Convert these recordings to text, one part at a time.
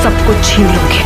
सब कुछ छीन लोगे।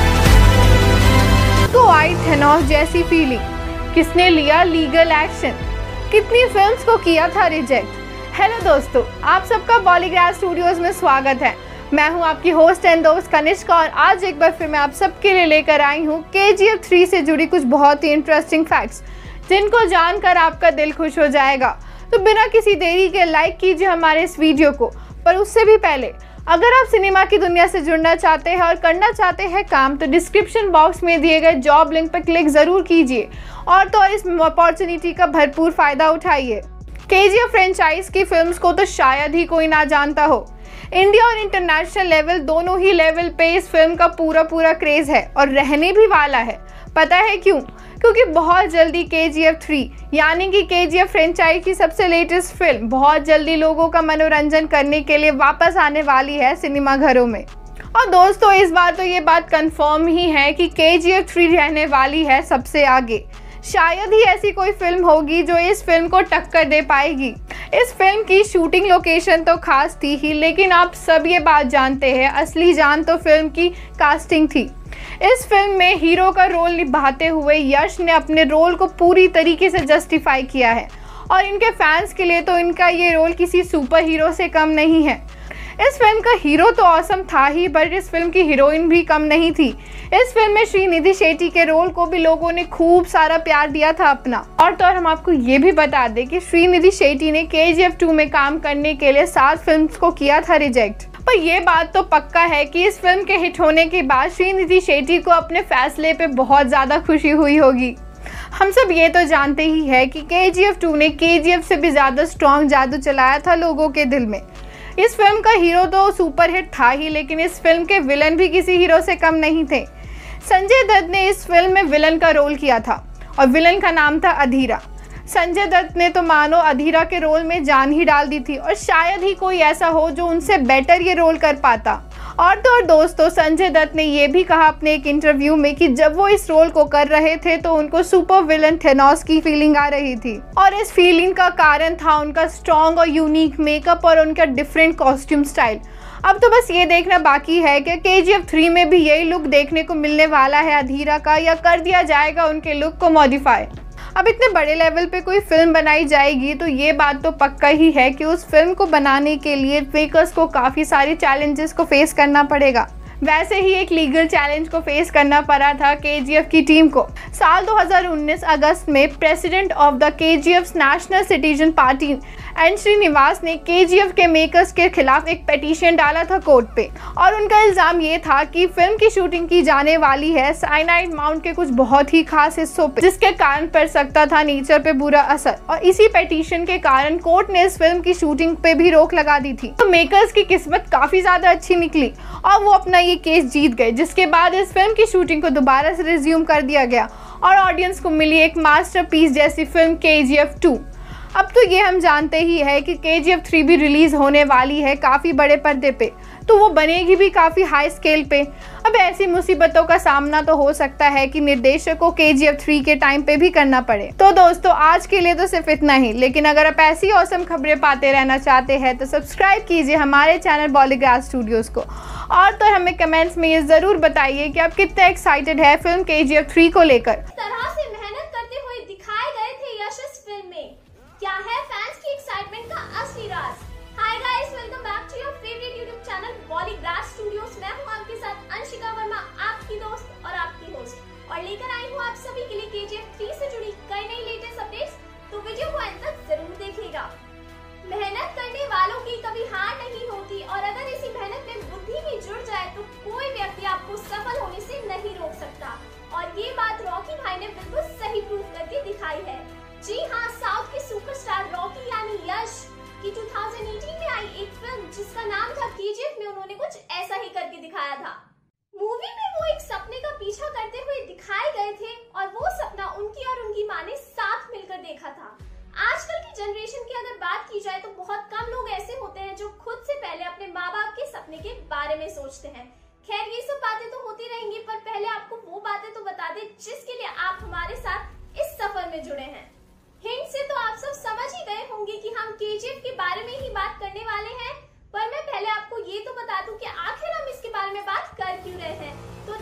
तो आई थेनोस जैसी फीलिंग, किसने लिया लीगल एक्शन, कितनी फिल्म्स को किया था रिजेक्ट। हेलो दोस्तों, आप सबका बॉलीग्राफ स्टूडियोज में स्वागत है। मैं हूं आपकी होस्ट एंड दोस्त कनिष्का और आज एक बार फिर मैं आप सबके लिए लेकर आई हूं KGF 3 से जुड़ी कुछ बहुत ही इंटरेस्टिंग फैक्ट्स, जिनको जानकर आपका दिल खुश हो जाएगा। तो बिना किसी देरी के लाइक कीजिए हमारे इस वीडियो को। पर उससे भी पहले, अगर आप सिनेमा की दुनिया से जुड़ना चाहते हैं और करना चाहते हैं काम, तो डिस्क्रिप्शन बॉक्स में दिए गए जॉब लिंक पर क्लिक ज़रूर कीजिए और तो इस अपॉर्चुनिटी का भरपूर फ़ायदा उठाइए। KGF फ्रेंचाइज की फिल्म्स को तो शायद ही कोई ना जानता हो। इंडिया और इंटरनेशनल लेवल, दोनों ही लेवल पे इस फिल्म का पूरा क्रेज़ है और रहने भी वाला है। पता है क्यों? क्योंकि बहुत जल्दी KGF 3 यानी कि KGF फ्रेंचाइज की सबसे लेटेस्ट फिल्म बहुत जल्दी लोगों का मनोरंजन करने के लिए वापस आने वाली है सिनेमा घरों में। और दोस्तों, इस बार तो ये बात कंफर्म ही है कि KGF 3 रहने वाली है सबसे आगे। शायद ही ऐसी कोई फिल्म होगी जो इस फिल्म को टक्कर दे पाएगी। इस फिल्म की शूटिंग लोकेशन तो खास थी ही, लेकिन आप सब ये बात जानते हैं, असली जान तो फिल्म की कास्टिंग थी। इस फिल्म में हीरो का रोल निभाते हुए यश ने अपने रोल को पूरी तरीके से जस्टिफाई किया है और इनके फैंस के लिए तो इनका ये रोल किसी सुपर हीरो से कम नहीं है। इस फिल्म का हीरो तो ऑसम था ही, बट इस फिल्म की हीरोइन भी कम नहीं थी। इस फिल्म में श्रीनिधि शेट्टी के रोल को भी लोगों ने खूब सारा प्यार दिया था अपना। और तो और हम आपको ये भी बता दें कि श्रीनिधि शेट्टी ने KGF 2 में काम करने के लिए 7 फिल्म्स को किया था रिजेक्ट। पर ये बात तो पक्का है कि इस फिल्म के हिट होने के बाद श्रीनिधि शेट्टी को अपने फैसले पे बहुत ज़्यादा खुशी हुई होगी। हम सब ये तो जानते ही है कि KGF 2 ने KGF से भी ज़्यादा स्ट्रॉन्ग जादू चलाया था लोगों के दिल में। इस फिल्म का हीरो तो सुपरहिट था ही, लेकिन इस फिल्म के विलन भी किसी हीरो से कम नहीं थे। संजय दत्त ने इस फिल्म में विलन का रोल किया था और विलन का नाम था अधीरा। संजय दत्त ने तो मानो अधीरा के रोल में जान ही डाल दी थी और शायद ही कोई ऐसा हो जो उनसे बेटर ये रोल कर पाता। और तो और दोस्तों, संजय दत्त ने ये भी कहा अपने एक इंटरव्यू में कि जब वो इस रोल को कर रहे थे तो उनको सुपर विलन थेनोस की फीलिंग आ रही थी और इस फीलिंग का कारण था उनका स्ट्रॉन्ग और यूनिक मेकअप और उनका डिफरेंट कॉस्ट्यूम स्टाइल। अब तो बस ये देखना बाकी है कि KGF 3 में भी यही लुक देखने को मिलने वाला है अधीरा का, या कर दिया जाएगा उनके लुक को मॉडिफाई। अब इतने बड़े लेवल पे कोई फिल्म बनाई जाएगी तो ये बात तो पक्का ही है कि उस फिल्म को बनाने के लिए मेकर्स को काफ़ी सारे चैलेंजेस को फेस करना पड़ेगा। वैसे ही एक लीगल चैलेंज को फेस करना पड़ा था KGF की टीम को। साल 2019 अगस्त में president of the KGF national citizen party N Srinivas ने KGF के मेकर्स के खिलाफ एक पिटीशन डाला था कोर्ट पे और उनका इल्ज़ाम ये था कि फिल्म की शूटिंग की जाने वाली है साइनाइड माउंट के कुछ बहुत ही खास हिस्सों पे, जिसके कारण पड़ सकता था नेचर पे बुरा असर। और इसी पिटीशन के कारण कोर्ट ने इस फिल्म की शूटिंग पे भी रोक लगा दी थी। तो मेकर्स की किस्मत काफ़ी ज़्यादा अच्छी निकली और वो अपना ये केस जीत गए, जिसके बाद इस फिल्म की शूटिंग को दोबारा से रिज्यूम कर दिया गया और ऑडियंस को मिली एक मास्टरपीस जैसी फिल्म KGF 2। अब तो ये हम जानते ही है कि KGF 3 भी रिलीज़ होने वाली है काफ़ी बड़े पर्दे पे, तो वो बनेगी भी काफ़ी हाई स्केल पे। अब ऐसी मुसीबतों का सामना तो हो सकता है कि निर्देशक को KGF 3 के टाइम पे भी करना पड़े। तो दोस्तों, आज के लिए तो सिर्फ इतना ही, लेकिन अगर आप ऐसी औसम खबरें पाते रहना चाहते हैं तो सब्सक्राइब कीजिए हमारे चैनल बॉलीग्राफ स्टूडियोज़ को। और तो हमें कमेंट्स में ये ज़रूर बताइए कि आप कितने एक्साइटेड है फिल्म KGF 3 को लेकर। तरह से मेहनत करते हुए दिखाए गए थे यश इस फिल्म में। क्या है फैंस की एक्साइटमेंट का असली राज? Hi guys, welcome back to your favourite YouTube channel Bollygraph studios. मैं हूं आपके साथ अंशिका वर्मा, आपकी दोस्त और आपकी होस्ट, और लेकर आई हूं आप सभी के लिए KGF 3 से जुड़ी कई नई लेटेस्ट अपडेट्स। तो वीडियो को अंत तक जरूर देखिएगा। मेहनत करने वालों की कभी हार नहीं होती और अगर इसी मेहनत में बुद्धि भी जुड़ जाए तो कोई व्यक्ति आपको सफल होने से नहीं रोक सकता। और ये बात रॉकी भाई ने बिल्कुल सही प्रूफ करके दिखाई है। जी हाँ, साउथ के सुपरस्टार रॉकी यानी यश की 2018 में आई एक फिल्म जिसका नाम था KGF में उन्होंने कुछ ऐसा ही करके दिखाया था। मूवी में वो एक सपने का पीछा करते हुए दिखाए गए थे और वो सपना उनकी और उनकी माँ ने साथ मिलकर देखा था। आजकल की जनरेशन की अगर बात की जाए तो बहुत कम लोग ऐसे होते हैं जो खुद से पहले अपने माँ बाप के सपने के बारे में सोचते हैं। खैर, ये सब बातें तो होती रहेंगी, पर पहले आपको वो बातें तो बता दें जिसके लिए आप हमारे साथ इस सफर में जुड़े हैं। हिंट से तो आप सब समझ ही गए होंगे कि हम KGF के बारे में ही बात करने वाले हैं, पर मैं पहले आपको ये तो बता दूं कि आखिर हम इसके बारे में बात कर क्यों रहे हैं।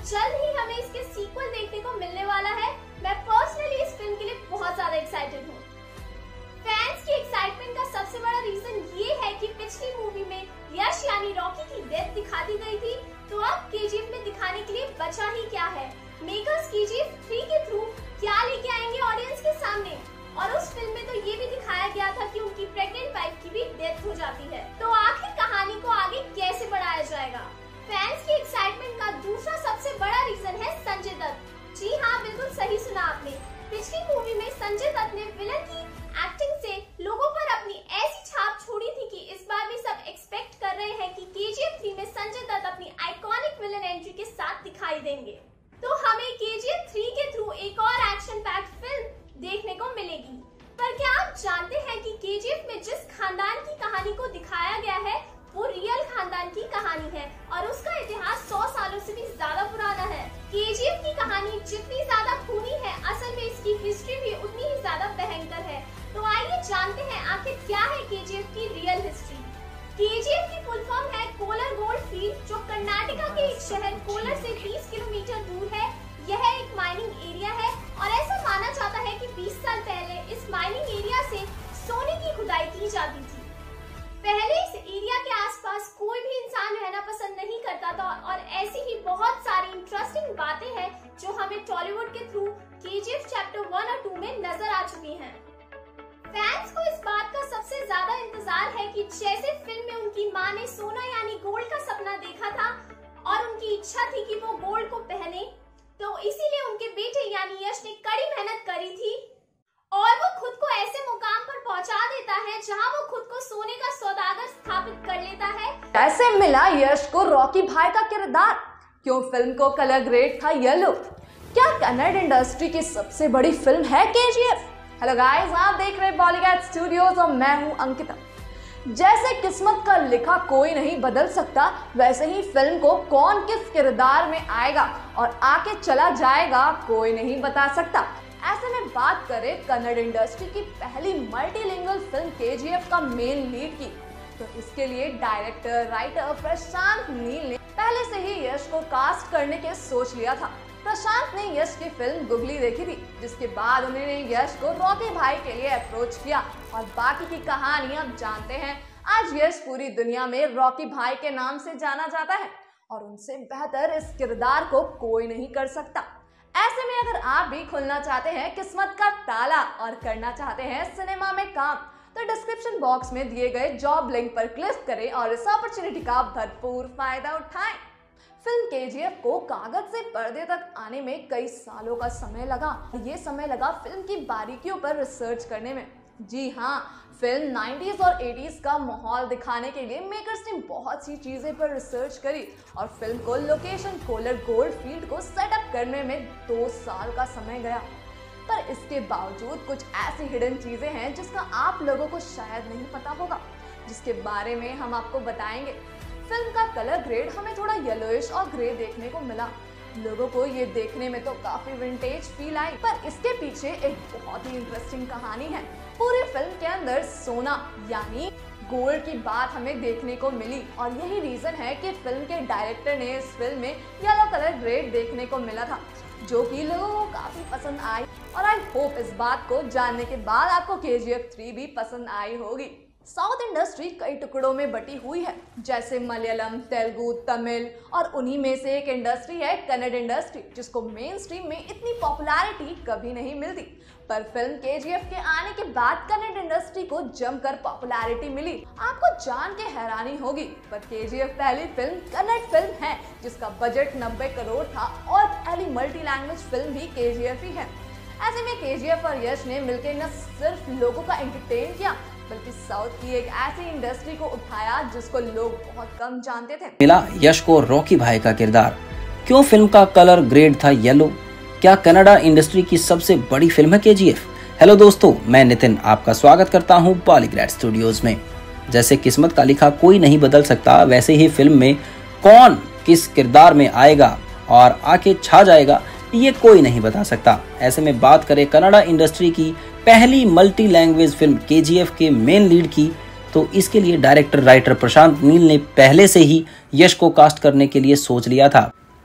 जल्द ही हमें इसके सीक्वल देखने को मिलने वाला है। मैं पर्सनली इस फिल्म के लिए बहुत ज्यादा एक्साइटेड हूँ। फैंस की एक्साइटमेंट का सबसे बड़ा रीजन ये है कि पिछली मूवी में यश यानी रॉकी की डेथ दिखा दी गई थी, तो अब केजीएफ में दिखाने के लिए बचा ही क्या है। मेकर्स केजीएफ 3 के थ्रू क्या लेके आएंगे ऑडियंस के सामने। और उस फिल्म में तो ये भी दिखाया गया था कि उनकी प्रेग्नेंट वाइफ की भी डेथ हो जाती है, तो आखिर कहानी को आगे कैसे बढ़ाया जाएगा। फैंस की एक्साइटमेंट का दूसरा सबसे बड़ा रीजन है संजय दत्त। जी हाँ, बिल्कुल सही सुना आपने। पिछली मूवी में संजय दत्त ने विलन की एक्टिंग से लोगों पर अपनी ऐसी छाप छोड़ी थी कि इस बार भी सब एक्सपेक्ट कर रहे हैं कि केजीएफ 3 में संजय दत्त अपनी आइकॉनिक विलन एंट्री के साथ दिखाई देंगे। तो हमें केजीएफ 3 के थ्रू एक और एक्शन पैक्ड फिल्म देखने को मिलेगी। पर क्या आप जानते हैं कि केजीएफ में जिस खानदान की कहानी को दिखाया गया है वो रियल खानदान की कहानी है और उसका इतिहास 100 सालों से भी ज्यादा पुराना है। केजीएफ की कहानी जितनी ज्यादा खूनी है, असल में इसकी हिस्ट्री भी उतनी ही ज्यादा भयंकर है। तो आइए जानते हैं आखिर क्या है केजीएफ की रियल हिस्ट्री। केजीएफ की फुल फॉर्म है कोलर गोल्ड फील्ड, जो कर्नाटका के एक शहर कोलर से 20 किलोमीटर दूर है। यह एक माइनिंग एरिया है और ऐसा माना जाता है कि 20 साल पहले इस माइनिंग एरिया से सोने की खुदाई की जाती थी। पहले इस एरिया के आसपास कोई भी इंसान रहना पसंद नहीं करता था और ऐसी ही बहुत सारी इंटरेस्टिंग बातें हैं जो हमें टॉलीवुड के थ्रू केजीएफ चैप्टर 1 और 2 में नजर आ चुकी हैं। फैंस को इस बात का सबसे ज्यादा इंतजार है कि जैसे फिल्म में उनकी मां ने सोना यानी गोल्ड का सपना देखा था और उनकी इच्छा थी कि वो गोल्ड को पहने, तो इसीलिए उनके बेटे यानी यश ने कड़ी मेहनत करी थी और वो खुद को ऐसे मुकाम पर पहुंचा देता है जहां वो खुद को सोने का सौदागर स्थापित कर लेता है। ऐसे मिला यश को रॉकी भाई का किरदार। क्यों फिल्म को कलर ग्रेड था येलो? क्या कन्नड़ इंडस्ट्री की सबसे बड़ी फिल्म है केजीएफ? हेलो गाइस, आप देख रहे हैं बॉलीग्राज स्टूडियोज और मैं हूं अंकिता। जैसे किस्मत का लिखा कोई नहीं बदल सकता, वैसे ही फिल्म को कौन किस किरदार में आएगा और आके चला जाएगा कोई नहीं बता सकता। ऐसे में बात करें कन्नड़ इंडस्ट्री की पहली मल्टीलिंगुअल फिल्म केजीएफ का मेन लीड की, तो इसके लिए डायरेक्टर राइटर प्रशांत नील ने पहले से ही यश को कास्ट करने के सोच लिया था। प्रशांत ने यश की फिल्म गुगली देखी थी, जिसके बाद उन्होंने यश को रॉकी भाई के लिए अप्रोच किया और बाकी की कहानी आप जानते हैं। आज यश पूरी दुनिया में रॉकी भाई के नाम से जाना जाता है और उनसे बेहतर इस किरदार को कोई नहीं कर सकता। ऐसे में अगर आप भी खुलना चाहते हैं किस्मत का ताला और करना चाहते हैं सिनेमा में काम, तो डिस्क्रिप्शन बॉक्स में दिए गए जॉब लिंक पर क्लिक करें और इस अपॉर्चुनिटी का भरपूर फायदा उठाएं। फिल्म केजीएफ को कागज से पर्दे तक आने में कई सालों का समय लगा। ये समय लगा फिल्म की बारीकियों पर रिसर्च करने में। जी हाँ, फिल्म 90s और 80s का माहौल दिखाने के लिए मेकर्स ने बहुत सी चीजें पर रिसर्च करी और फिल्म को लोकेशन कोलर गोल्ड फील्ड को सेटअप करने में 2 साल का समय गया। पर इसके बावजूद कुछ ऐसी हिडन चीजें हैं जिसका आप लोगों को शायद नहीं पता होगा, जिसके बारे में हम आपको बताएंगे। फिल्म का कलर ग्रेड हमें थोड़ा येलोइश और ग्रे देखने को मिला। लोगों को ये देखने में तो काफी विंटेज फील आई, पर इसके पीछे एक बहुत ही इंटरेस्टिंग कहानी है। पूरी फिल्म के अंदर सोना यानी गोल्ड की बात हमें देखने को मिली और यही रीजन है कि फिल्म के डायरेक्टर ने इस फिल्म में येलो कलर ग्रेड देखने को मिला था, जो कि लोगों को काफी पसंद आई और आई होप इस बात को जानने के बाद आपको केजीएफ 3 भी पसंद आई होगी। साउथ इंडस्ट्री कई टुकड़ों में बटी हुई है, जैसे मलयालम, तेलुगु, तमिल, और उन्हीं में से एक इंडस्ट्री है कन्नड़ इंडस्ट्री, जिसको मेन स्ट्रीम में इतनी पॉपुलैरिटी कभी नहीं मिलती। पर फिल्म केजीएफ के आने के बाद कन्नड़ इंडस्ट्री को जमकर पॉपुलैरिटी मिली। आपको जान के हैरानी होगी, पर केजीएफ पहली फिल्म कन्नड़ फिल्म है जिसका बजट 90 करोड़ था और पहली मल्टी लैंग्वेज फिल्म भी केजीएफ ही है। ऐसे में केजीएफ और यश ने मिलकर न सिर्फ लोगों का एंटरटेन किया, बल्कि साउथ की एक ऐसी इंडस्ट्री को उठाया जिसको लोग बहुत कम जानते थे। मिला यश को रॉकी भाई का किरदार। क्यों फिल्म का कलर ग्रेड था येलो? क्या कनाडा इंडस्ट्री की सबसे बड़ी फिल्म है केजीएफ? हेलो दोस्तों, मैं नितिन आपका स्वागत करता हूं बॉलीग्राज स्टूडियोज में। जैसे किस्मत का लिखा कोई नहीं बदल सकता, वैसे ही फिल्म में कौन किस किरदार में आएगा और आके छा जाएगा ये कोई नहीं बता सकता। ऐसे में बात करें कनाडा इंडस्ट्री की पहली मल्टी लैंग्वेज फिल्म केजीएफ के मेन लीड की, तो इसके लिए डायरेक्टर राइटर प्रशांत नील ने पहले से ही यश को कास्ट करने के लिए सोच लिया था।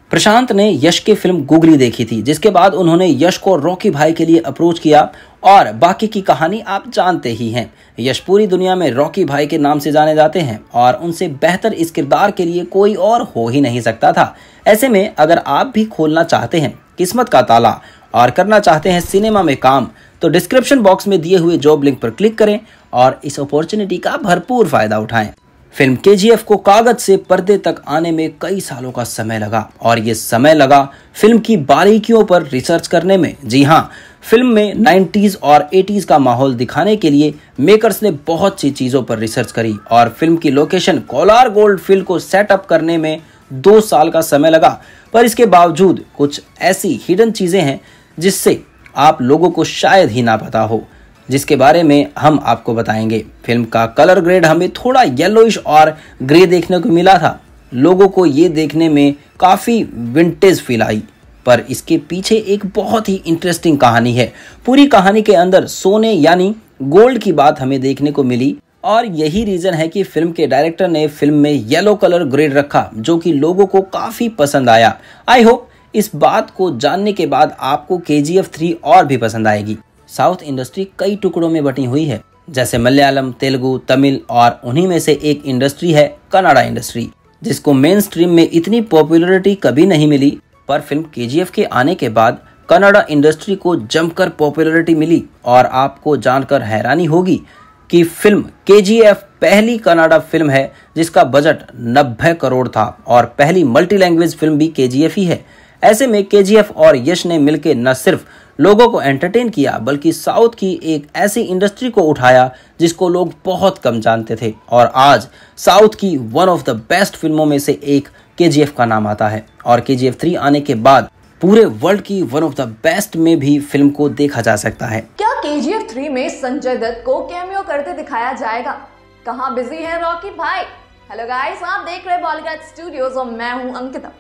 प्रशांत ने यश की फिल्म गुगली देखी थी, जिसके बाद उन्होंने यश को रॉकी भाई के लिए अप्रोच किया और बाकी की कहानी आप जानते ही हैं। यश पूरी दुनिया में रॉकी भाई के नाम से जाने जाते हैं और उनसे बेहतर इस किरदार के लिए कोई और हो ही नहीं सकता था। ऐसे में अगर आप भी खोलना चाहते हैं किस्मत का ताला और करना चाहते हैं सिनेमा में काम, तो डिस्क्रिप्शन बॉक्स में दिए हुए जॉब लिंक पर क्लिक करें और इस अपॉर्चुनिटी का भरपूर फायदा उठाएं। फिल्म केजीएफ को कागज से पर्दे तक आने में कई सालों का समय लगा और ये समय लगा फिल्म की बारीकियों पर रिसर्च करने में। जी हाँ, फिल्म में 90s और 80s का माहौल दिखाने के लिए मेकर्स ने बहुत सी चीजों पर रिसर्च करी और फिल्म की लोकेशन कोलार गोल्ड फील्ड को सेटअप करने में 2 साल का समय लगा। पर इसके बावजूद कुछ ऐसी हिडन चीजें हैं जिससे आप लोगों को शायद ही ना पता हो, जिसके बारे में हम आपको बताएंगे। फिल्म का कलर ग्रेड हमें थोड़ा येलोइश और ग्रे देखने को मिला था। लोगों को ये देखने में काफ़ी विंटेज फील आई, पर इसके पीछे एक बहुत ही इंटरेस्टिंग कहानी है। पूरी कहानी के अंदर सोने यानी गोल्ड की बात हमें देखने को मिली और यही रीज़न है कि फिल्म के डायरेक्टर ने फिल्म में येलो कलर ग्रेड रखा, जो कि लोगों को काफ़ी पसंद आया। आई होप इस बात को जानने के बाद आपको KGF 3 और भी पसंद आएगी। साउथ इंडस्ट्री कई टुकड़ों में बटी हुई है, जैसे मलयालम, तेलुगु, तमिल और उन्हीं में से एक इंडस्ट्री है कन्नड़ा इंडस्ट्री, जिसको मेन स्ट्रीम में इतनी पॉपुलैरिटी कभी नहीं मिली। पर फिल्म KGF के आने के बाद कन्नड़ा इंडस्ट्री को जमकर पॉपुलैरिटी मिली और आपको जानकर हैरानी होगी कि फिल्म KGF पहली कन्नड़ा फिल्म है जिसका बजट 90 करोड़ था और पहली मल्टी लैंग्वेज फिल्म भी KGF ही है। ऐसे में KGF और यश ने मिलकर न सिर्फ लोगों को एंटरटेन किया, बल्कि साउथ की एक ऐसी इंडस्ट्री को उठाया जिसको लोग बहुत कम जानते थे और आज साउथ की वन ऑफ द बेस्ट फिल्मों में से एक KGF का नाम आता है। और KGF 3 आने के बाद पूरे वर्ल्ड की वन ऑफ द बेस्ट में भी फिल्म को देखा जा सकता है। क्या KGF 3 में संजय दत्त को कैमियो करते दिखाया जाएगा? कहाँ बिजी है रॉकी भाई? हेलो गाइस, आप देख रहे बॉलीवुड स्टूडियोज और मैं हूं अंकिता।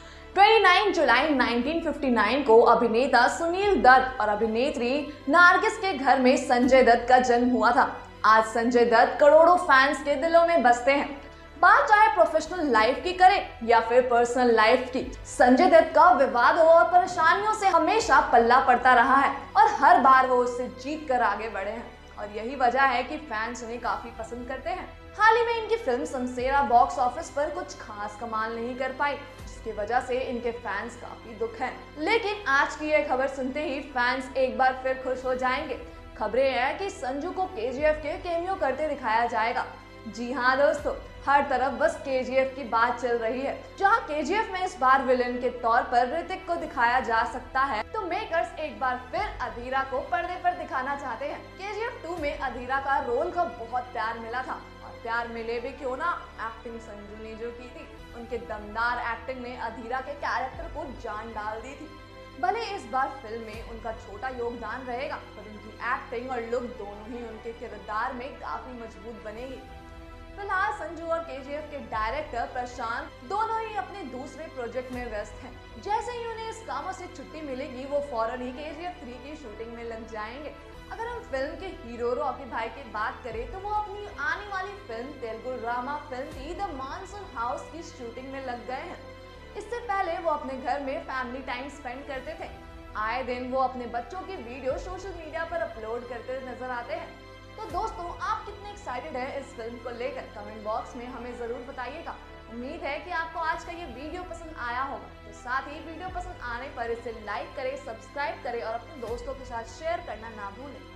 29 जुलाई 1959 को अभिनेता सुनील दत्त और अभिनेत्री नारगिस के घर में संजय दत्त का जन्म हुआ था। आज संजय दत्त करोड़ों फैंस के दिलों में बसते हैं। बात चाहे प्रोफेशनल लाइफ की करें या फिर पर्सनल लाइफ की, संजय दत्त का विवादों और परेशानियों से हमेशा पल्ला पड़ता रहा है और हर बार वो उससे जीत कर आगे बढ़े हैं और यही वजह है कि फैंस उन्हें काफी पसंद करते हैं। हाल ही में इनकी फिल्म समसेरा बॉक्स ऑफिस पर कुछ खास कमाल नहीं कर पाई, जिसकी वजह से इनके फैंस काफी दुख हैं। लेकिन आज की यह खबर सुनते ही फैंस एक बार फिर खुश हो जाएंगे। खबरें हैं कि संजू को KGF के कैमियो करते दिखाया जाएगा। जी हाँ दोस्तों, हर तरफ बस KGF की बात चल रही है। जहाँ KGF में इस बार विलेन के तौर पर ऋतिक को दिखाया जा सकता है, तो मेकर्स एक बार फिर अधीरा को पर्दे पर दिखाना चाहते हैं। KGF 2 में अधीरा का रोल को बहुत प्यार मिला था और प्यार मिले भी क्यों ना, एक्टिंग संजू ने जो की थी, उनके दमदार एक्टिंग ने अधीरा के कैरेक्टर को जान डाल दी थी। भले इस बार फिल्म में उनका छोटा योगदान रहेगा, पर उनकी एक्टिंग और लुक दोनों ही उनके किरदार में काफी मजबूत बनेगी। फिलहाल संजू और KGF के डायरेक्टर प्रशांत दोनों ही अपने दूसरे प्रोजेक्ट में व्यस्त हैं। जैसे ही उन्हें इस कामों से छुट्टी मिलेगी, वो फौरन ही KGF 3 की शूटिंग में लग जाएंगे। अगर हम फिल्म के हीरो रॉकी भाई की बात करें, तो वो अपनी आने वाली film Telugu drama film the monsoon house की शूटिंग में लग गए हैं। इससे पहले वो अपने घर में फैमिली टाइम स्पेंड करते थे। आए दिन वो अपने बच्चों की वीडियो सोशल मीडिया पर अपलोड करते नजर आते हैं। तो दोस्तों, आप कितने एक्साइटेड हैं इस फिल्म को लेकर? कमेंट बॉक्स में हमें जरूर बताइएगा। उम्मीद है कि आपको आज का ये वीडियो पसंद आया होगा। तो साथ ही वीडियो पसंद आने पर इसे लाइक करें, सब्सक्राइब करें और अपने दोस्तों के साथ शेयर करना ना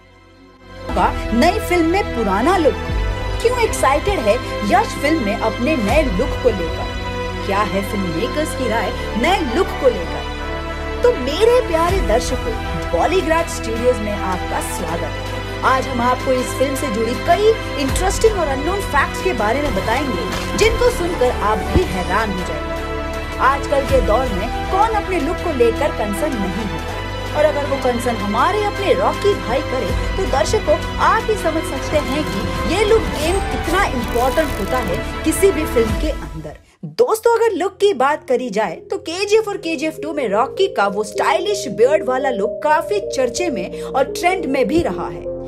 भूलें। नई फिल्म में पुराना लुक, क्यों एक्साइटेड है यश फिल्म में अपने नए लुक को लेकर? क्या है फिल्म मेकर्स की राय नए लुक को लेकर? तो मेरे प्यारे दर्शकों, बॉलीग्राड स्टूडियोज में आपका स्वागत है। आज हम आपको इस फिल्म से जुड़ी कई इंटरेस्टिंग और अननोन फैक्ट्स के बारे में बताएंगे, जिनको सुनकर आप भी हैरान हो जाएंगे। आजकल के दौर में कौन अपने लुक को लेकर कंसर्न नहीं होता, और अगर वो कंसर्न हमारे अपने रॉकी भाई करे, तो दर्शकों आप ही समझ सकते हैं कि ये लुक गेम कितना इम्पोर्टेंट होता है किसी भी फिल्म के अंदर। दोस्तों, अगर लुक की बात करी जाए तो KGF और KGF 2 में रॉकी का वो स्टाइलिश बियर्ड वाला लुक काफी चर्चे में और ट्रेंड में भी रहा है।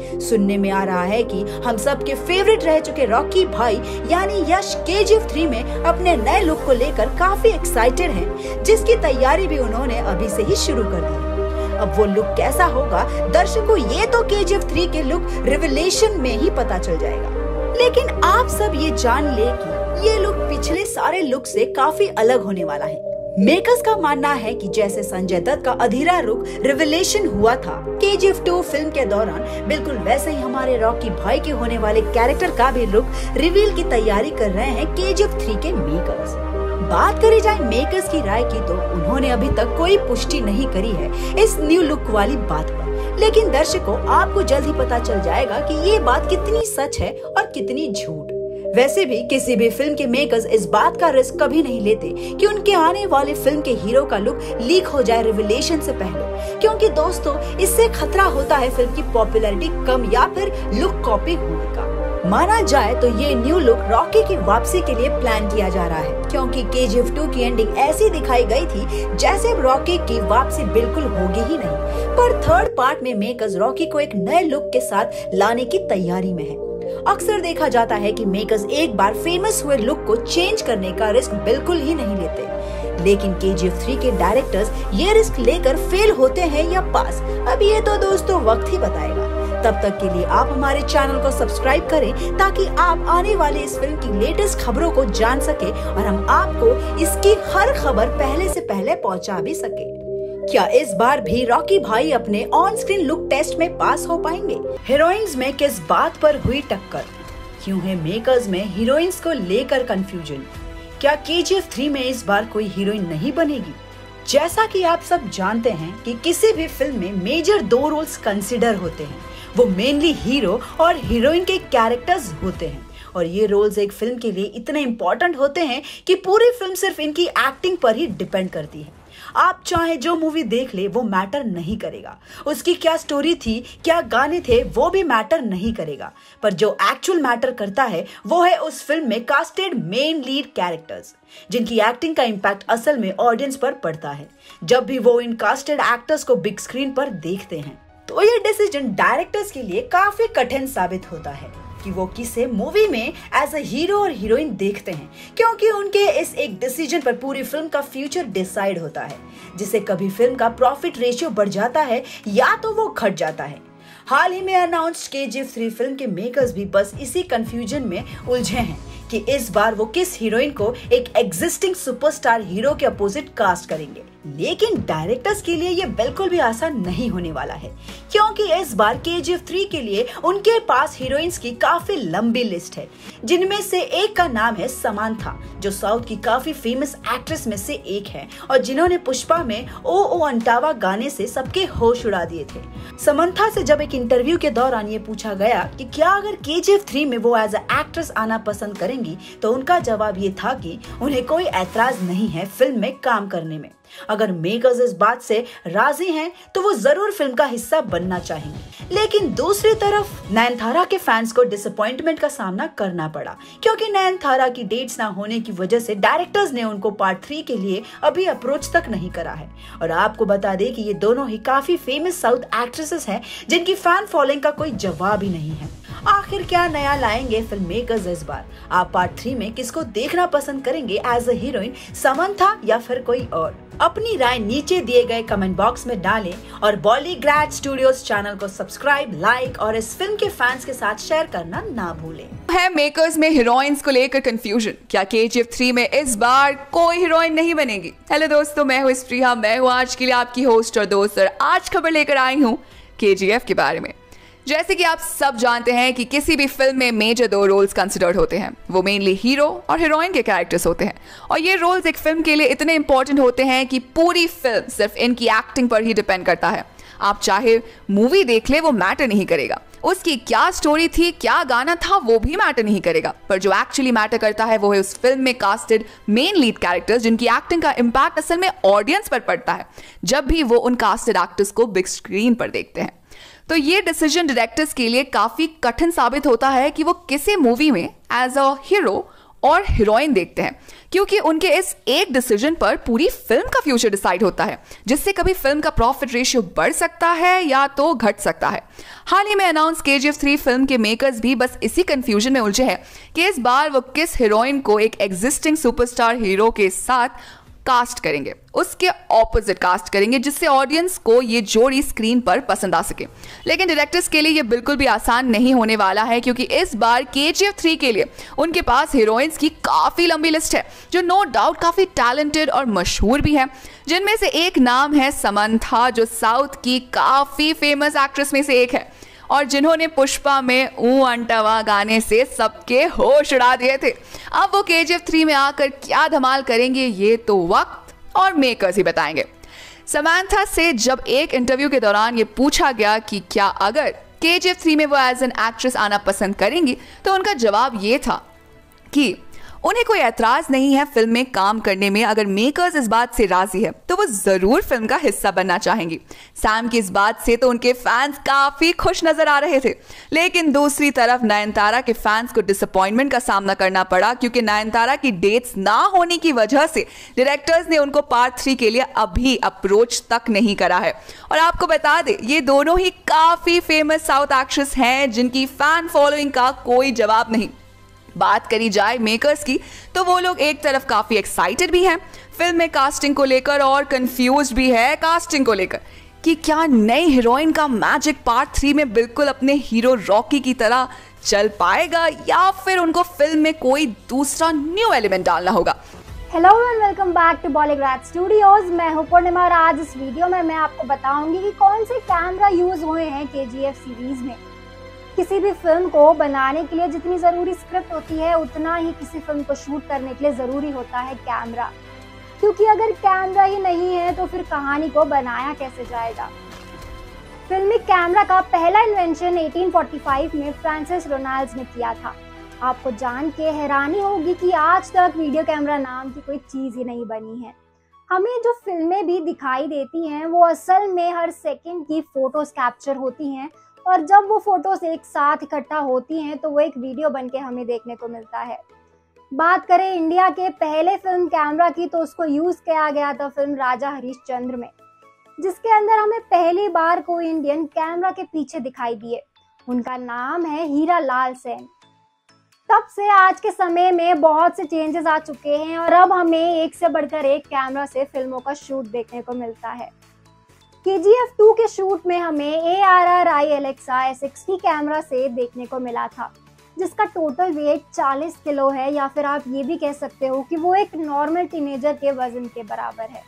सुनने में आ रहा है कि हम सबके फेवरेट रह चुके रॉकी भाई यानी यश KGF 3 में अपने नए लुक को लेकर काफी एक्साइटेड हैं, जिसकी तैयारी भी उन्होंने अभी से ही शुरू कर दी। अब वो लुक कैसा होगा दर्शकों ये तो KGF 3 के लुक रिवीलेशन में ही पता चल जाएगा। लेकिन आप सब ये जान ले कि ये लुक पिछले सारे लुक से काफी अलग होने वाला है। मेकर्स का मानना है कि जैसे संजय दत्त का अधीरा लुक रिवीलेशन हुआ था KGF 2 फिल्म के दौरान, बिल्कुल वैसे ही हमारे रॉकी भाई के होने वाले कैरेक्टर का भी लुक रिवील की तैयारी कर रहे हैं KGF 3 के मेकर्स। बात करी जाए मेकर्स की राय की तो उन्होंने अभी तक कोई पुष्टि नहीं करी है इस न्यू लुक वाली बात पर, लेकिन दर्शकों आपको जल्द ही पता चल जाएगा कि ये बात कितनी सच है और कितनी झूठ। वैसे भी किसी भी फिल्म के मेकर्स इस बात का रिस्क कभी नहीं लेते कि उनके आने वाले फिल्म के हीरो का लुक लीक हो जाए रिवीलेशन से पहले, क्योंकि दोस्तों इससे खतरा होता है फिल्म की पॉपुलैरिटी कम या फिर लुक कॉपी होने का। माना जाए तो ये न्यू लुक रॉकी की वापसी के लिए प्लान किया जा रहा है, क्योंकि KGF 2 की एंडिंग ऐसी दिखाई गई थी जैसे अब रॉकी की वापसी बिल्कुल होगी ही नहीं। पर थर्ड पार्ट में मेकर्स रॉकी को एक नए लुक के साथ लाने की तैयारी में है। अक्सर देखा जाता है कि मेकर्स एक बार फेमस हुए लुक को चेंज करने का रिस्क बिल्कुल ही नहीं लेते, लेकिन KGF 3 के डायरेक्टर्स ये रिस्क लेकर फेल होते हैं या पास, अब ये तो दोस्तों वक्त ही बताएगा। तब तक के लिए आप हमारे चैनल को सब्सक्राइब करें ताकि आप आने वाले इस फिल्म की लेटेस्ट खबरों को जान सके और हम आपको इसकी हर खबर पहले से पहले पहुंचा भी सके। क्या इस बार भी रॉकी भाई अपने ऑन स्क्रीन लुक टेस्ट में पास हो पाएंगे? हीरोइंस में किस बात पर हुई टक्कर? क्यों है मेकर्स में हीरोइंस को लेकर कंफ्यूजन? क्या KGF 3 में इस बार कोई हीरोइन नहीं बनेगी? जैसा कि आप सब जानते हैं कि किसी भी फिल्म में मेजर 2 रोल्स कंसिडर होते हैं, वो मेनली हीरो और हीरोइन के कैरेक्टर्स होते हैं, और ये रोल्स एक फिल्म के लिए इतने इम्पोर्टेंट होते हैं कि पूरी फिल्म सिर्फ इनकी एक्टिंग पर ही डिपेंड करती है। आप चाहे जो मूवी देख ले वो मैटर नहीं करेगा, उसकी क्या स्टोरी थी, क्या गाने थे, वो भी मैटर नहीं करेगा, पर जो एक्चुअल मैटर करता है वो है उस फिल्म में कास्टेड मेन लीड कैरेक्टर्स, जिनकी एक्टिंग का इम्पैक्ट असल में ऑडियंस पर पड़ता है जब भी वो इन कास्टेड एक्टर्स को बिग स्क्रीन पर देखते हैं। तो ये डिसीजन डायरेक्टर्स के लिए काफी कठिन साबित होता है कि वो किसे मूवी में एज अ हीरो और हीरोइन देखते हैं, क्योंकि उनके इस एक डिसीजन पर पूरी फिल्म का फ्यूचर डिसाइड होता है, जिससे कभी फिल्म का प्रॉफिट रेशियो बढ़ जाता है या तो वो घट जाता है। हाल ही में अनाउंस्ड KGF 3 फिल्म के मेकर्स भी बस इसी कंफ्यूजन में उलझे हैं कि इस बार वो किस हीरोइन को एक एग्जिस्टिंग सुपरस्टार हीरो के अपोजिट कास्ट करेंगे। लेकिन डायरेक्टर्स के लिए ये बिल्कुल भी आसान नहीं होने वाला है, क्योंकि इस बार KGF 3 के लिए उनके पास हीरोइंस की काफी लंबी लिस्ट है, जिनमें से एक का नाम है समांथा, जो साउथ की काफी फेमस एक्ट्रेस में से एक है और जिन्होंने पुष्पा में ओ ओ अंटावा गाने से सबके होश उड़ा दिए थे। समांथा से जब एक इंटरव्यू के दौरान ये पूछा गया कि क्या अगर KGF 3 में वो एज अ एक्ट्रेस आना पसंद करेंगी, तो उनका जवाब ये था कि उन्हें कोई ऐतराज नहीं है फिल्म में काम करने में। अगर मेकर्स इस बात से राजी हैं तो वो जरूर फिल्म का हिस्सा बनना चाहेंगे। लेकिन दूसरी तरफ नयनतारा के फैंस को डिसअपॉइंटमेंट का सामना करना पड़ा, क्योंकि नयनतारा की डेट्स ना होने की वजह से डायरेक्टर्स ने उनको पार्ट 3 के लिए अभी अप्रोच तक नहीं करा है। और आपको बता दें कि ये दोनों ही काफी फेमस साउथ एक्ट्रेसेस हैं, जिनकी फैन फॉलोइंग का कोई जवाब ही नहीं है। आखिर क्या नया लाएंगे फिल्म मेकर्स इस बार? आप पार्ट 3 में किसको देखना पसंद करेंगे एज अ हीरोइन, समांथा या फिर कोई और? अपनी राय नीचे दिए गए कमेंट बॉक्स में डालें और बॉलीग्रैड स्टूडियोज चैनल को सब्सक्राइब, लाइक और इस फिल्म के फैंस के साथ शेयर करना ना भूलें। है मेकर्स में हीरोइंस को लेकर कंफ्यूजन, क्या KGF 3 में इस बार कोई हीरोइन नहीं बनेगी? हेलो दोस्तों, मैं हूँ स्प्रिया, मैं हूँ आज के लिए आपकी होस्ट और दोस्त, और आज खबर लेकर आई हूँ KGF के बारे में। जैसे कि आप सब जानते हैं कि किसी भी फिल्म में मेजर 2 रोल्स कंसिडर्ड होते हैं, वो मेनली हीरो और हीरोइन के कैरेक्टर्स होते हैं, और ये रोल्स एक फिल्म के लिए इतने इंपॉर्टेंट होते हैं कि पूरी फिल्म सिर्फ इनकी एक्टिंग पर ही डिपेंड करता है। आप चाहे मूवी देख ले, वो मैटर नहीं करेगा, उसकी क्या स्टोरी थी, क्या गाना था, वो भी मैटर नहीं करेगा, पर जो एक्चुअली मैटर करता है वो है उस फिल्म में कास्टेड मेन लीड कैरेक्टर्स, जिनकी एक्टिंग का इम्पैक्ट असल में ऑडियंस पर पड़ता है जब भी वो उन कास्टेड एक्टर्स को बिग स्क्रीन पर देखते हैं। तो ये डिसीजन डायरेक्टर्स के लिए काफी कठिन साबित होता है कि वो किसी मूवी में एज अ हीरो और हीरोइन देखते हैं, क्योंकि उनके इस एक डिसीजन पर पूरी फिल्म का फ्यूचर डिसाइड होता है, जिससे कभी फिल्म का प्रॉफिट रेशियो बढ़ सकता है या तो घट सकता है। हाल ही में अनाउंस KGF 3 फिल्म के मेकर्स भी बस इसी कंफ्यूजन में उलझे हैं कि इस बार वो किस हीरोइन को एक एग्जिस्टिंग सुपरस्टार हीरो के साथ कास्ट करेंगे, उसके ऑपोजिट कास्ट करेंगे, जिससे ऑडियंस को ये जोड़ी स्क्रीन पर पसंद आ सके। लेकिन डायरेक्टर्स के लिए ये बिल्कुल भी आसान नहीं होने वाला है, क्योंकि इस बार KGF 3 के लिए उनके पास हीरोइंस की काफ़ी लंबी लिस्ट है, जो नो डाउट काफ़ी टैलेंटेड और मशहूर भी है। जिनमें से एक नाम है समंथा, जो साउथ की काफ़ी फेमस एक्ट्रेस में से एक है और जिन्होंने पुष्पा में ऊ अंटवा गाने से सबके होश उड़ा दिए थे। अब वो KGF 3 में आकर क्या धमाल करेंगे, ये तो वक्त और मेकर्स ही बताएंगे। समंथा से जब एक इंटरव्यू के दौरान ये पूछा गया कि क्या अगर KGF 3 में वो एज एन एक्ट्रेस आना पसंद करेंगी, तो उनका जवाब ये था कि उन्हें कोई ऐतराज नहीं है फिल्म में काम करने में, अगर मेकर्स इस बात से राजी है तो वो जरूर फिल्म का हिस्सा बनना चाहेंगी। सैम की इस बात से तो उनके फैंस काफी खुश नजर आ रहे थे, लेकिन दूसरी तरफ नयनतारा के फैंस को डिसअपॉइंटमेंट का सामना करना पड़ा, क्योंकि नयनतारा की डेट्स ना होने की वजह से डायरेक्टर्स ने उनको पार्ट 3 के लिए अभी अप्रोच तक नहीं करा है। और आपको बता दें, ये दोनों ही काफी फेमस साउथ एक्ट्रेस हैं जिनकी फैन फॉलोइंग का कोई जवाब नहीं। बात करी जाए मेकर्स की, तो वो लोग एक तरफ काफी एक्साइटेड भी हैं फिल्म में कास्टिंग को लेकर और कंफ्यूज भी है कास्टिंग को लेकर कि क्या नई हीरोइन का मैजिक पार्ट 3 में बिल्कुल अपने हीरो रॉकी की तरह चल पाएगा, या फिर उनको फिल्म में कोई दूसरा न्यू एलिमेंट डालना होगा। Hello and welcome back to Bollygrad studios. मैं हूं पूर्णिमा और आज इस वीडियो में मैं आपको बताऊंगी कि कौन से कैमरा यूज हुए हैं KGF सीरीज में। किसी भी फिल्म को बनाने के लिए जितनी ज़रूरी स्क्रिप्ट होती है, उतना ही किसी फिल्म को शूट करने के लिए ज़रूरी होता है कैमरा, क्योंकि अगर कैमरा ही नहीं है तो फिर कहानी को बनाया कैसे जाएगा। फिल्मी कैमरा का पहला इन्वेंशन 1845 में फ्रांसिस रोनाल्ड्स ने किया था। आपको जान के हैरानी होगी कि आज तक वीडियो कैमरा नाम की कोई चीज़ ही नहीं बनी है। हमें जो फिल्में भी दिखाई देती हैं वो असल में हर सेकेंड की फोटोज कैप्चर होती हैं, और जब वो फोटोज एक साथ इकट्ठा होती हैं तो वो एक वीडियो बनके हमें देखने को मिलता है। बात करें इंडिया के पहले फिल्म कैमरा की, तो उसको यूज किया गया था फिल्म राजा हरिश्चंद्र में, जिसके अंदर हमें पहली बार कोई इंडियन कैमरा के पीछे दिखाई दिए। उनका नाम है हीरा लाल सेन। तब से आज के समय में बहुत से चेंजेस आ चुके हैं और अब हमें एक से बढ़कर एक कैमरा से फिल्मों का शूट देखने को मिलता है। KGF 2 के शूट में हमें ARRI Alexa S60 कैमरा से देखने को मिला था, जिसका टोटल वेट 40 किलो है, या फिर आप ये भी कह सकते हो कि वो एक नॉर्मल टीनेजर के वजन के बराबर है।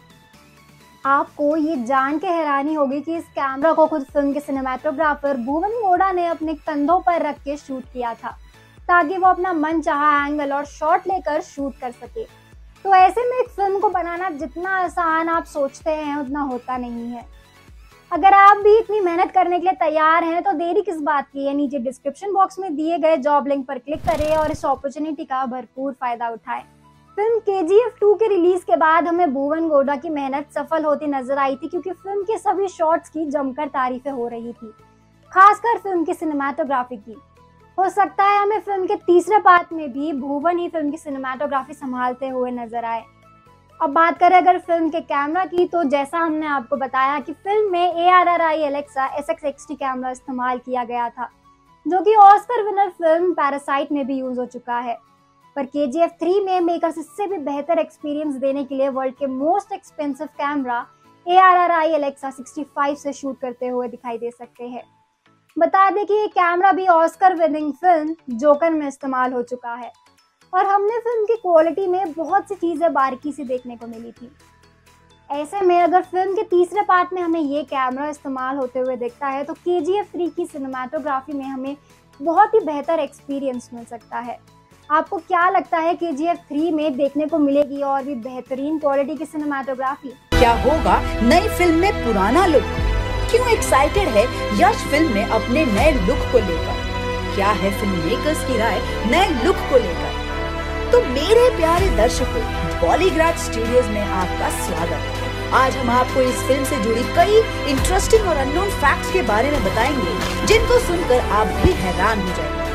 आपको ये जान के हैरानी होगी कि इस कैमरा को खुद फिल्म के सिनेमेटोग्राफर भुवन गौड़ा ने अपने कंधों पर रख के शूट किया था, ताकि वो अपना मनचाहा एंगल और शॉट लेकर शूट कर सके। तो ऐसे में एक फिल्म को बनाना जितना आसान आप सोचते हैं उतना होता नहीं है। अगर आप भी इतनी मेहनत करने के लिए तैयार हैं तो देरी किस बात की है। नीचे डिस्क्रिप्शन बॉक्स में दिए गए जॉब लिंक पर क्लिक करें और इस अपॉर्चुनिटी का भरपूर फायदा उठाएं। फिल्म KGF 2 के रिलीज के बाद हमें भुवन गौड़ा की मेहनत सफल होती नजर आई थी, क्योंकि फिल्म के सभी शॉट्स की जमकर तारीफें हो रही थी, खासकर फिल्म की सिनेमाटोग्राफी की। हो सकता है हमें फिल्म के तीसरे पार्ट में भी भुवन ही फिल्म की सिनेमाटोग्राफी संभालते हुए नजर आए। अब बात करें अगर फिल्म के कैमरा की, तो जैसा हमने आपको बताया कि फिल्म में ARRI Alexa SX60 कैमरा इस्तेमाल किया गया था, जो कि ऑस्कर विनर फिल्म पैरासाइट में भी यूज हो चुका है। पर KGF 3 में मेकर्स इससे भी बेहतर एक्सपीरियंस देने के लिए वर्ल्ड के most expensive camera ARRI Alexa 65 से शूट करते हुए दिखाई दे सकते हैं। बता दें कि ये कैमरा भी ऑस्कर विनिंग फिल्म जोकर में इस्तेमाल हो चुका है, और हमने फिल्म की क्वालिटी में बहुत सी चीज़ें बारीकी से देखने को मिली थी। ऐसे में अगर फिल्म के तीसरे पार्ट में हमें ये कैमरा इस्तेमाल होते हुए दिखता है, तो KGF 3 की सिनेमाटोग्राफी में हमें बहुत ही बेहतर एक्सपीरियंस मिल सकता है। आपको क्या लगता है KGF 3 में देखने को मिलेगी और भी बेहतरीन क्वालिटी की सिनेमाटोग्राफी? क्या होगा नई फिल्म में पुराना लुक? क्यों एक्साइटेड है यश फिल्म में अपने नए लुक को लेकर? क्या है फिल्म मेकर्स की राय नए लुक को लेकर? तो मेरे प्यारे दर्शकों, बॉलीग्राड स्टूडियोज में आपका स्वागत है। आज हम आपको इस फिल्म से जुड़ी कई इंटरेस्टिंग और अननोन फैक्ट्स के बारे में बताएंगे, जिनको सुनकर आप भी हैरान हो जाएंगे।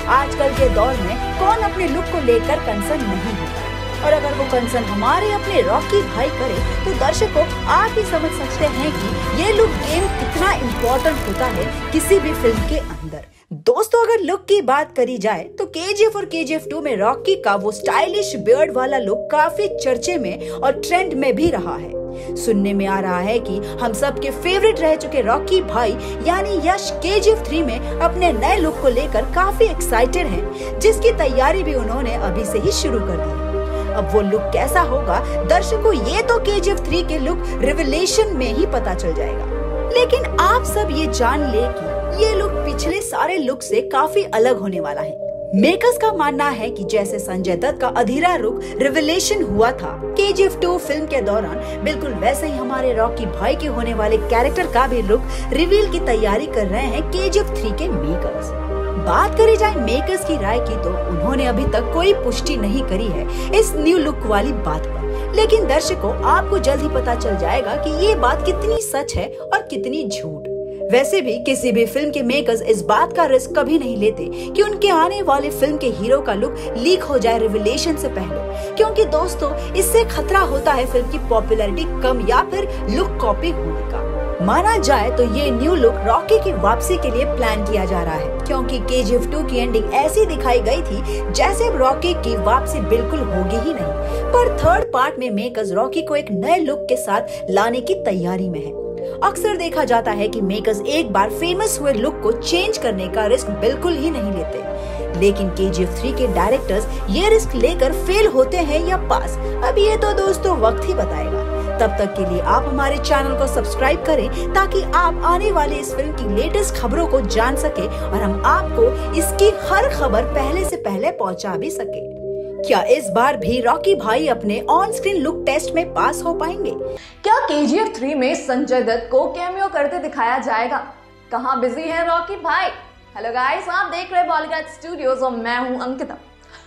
आजकल के दौर में कौन अपने लुक को लेकर कंसर्न नहीं होता, और अगर वो कंसर्न हमारे अपने रॉकी भाई करे तो दर्शकों आप ही समझ सकते हैं कि ये लुक गेम कितना इम्पोर्टेंट होता है किसी भी फिल्म के अंदर। दोस्तों, अगर लुक की बात करी जाए तो KGF और KGF 2 में रॉकी का वो स्टाइलिश बियर्ड वाला लुक काफी चर्चे में और ट्रेंड में भी रहा है। सुनने में आ रहा है कि हम सब के फेवरेट रह चुके रॉकी भाई यानी यश KGF 3 में अपने नए लुक को लेकर काफी एक्साइटेड हैं, जिसकी तैयारी भी उन्होंने अभी से ही शुरू कर दी है। अब वो लुक कैसा होगा दर्शकों ये तो KGF 3 के लुक रिविलेशन में ही पता चल जाएगा, लेकिन आप सब ये जान ले कि ये लुक पिछले सारे लुक से काफी अलग होने वाला है। मेकर्स का मानना है कि जैसे संजय दत्त का अधीरा लुक रिविलेशन हुआ था KGF 2 फिल्म के दौरान, बिल्कुल वैसे ही हमारे रॉकी भाई के होने वाले कैरेक्टर का भी लुक रिवील की तैयारी कर रहे हैं KGF 3 के मेकर्स। बात करी जाए मेकर्स की राय की तो उन्होंने अभी तक कोई पुष्टि नहीं करी है इस न्यू लुक वाली बात पर, लेकिन दर्शकों आपको जल्द ही पता चल जाएगा कि ये बात कितनी सच है और कितनी झूठ। वैसे भी किसी भी फिल्म के मेकर्स इस बात का रिस्क कभी नहीं लेते कि उनके आने वाले फिल्म के हीरो का लुक लीक हो जाए रिविलेशन से पहले, क्योंकि दोस्तों इससे खतरा होता है फिल्म की पॉपुलैरिटी कम या फिर लुक कॉपी होने का। माना जाए तो ये न्यू लुक रॉकी की वापसी के लिए प्लान किया जा रहा है, क्योंकि KGF 2 की एंडिंग ऐसी दिखाई गई थी जैसे रॉकी की वापसी बिल्कुल होगी ही नहीं। पर थर्ड पार्ट में मेकर्स रॉकी को एक नए लुक के साथ लाने की तैयारी में है। अक्सर देखा जाता है कि मेकर्स एक बार फेमस हुए लुक को चेंज करने का रिस्क बिल्कुल ही नहीं लेते, लेकिन KGF 3 के डायरेक्टर्स ये रिस्क लेकर फेल होते हैं या पास, अब ये तो दोस्तों वक्त ही बताएगा। तब तक के लिए आप हमारे चैनल को सब्सक्राइब करें ताकि आप आने वाली इस फिल्म की लेटेस्ट खबरों को जान सके और हम आपको इसकी हर खबर पहले से पहले पहुंचा भी सके। क्या इस बार भी रॉकी भाई अपने ऑन स्क्रीन लुक टेस्ट में पास हो पाएंगे? क्या KGF 3 में संजय दत्त को कैमियो करते दिखाया जाएगा? कहां बिजी है रॉकी भाई? हेलो गाइस, आप देख रहे हैं बॉलीवुड स्टूडियोज और मैं हूं अंकिता।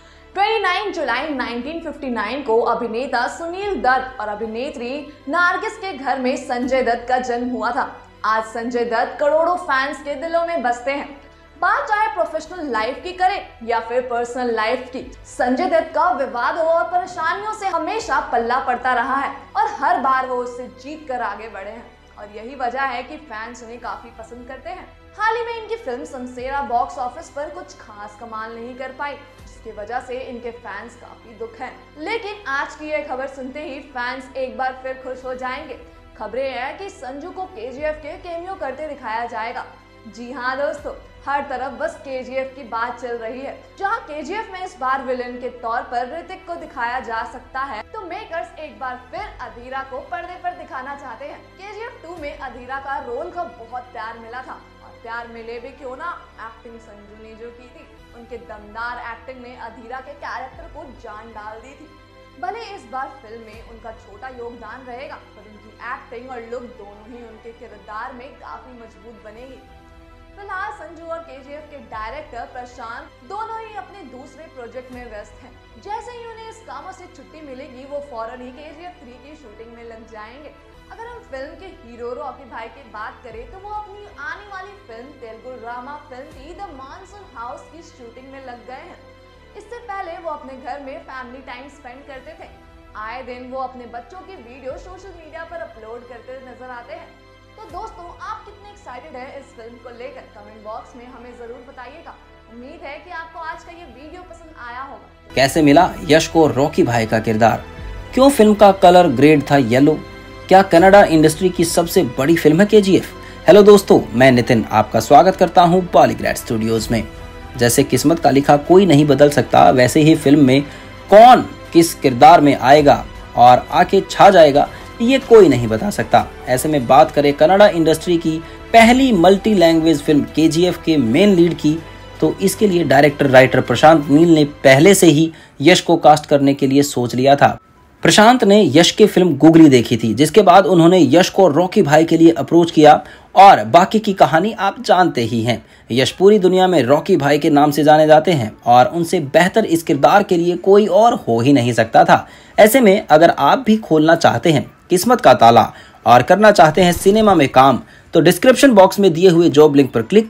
29 जुलाई 1959 को अभिनेता सुनील दत्त और अभिनेत्री नारगिस के घर में संजय दत्त का जन्म हुआ था। आज संजय दत्त करोड़ों फैंस के दिलों में बसते हैं। बात चाहे प्रोफेशनल लाइफ की करें या फिर पर्सनल लाइफ की, संजय दत्त का विवादों और परेशानियों से हमेशा पल्ला पड़ता रहा है और हर बार वो उससे जीत कर आगे बढ़े हैं, और यही वजह है कि फैंस उन्हें काफी पसंद करते हैं। हाल ही में इनकी फिल्म समसेरा बॉक्स ऑफिस पर कुछ खास कमाल नहीं कर पाई, जिसकी वजह से इनके फैंस काफी दुख हैं। लेकिन आज की यह खबर सुनते ही फैंस एक बार फिर खुश हो जाएंगे। खबरें हैं कि संजू को KGF के कैमियो करते दिखाया जाएगा। जी हाँ दोस्तों, हर तरफ बस KGF की बात चल रही है। जहाँ KGF में इस बार विलेन के तौर पर ऋतिक को दिखाया जा सकता है, तो मेकर्स एक बार फिर अधीरा को पर्दे पर दिखाना चाहते हैं। KGF 2 में अधीरा का रोल को बहुत प्यार मिला था, और प्यार मिले भी क्यों ना, एक्टिंग संजू ने जो की थी, उनके दमदार एक्टिंग ने अधीरा के कैरेक्टर को जान डाल दी थी। भले इस बार फिल्म में उनका छोटा योगदान रहेगा, पर उनकी एक्टिंग और लुक दोनों ही उनके किरदार में काफी मजबूत बनेगी। फिलहाल संजू और KGF के डायरेक्टर प्रशांत दोनों ही अपने दूसरे प्रोजेक्ट में व्यस्त हैं। जैसे ही उन्हें इस कामों से छुट्टी मिलेगी, वो फौरन ही KGF 3 की शूटिंग में लग जाएंगे। अगर हम फिल्म के हीरो रॉकी भाई की बात करें तो वो अपनी आने वाली फिल्म तेलुगु ड्रामा फिल्म की द मानसून हाउस की शूटिंग में लग गए हैं। इससे पहले वो अपने घर में फैमिली टाइम स्पेंड करते थे। आए दिन वो अपने बच्चों की वीडियो सोशल मीडिया पर अपलोड करते नजर आते हैं। तो दोस्तों, आप कितने एक्साइटेड हैं इस फिल्म को लेकर? कमेंट बॉक्स में हमें जरूर बताइएगा। उम्मीद है कि आपको आज का ये वीडियो पसंद आया होगा। कैसे मिला यश को रॉकी भाई का किरदार? क्यों फिल्म का कलर ग्रेड था येलो? क्या कनाडा इंडस्ट्री की सबसे बड़ी फिल्म है KGF? हेलो दोस्तों, मैं नितिन आपका स्वागत करता हूँ बॉलीवुड स्टूडियोज में। जैसे किस्मत का लिखा कोई नहीं बदल सकता, वैसे ही फिल्म में कौन किस किरदार में आएगा और आके छा जाएगा, ये कोई नहीं बता सकता। ऐसे में बात करें कनाडा इंडस्ट्री की पहली मल्टी लैंग्वेज फिल्म KGF के मेन लीड की, तो इसके लिए डायरेक्टर राइटर प्रशांत नील ने पहले से ही यश को कास्ट करने के लिए सोच लिया था। प्रशांत ने यश की फिल्म गुगली देखी थी, जिसके बाद उन्होंने यश को रॉकी भाई के लिए अप्रोच किया, और बाकी की कहानी आप जानते ही हैं। यश पूरी दुनिया में रॉकी भाई के नाम से जाने जाते हैं और उनसे बेहतर इस किरदार के लिए कोई और हो ही नहीं सकता था। ऐसे में अगर आप भी खोलना चाहते हैं किस्मत का ताला और करना चाहते हैं सिनेमा में काम, तो डिस्क्रिप्शन बॉक्स में दिए हुए जॉब लिंक पर क्लिक करें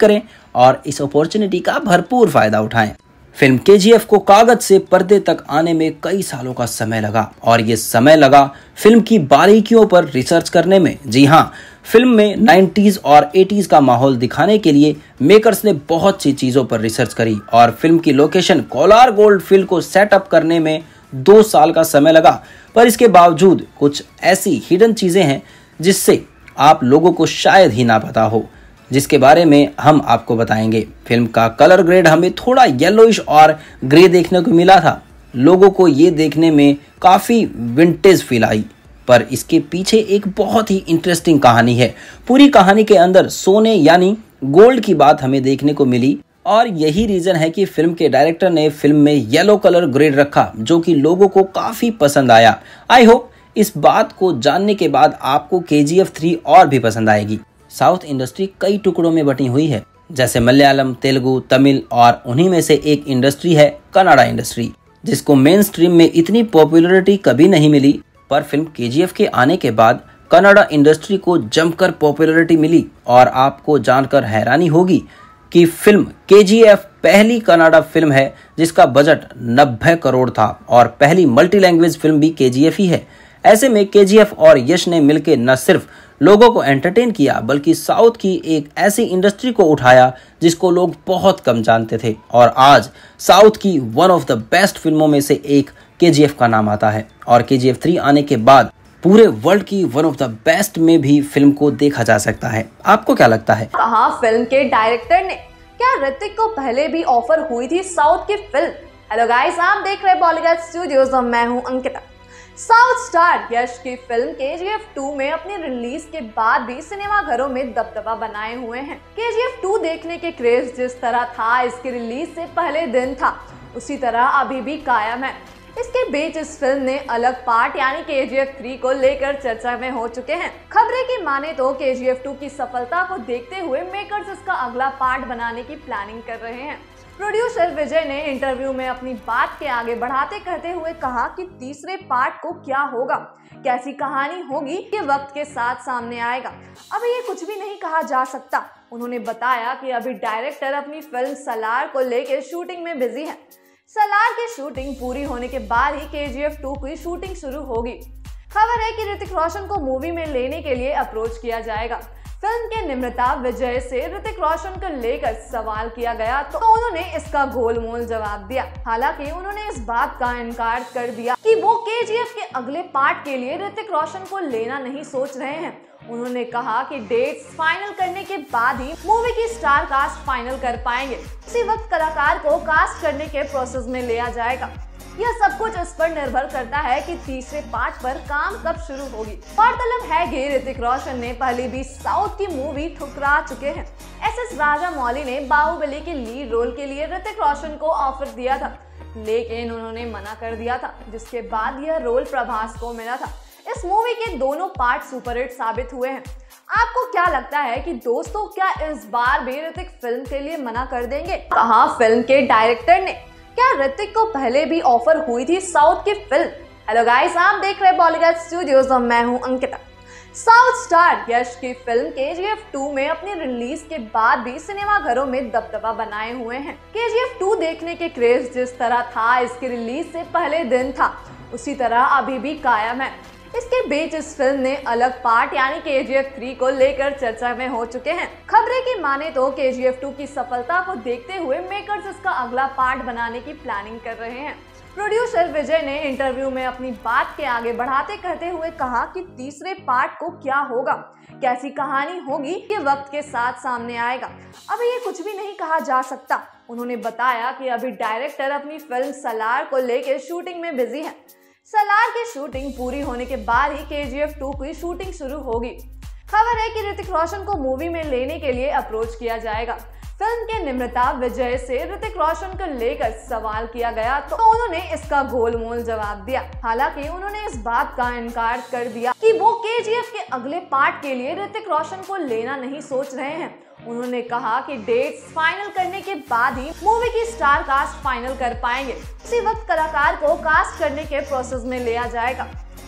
और इस अपॉर्चुनिटी का भरपूर फायदा उठाएं। फिल्म KGF को कागज से पर्दे तक आने में कई सालों का समय लगा और ये समय लगा फिल्म की बारीकियों पर रिसर्च करने में। जी हाँ, फिल्म में 90s और 80s का माहौल दिखाने के लिए मेकर्स ने बहुत सी चीज़ों पर रिसर्च करी और फिल्म की लोकेशन कोलार गोल्ड फील्ड को सेटअप करने में 2 साल का समय लगा। पर इसके बावजूद कुछ ऐसी हिडन चीज़ें हैं जिससे आप लोगों को शायद ही ना पता हो, जिसके बारे में हम आपको बताएंगे। फिल्म का कलर ग्रेड हमें थोड़ा येलोइश और ग्रे देखने को मिला था। लोगों को ये देखने में काफ़ी विंटेज फील आई, पर इसके पीछे एक बहुत ही इंटरेस्टिंग कहानी है। पूरी कहानी के अंदर सोने यानी गोल्ड की बात हमें देखने को मिली और यही रीज़न है कि फिल्म के डायरेक्टर ने फिल्म में येलो कलर ग्रेड रखा, जो कि लोगों को काफ़ी पसंद आया। आई होप इस बात को जानने के बाद आपको KGF 3 और भी पसंद आएगी। साउथ इंडस्ट्री कई टुकड़ों में बटी हुई है, जैसे मलयालम, तेलुगु, तमिल, और उन्हीं में से एक इंडस्ट्री है कन्नड़ा इंडस्ट्री, जिसको मेन स्ट्रीम में इतनी पॉपुलैरिटी कभी नहीं मिली। पर फिल्म KGF के आने के बाद कन्नड़ा इंडस्ट्री को जमकर पॉपुलैरिटी मिली और आपको जानकर हैरानी होगी कि फिल्म KGF पहली कन्नड़ा फिल्म है जिसका बजट 90 करोड़ था और पहली मल्टी लैंग्वेज फिल्म भी KGF ही है। ऐसे में KGF और यश ने मिलकर न सिर्फ लोगों को एंटरटेन किया बल्कि साउथ की एक ऐसी इंडस्ट्री को उठाया जिसको लोग बहुत कम जानते थे, और आज साउथ की वन ऑफ द बेस्ट फिल्मों में से एक KGF का नाम आता है। और KGF 3 आने के बाद पूरे वर्ल्ड की वन ऑफ द बेस्ट में भी फिल्म को देखा जा सकता है। आपको क्या लगता है? कहा फिल्म के डायरेक्टर ने, क्या ऋतिक को पहले भी ऑफर हुई थी साउथ की फिल्म? हेलो गाइस, आप देख रहे हैं बॉलीवुड स्टूडियोज और मैं हूं अंकिता। साउथ स्टार यश की फिल्म KGF 2 में अपनी रिलीज के बाद भी सिनेमा घरों में दबदबा बनाए हुए हैं। KGF 2 देखने के क्रेज जिस तरह था इसकी रिलीज से पहले दिन था, उसी तरह अभी भी कायम है। इसके बीच इस फिल्म ने अलग पार्ट यानी KGF 3 को लेकर चर्चा में हो चुके हैं। खबरें की माने तो KGF 2 की सफलता को देखते हुए मेकर्स इसका अगला पार्ट बनाने की प्लानिंग कर रहे हैं। प्रोड्यूसर विजय ने इंटरव्यू में अपनी बात के आगे बढ़ाते कहते हुए कहा कि तीसरे पार्ट को क्या होगा, कैसी कहानी होगी, ये वक्त के साथ सामने आएगा। अभी ये कुछ भी नहीं कहा जा सकता। उन्होंने बताया कि अभी डायरेक्टर अपनी फिल्म सलार को लेकर शूटिंग में बिजी है। सलार की शूटिंग पूरी होने के बाद ही KGF 2 की शूटिंग शुरू होगी। खबर है कि ऋतिक रोशन को मूवी में लेने के लिए अप्रोच किया जाएगा। फिल्म के निर्माता विजय से ऋतिक रोशन को लेकर सवाल किया गया तो उन्होंने इसका गोलमोल जवाब दिया। हालांकि उन्होंने इस बात का इनकार कर दिया कि वो KGF के अगले पार्ट के लिए ऋतिक रोशन को लेना नहीं सोच रहे हैं। उन्होंने कहा कि डेट्स फाइनल करने के बाद ही मूवी की स्टार कास्ट फाइनल कर पाएंगे। इसी वक्त कलाकार को कास्ट करने के प्रोसेस में लिया जाएगा। यह सब कुछ इस पर निर्भर करता है कि तीसरे पार्ट पर काम कब शुरू होगी। गौरतलब है कि ऋतिक रोशन ने पहले भी साउथ की मूवी ठुकरा चुके हैं। SS राजामौली ने बाहुबली के लीड रोल के लिए ऋतिक रोशन को ऑफर दिया था, लेकिन उन्होंने मना कर दिया था, जिसके बाद यह रोल प्रभास को मिला था। इस मूवी के दोनों पार्ट सुपरहिट साबित हुए हैं। आपको क्या लगता है कि दोस्तों, क्या इस बार भी ऋतिक फिल्म के लिए मना कर देंगे? कहा फिल्म के डायरेक्टर ने, क्या ऋतिक को पहले भी ऑफर हुई थी साउथ की फिल्म? हेलो गाइस, आप देख रहे हैं बॉलीवुड स्टूडियोज और मैं हूं अंकिता। साउथ स्टार यश की फिल्म KGF 2 में अपनी रिलीज के बाद भी सिनेमा घरों में दबदबा बनाए हुए हैं। KGF 2 देखने के क्रेज जिस तरह था इसकी रिलीज से पहले दिन था, उसी तरह अभी भी कायम है। इसके बीच इस फिल्म ने अलग पार्ट यानी KGF 3 को लेकर चर्चा में हो चुके हैं। खबरें की माने तो KGF 2 की सफलता को देखते हुए मेकर्स इसका अगला पार्ट बनाने की प्लानिंग कर रहे हैं। प्रोड्यूसर विजय ने इंटरव्यू में अपनी बात के आगे बढ़ाते कहते हुए कहा कि तीसरे पार्ट को क्या होगा, कैसी कहानी होगी, ये वक्त के साथ सामने आएगा। अभी ये कुछ भी नहीं कहा जा सकता। उन्होंने बताया कि अभी डायरेक्टर अपनी फिल्म सलार को लेकर शूटिंग में बिजी है। सलार की शूटिंग पूरी होने के बाद ही KGF 2 की शूटिंग शुरू होगी। खबर है कि ऋतिक रोशन को मूवी में लेने के लिए अप्रोच किया जाएगा। फिल्म के निर्माता विजय से ऋतिक रोशन को लेकर सवाल किया गया तो उन्होंने इसका गोलमोल जवाब दिया। हालांकि उन्होंने इस बात का इनकार कर दिया कि वो KGF के अगले पार्ट के लिए ऋतिक रोशन को लेना नहीं सोच रहे हैं। उन्होंने कहा कि डेट्स फाइनल करने के बाद ही मूवी की स्टार कास्ट फाइनल कर पाएंगे। इसी वक्त कलाकार को कास्ट करने के प्रोसेस में लिया जाएगा।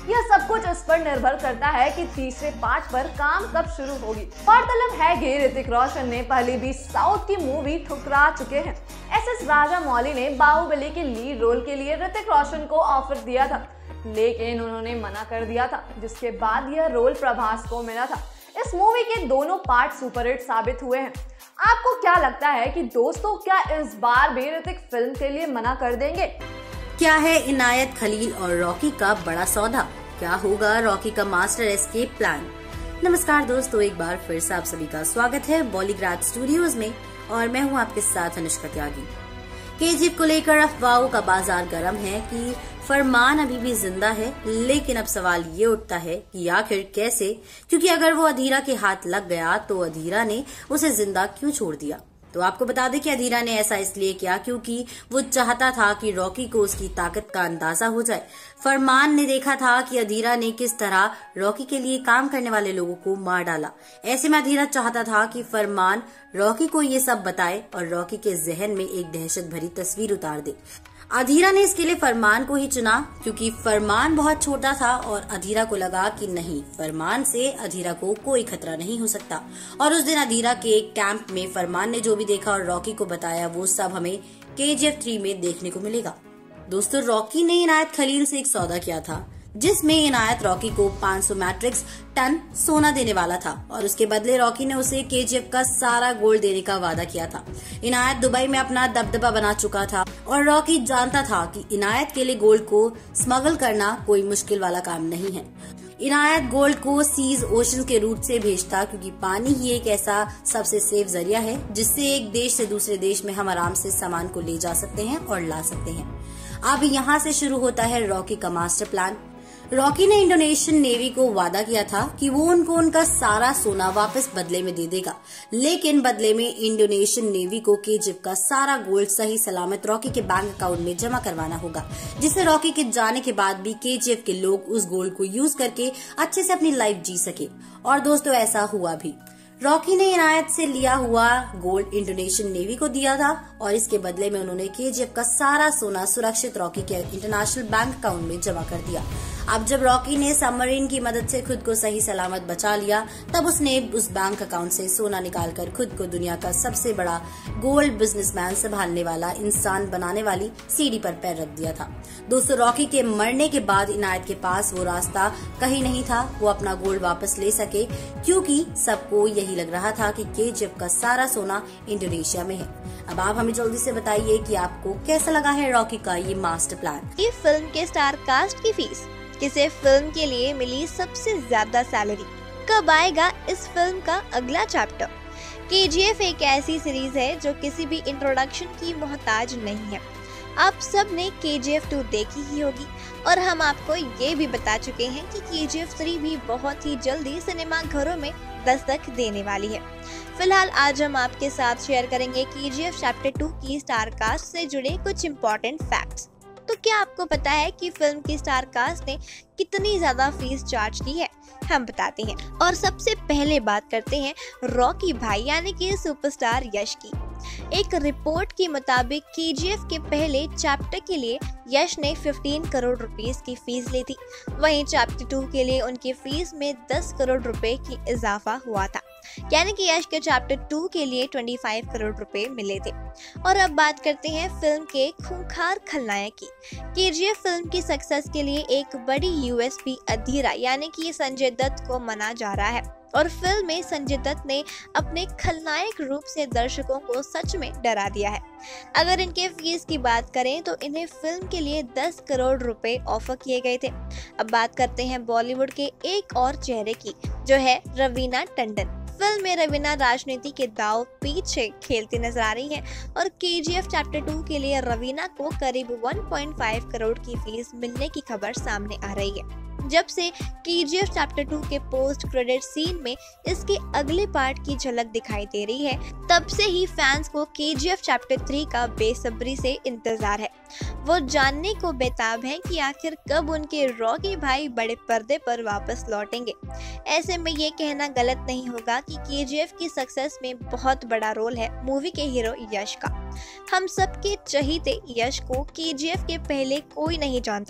यह सब कुछ इस पर निर्भर करता है कि तीसरे पार्ट पर काम कब शुरू होगी। गौरतलब है कि ऋतिक रोशन ने पहले भी साउथ की मूवी ठुकरा चुके हैं। एसएस राजामौली ने बाहुबली के लीड रोल के लिए ऋतिक रोशन को ऑफर दिया था, लेकिन उन्होंने मना कर दिया था, जिसके बाद यह रोल प्रभास को मिला था। इस मूवी के दोनों पार्ट सुपरहिट साबित हुए हैं। आपको क्या लगता है कि दोस्तों, क्या इस बार भी ऋतिक फिल्म के लिए मना कर देंगे? क्या है इनायत खलील और रॉकी का बड़ा सौदा? क्या होगा रॉकी का मास्टर एस्केप प्लान? नमस्कार दोस्तों, एक बार फिर से आप सभी का स्वागत है बॉलीग्राड स्टूडियोज में और मैं हूं आपके साथ अनुष्का त्यागी। केजीएफ को लेकर अफवाहों का बाजार गर्म है कि फरमान अभी भी जिंदा है, लेकिन अब सवाल ये उठता है कि आखिर कैसे, क्योंकि अगर वो अधीरा के हाथ लग गया तो अधीरा ने उसे जिंदा क्यों छोड़ दिया। तो आपको बता दें कि अधीरा ने ऐसा इसलिए किया क्योंकि वो चाहता था कि रॉकी को उसकी ताकत का अंदाजा हो जाए। फरमान ने देखा था कि अधीरा ने किस तरह रॉकी के लिए काम करने वाले लोगों को मार डाला। ऐसे में अधीरा चाहता था कि फरमान रॉकी को ये सब बताए और रॉकी के जहन में एक दहशत भरी तस्वीर उतार दे। अधीरा ने इसके लिए फरमान को ही चुना क्योंकि फरमान बहुत छोटा था और अधीरा को लगा कि नहीं, फरमान से अधीरा को कोई खतरा नहीं हो सकता। और उस दिन अधीरा के कैंप में फरमान ने जो भी देखा और रॉकी को बताया वो सब हमें केजीएफ 3 में देखने को मिलेगा। दोस्तों, रॉकी ने इनायत खलील से एक सौदा किया था जिसमें इनायत रॉकी को 500 मैट्रिक टन सोना देने वाला था और उसके बदले रॉकी ने उसे केजीएफ का सारा गोल्ड देने का वादा किया था। इनायत दुबई में अपना दबदबा बना चुका था और रॉकी जानता था कि इनायत के लिए गोल्ड को स्मगल करना कोई मुश्किल वाला काम नहीं है। इनायत गोल्ड को सीज ओशन के रूट से भेजता क्योंकि पानी ही एक ऐसा सबसे सेफ जरिया है जिससे एक देश से दूसरे देश में हम आराम से सामान को ले जा सकते हैं और ला सकते हैं। अब यहाँ से शुरू होता है रॉकी का मास्टर प्लान। रॉकी ने इंडोनेशियन नेवी को वादा किया था कि वो उनको उनका सारा सोना वापस बदले में दे देगा, लेकिन बदले में इंडोनेशियन नेवी को केजीएफ का सारा गोल्ड सही सलामत रॉकी के बैंक अकाउंट में जमा करवाना होगा, जिससे रॉकी के जाने के बाद भी केजीएफ के लोग उस गोल्ड को यूज करके अच्छे से अपनी लाइफ जी सके। और दोस्तों, ऐसा हुआ भी। रॉकी ने इनायत से लिया हुआ गोल्ड इंडोनेशियन नेवी को दिया था और इसके बदले में उन्होंने केजीएफ का सारा सोना सुरक्षित रॉकी के इंटरनेशनल बैंक अकाउंट में जमा कर दिया। अब जब रॉकी ने सबमरीन की मदद से खुद को सही सलामत बचा लिया, तब उसने उस बैंक अकाउंट से सोना निकालकर खुद को दुनिया का सबसे बड़ा गोल्ड बिजनेसमैन संभालने वाला इंसान बनाने वाली सीढ़ी पर पैर रख दिया था। दोस्तों, रॉकी के मरने के बाद इनायत के पास वो रास्ता कहीं नहीं था वो अपना गोल्ड वापस ले सके, क्योंकि सबको यही लग रहा था कि केजीएफ का सारा सोना इंडोनेशिया में है। अब आप हमें जल्दी से बताइए कि आपको कैसा लगा है रॉकी का ये मास्टर प्लान। ये फिल्म के स्टार कास्ट की फीस, किसे फिल्म के लिए मिली सबसे ज्यादा सैलरी, कब आएगा इस फिल्म का अगला चैप्टर। केजीएफ एक ऐसी सीरीज है जो किसी भी इंट्रोडक्शन की मोहताज नहीं है। आप सब ने केजीएफ 2 देखी ही होगी और हम आपको ये भी बता चुके हैं कि केजीएफ 3 भी बहुत ही जल्दी सिनेमा घरों में दस्तक देने वाली है। फिलहाल आज हम आपके साथ शेयर करेंगे केजीएफ चैप्टर 2 की स्टार कास्ट से जुड़े कुछ इम्पोर्टेंट फैक्ट्स। तो क्या आपको पता है कि फिल्म की स्टार कास्ट ने कितनी ज्यादा फीस चार्ज की है? हम बताते हैं। और सबसे पहले बात करते हैं रॉकी भाई यानी कि सुपरस्टार यश की। एक रिपोर्ट के मुताबिक केजीएफ के पहले चैप्टर के लिए यश ने 15 करोड़ रुपीस की फीस ली थी। वहीं चैप्टर 2 के लिए उनकी फीस में 10 करोड़ रुपए की इजाफा हुआ था, यानी कि यश के चैप्टर 2 के लिए 25 करोड़ रुपए मिले थे। और अब बात करते हैं फिल्म के खूंखार खलनायक की। केजीएफ फिल्म की सक्सेस के लिए एक बड़ी यूएसपी अधीरा यानी कि संजय दत्त को माना जा रहा है और फिल्म में संजय दत्त ने अपने खलनायक रूप से दर्शकों को सच में डरा दिया है। अगर इनके फीस की बात करें तो इन्हें फिल्म के लिए 10 करोड़ रुपए ऑफर किए गए थे। अब बात करते हैं बॉलीवुड के एक और चेहरे की, जो है रवीना टंडन। फिल्म में रवीना राजनीति के दांव पीछे खेलती नजर आ रही है और केजीएफ चैप्टर 2 के लिए रवीना को करीब 1.5 करोड़ की फीस मिलने की खबर सामने आ रही है। जब से केजीएफ चैप्टर 2 के पोस्ट क्रेडिट सीन में इसके अगले पार्ट की झलक दिखाई दे रही है, तब से ही फैंस को केजीएफ चैप्टर 3 का बेसब्री से इंतजार है। वो जानने को बेताब हैं कि आखिर कब उनके रॉकी भाई बड़े पर्दे पर वापस लौटेंगे। ऐसे में ये कहना गलत नहीं होगा कि केजीएफ की सक्सेस में बहुत बड़ा रोल है मूवी के हीरो यश का। हम सबके चहीते यश को केजीएफ के पहले कोई नहीं जानता था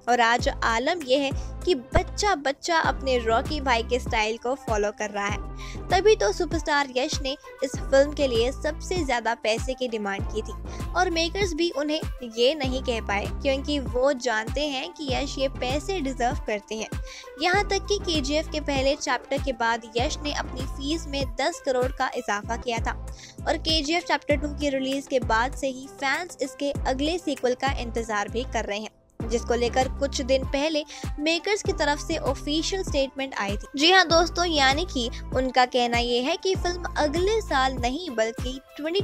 और आज आलम यह है कि बच्चा बच्चा अपने रॉकी भाई के स्टाइल को फॉलो कर रहा है। तभी तो सुपरस्टार यश ने इस फिल्म के लिए सबसे ज्यादा पैसे की डिमांड की थी और मेकर्स भी उन्हें ये नहीं कह पाए क्योंकि वो जानते हैं कि यश ये पैसे डिजर्व करते हैं। यहाँ तक कि KGF के पहले चैप्टर के बाद यश ने अपनी फीस में 10 करोड़ का इजाफा किया था और KGF चैप्टर 2 की रिलीज के बाद से ही फैंस इसके अगले सीक्वल का इंतजार भी कर रहे हैं, जिसको लेकर कुछ दिन पहले मेकर्स की तरफ से ऑफिशियल स्टेटमेंट आई थी। जी हाँ दोस्तों, यानी कि उनका कहना ये है कि फिल्म अगले साल नहीं बल्कि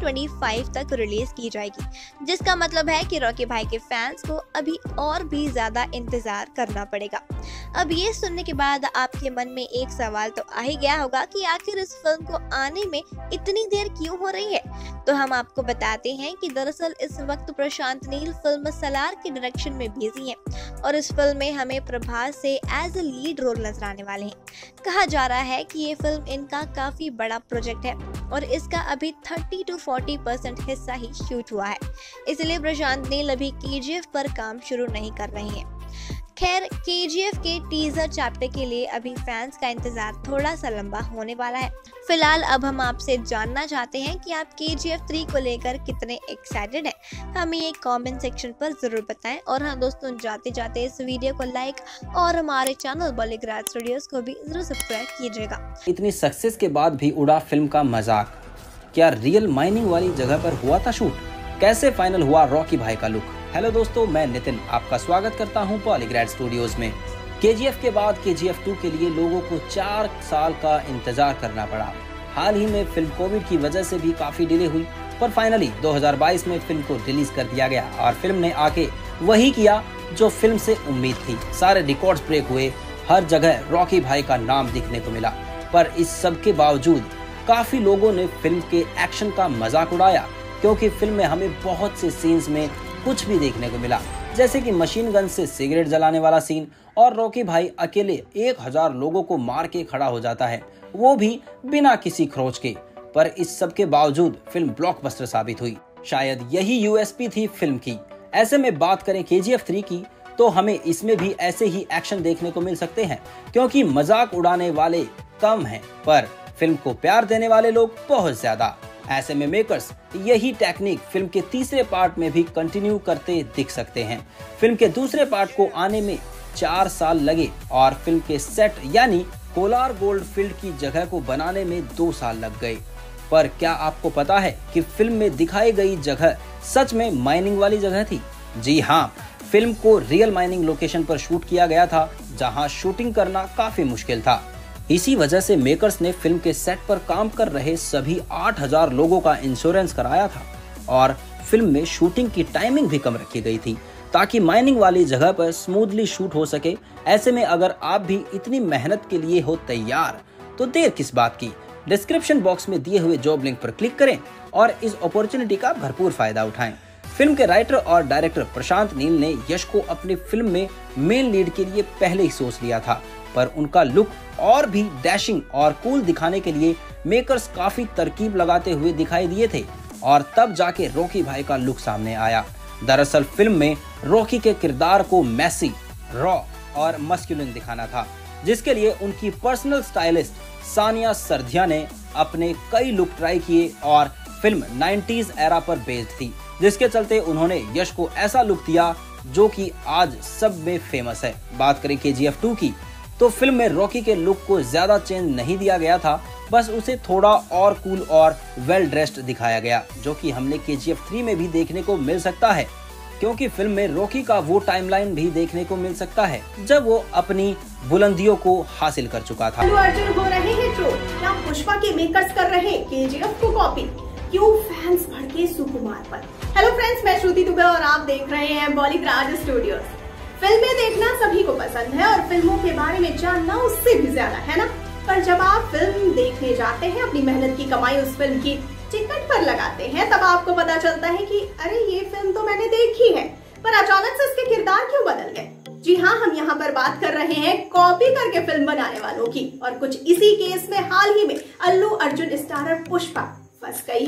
2025 तक रिलीज की जाएगी, जिसका मतलब है कि रॉकी भाई के फैंस को अभी और भी ज्यादा इंतजार करना पड़ेगा। अब ये सुनने के बाद आपके मन में एक सवाल तो आ ही गया होगा कि आखिर इस फिल्म को आने में इतनी देर क्यों हो रही है। तो हम आपको बताते हैं कि दरअसल इस वक्त प्रशांत नील फिल्म सलार के डायरेक्शन में बिजी हैं और इस फिल्म में हमें प्रभास से एज ए लीड रोल नजर आने वाले हैं। कहा जा रहा है कि ये फिल्म इनका काफी बड़ा प्रोजेक्ट है और इसका अभी 30 to 40% हिस्सा ही शूट हुआ है, इसलिए प्रशांत नील अभी KGF पर काम शुरू नहीं कर रहे हैं। खैर, KGF के टीजर चैप्टर के लिए अभी फैंस का इंतजार थोड़ा सा लंबा होने वाला है। फिलहाल अब हम आपसे जानना चाहते हैं कि आप KGF 3 को लेकर कितने एक्साइटेड हैं। हमें ये कमेंट सेक्शन पर जरूर बताएं और हाँ दोस्तों, जाते जाते इस वीडियो को लाइक और हमारे चैनल बॉलीग्राज स्टूडियोज को भी जरूर सब्सक्राइब कीजिएगा। इतनी सक्सेस के बाद भी उड़ा फिल्म का मजाक। क्या रियल माइनिंग वाली जगह पर हुआ था शूट? कैसे फाइनल हुआ रॉकी भाई का लुक? हेलो दोस्तों, मैं नितिन आपका स्वागत करता हूं बॉलीग्राज स्टूडियोज में। KGF के बाद KGF 2 के लिए लोगों को 4 साल का इंतजार करना पड़ा। हाल ही में फिल्म कोविड की वजह से भी काफी डिले हुई, पर फाइनली 2022 में फिल्म को रिलीज कर दिया गया और फिल्म ने आके वही किया जो फिल्म से उम्मीद थी। सारे रिकॉर्ड्स ब्रेक हुए, हर जगह रॉकी भाई का नाम दिखने को मिला, पर इस सब के बावजूद काफी लोगों ने फिल्म के एक्शन का मजाक उड़ाया क्योंकि फिल्म में हमें बहुत से सीन्स में कुछ भी देखने को मिला, जैसे कि मशीन गन से सिगरेट जलाने वाला सीन और रॉकी भाई अकेले 1000 लोगों को मार के खड़ा हो जाता है, वो भी बिना किसी खरोच के। पर इस सब के बावजूद फिल्म ब्लॉकबस्टर साबित हुई। शायद यही USP थी फिल्म की। ऐसे में बात करें KGF 3 की तो हमें इसमें भी ऐसे ही एक्शन देखने को मिल सकते हैं क्योंकि मजाक उड़ाने वाले कम हैं, पर फिल्म को प्यार देने वाले लोग बहुत ज्यादा। ऐसे में मेकर्स यही टेक्निक फिल्म के तीसरे पार्ट में भी कंटिन्यू करते दिख सकते हैं। फिल्म के दूसरे पार्ट को आने में 4 साल लगे और फिल्म के सेट यानी कोलार गोल्ड फील्ड की जगह को बनाने में 2 साल लग गए। पर क्या आपको पता है कि फिल्म में दिखाई गई जगह सच में माइनिंग वाली जगह थी? जी हाँ, फिल्म को रियल माइनिंग लोकेशन पर शूट किया गया था जहाँ शूटिंग करना काफी मुश्किल था। इसी वजह से मेकर्स ने फिल्म के सेट पर काम कर रहे सभी 8000 लोगों का इंश्योरेंस कराया था और फिल्म में शूटिंग की टाइमिंग भी कम रखी गई थी ताकि माइनिंग वाली जगह पर स्मूथली शूट हो सके। ऐसे में अगर आप भी इतनी मेहनत के लिए हो तैयार तो देर किस बात की। डिस्क्रिप्शन बॉक्स में दिए हुए जॉब लिंक पर क्लिक करें और इस अपॉर्चुनिटी का भरपूर फायदा उठाएं। फिल्म के राइटर और डायरेक्टर प्रशांत नील ने यश को अपनी फिल्म में मेन लीड के लिए पहले ही सोच लिया था, पर उनका लुक और भी डैशिंग और कूल दिखाने के लिए मेकर्स काफी तरकीब लगाते हुए दिखाई दिए थे और तब जाके रॉकी भाई का लुक सामने आया। दरअसल फिल्म में रॉकी के किरदार को मैसी, रॉ और मस्कुलिन दिखाना था, जिसके लिए उनकी पर्सनल स्टाइलिस्ट सानिया सरदिया ने अपने कई लुक ट्राई किए और फिल्म 90s एरा पर बेस्ड थी, जिसके चलते उन्होंने यश को ऐसा लुक दिया जो कि आज सब में फेमस है। बात करें KGF 2 की तो फिल्म में रॉकी के लुक को ज्यादा चेंज नहीं दिया गया था, बस उसे थोड़ा और कूल और वेल ड्रेस्ड दिखाया गया, जो कि हमने KGF 3 में भी देखने को मिल सकता है क्योंकि फिल्म में रॉकी का वो टाइमलाइन भी देखने को मिल सकता है जब वो अपनी बुलंदियों को हासिल कर चुका था। अल्लू अर्जुन हो रहे हैं ट्रोल, क्या पुष्पा के मेकर्स कर रहे हैं KGF को कॉपी? क्यों फैंस भड़के सुकुमार पर? हेलो फ्रेंड्स, मैं श्रुति दुबे और आप देख रहे हैं बॉलीग्राज स्टूडियोज। फिल्में देखना सभी को पसंद है और फिल्मों के बारे में जानना उससे भी ज्यादा, है ना? पर जब आप फिल्म देखने जाते हैं, अपनी मेहनत की कमाई उस फिल्म की टिकट पर लगाते हैं, तब आपको पता चलता है कि अरे ये फिल्म तो मैंने देखी है, पर अचानक से इसके किरदार क्यों बदल गए? जी हाँ, हम यहाँ पर बात कर रहे हैं कॉपी करके फिल्म बनाने वालों की और कुछ इसी केस में हाल ही में अल्लू अर्जुन स्टारर पुष्पा फंस गई है।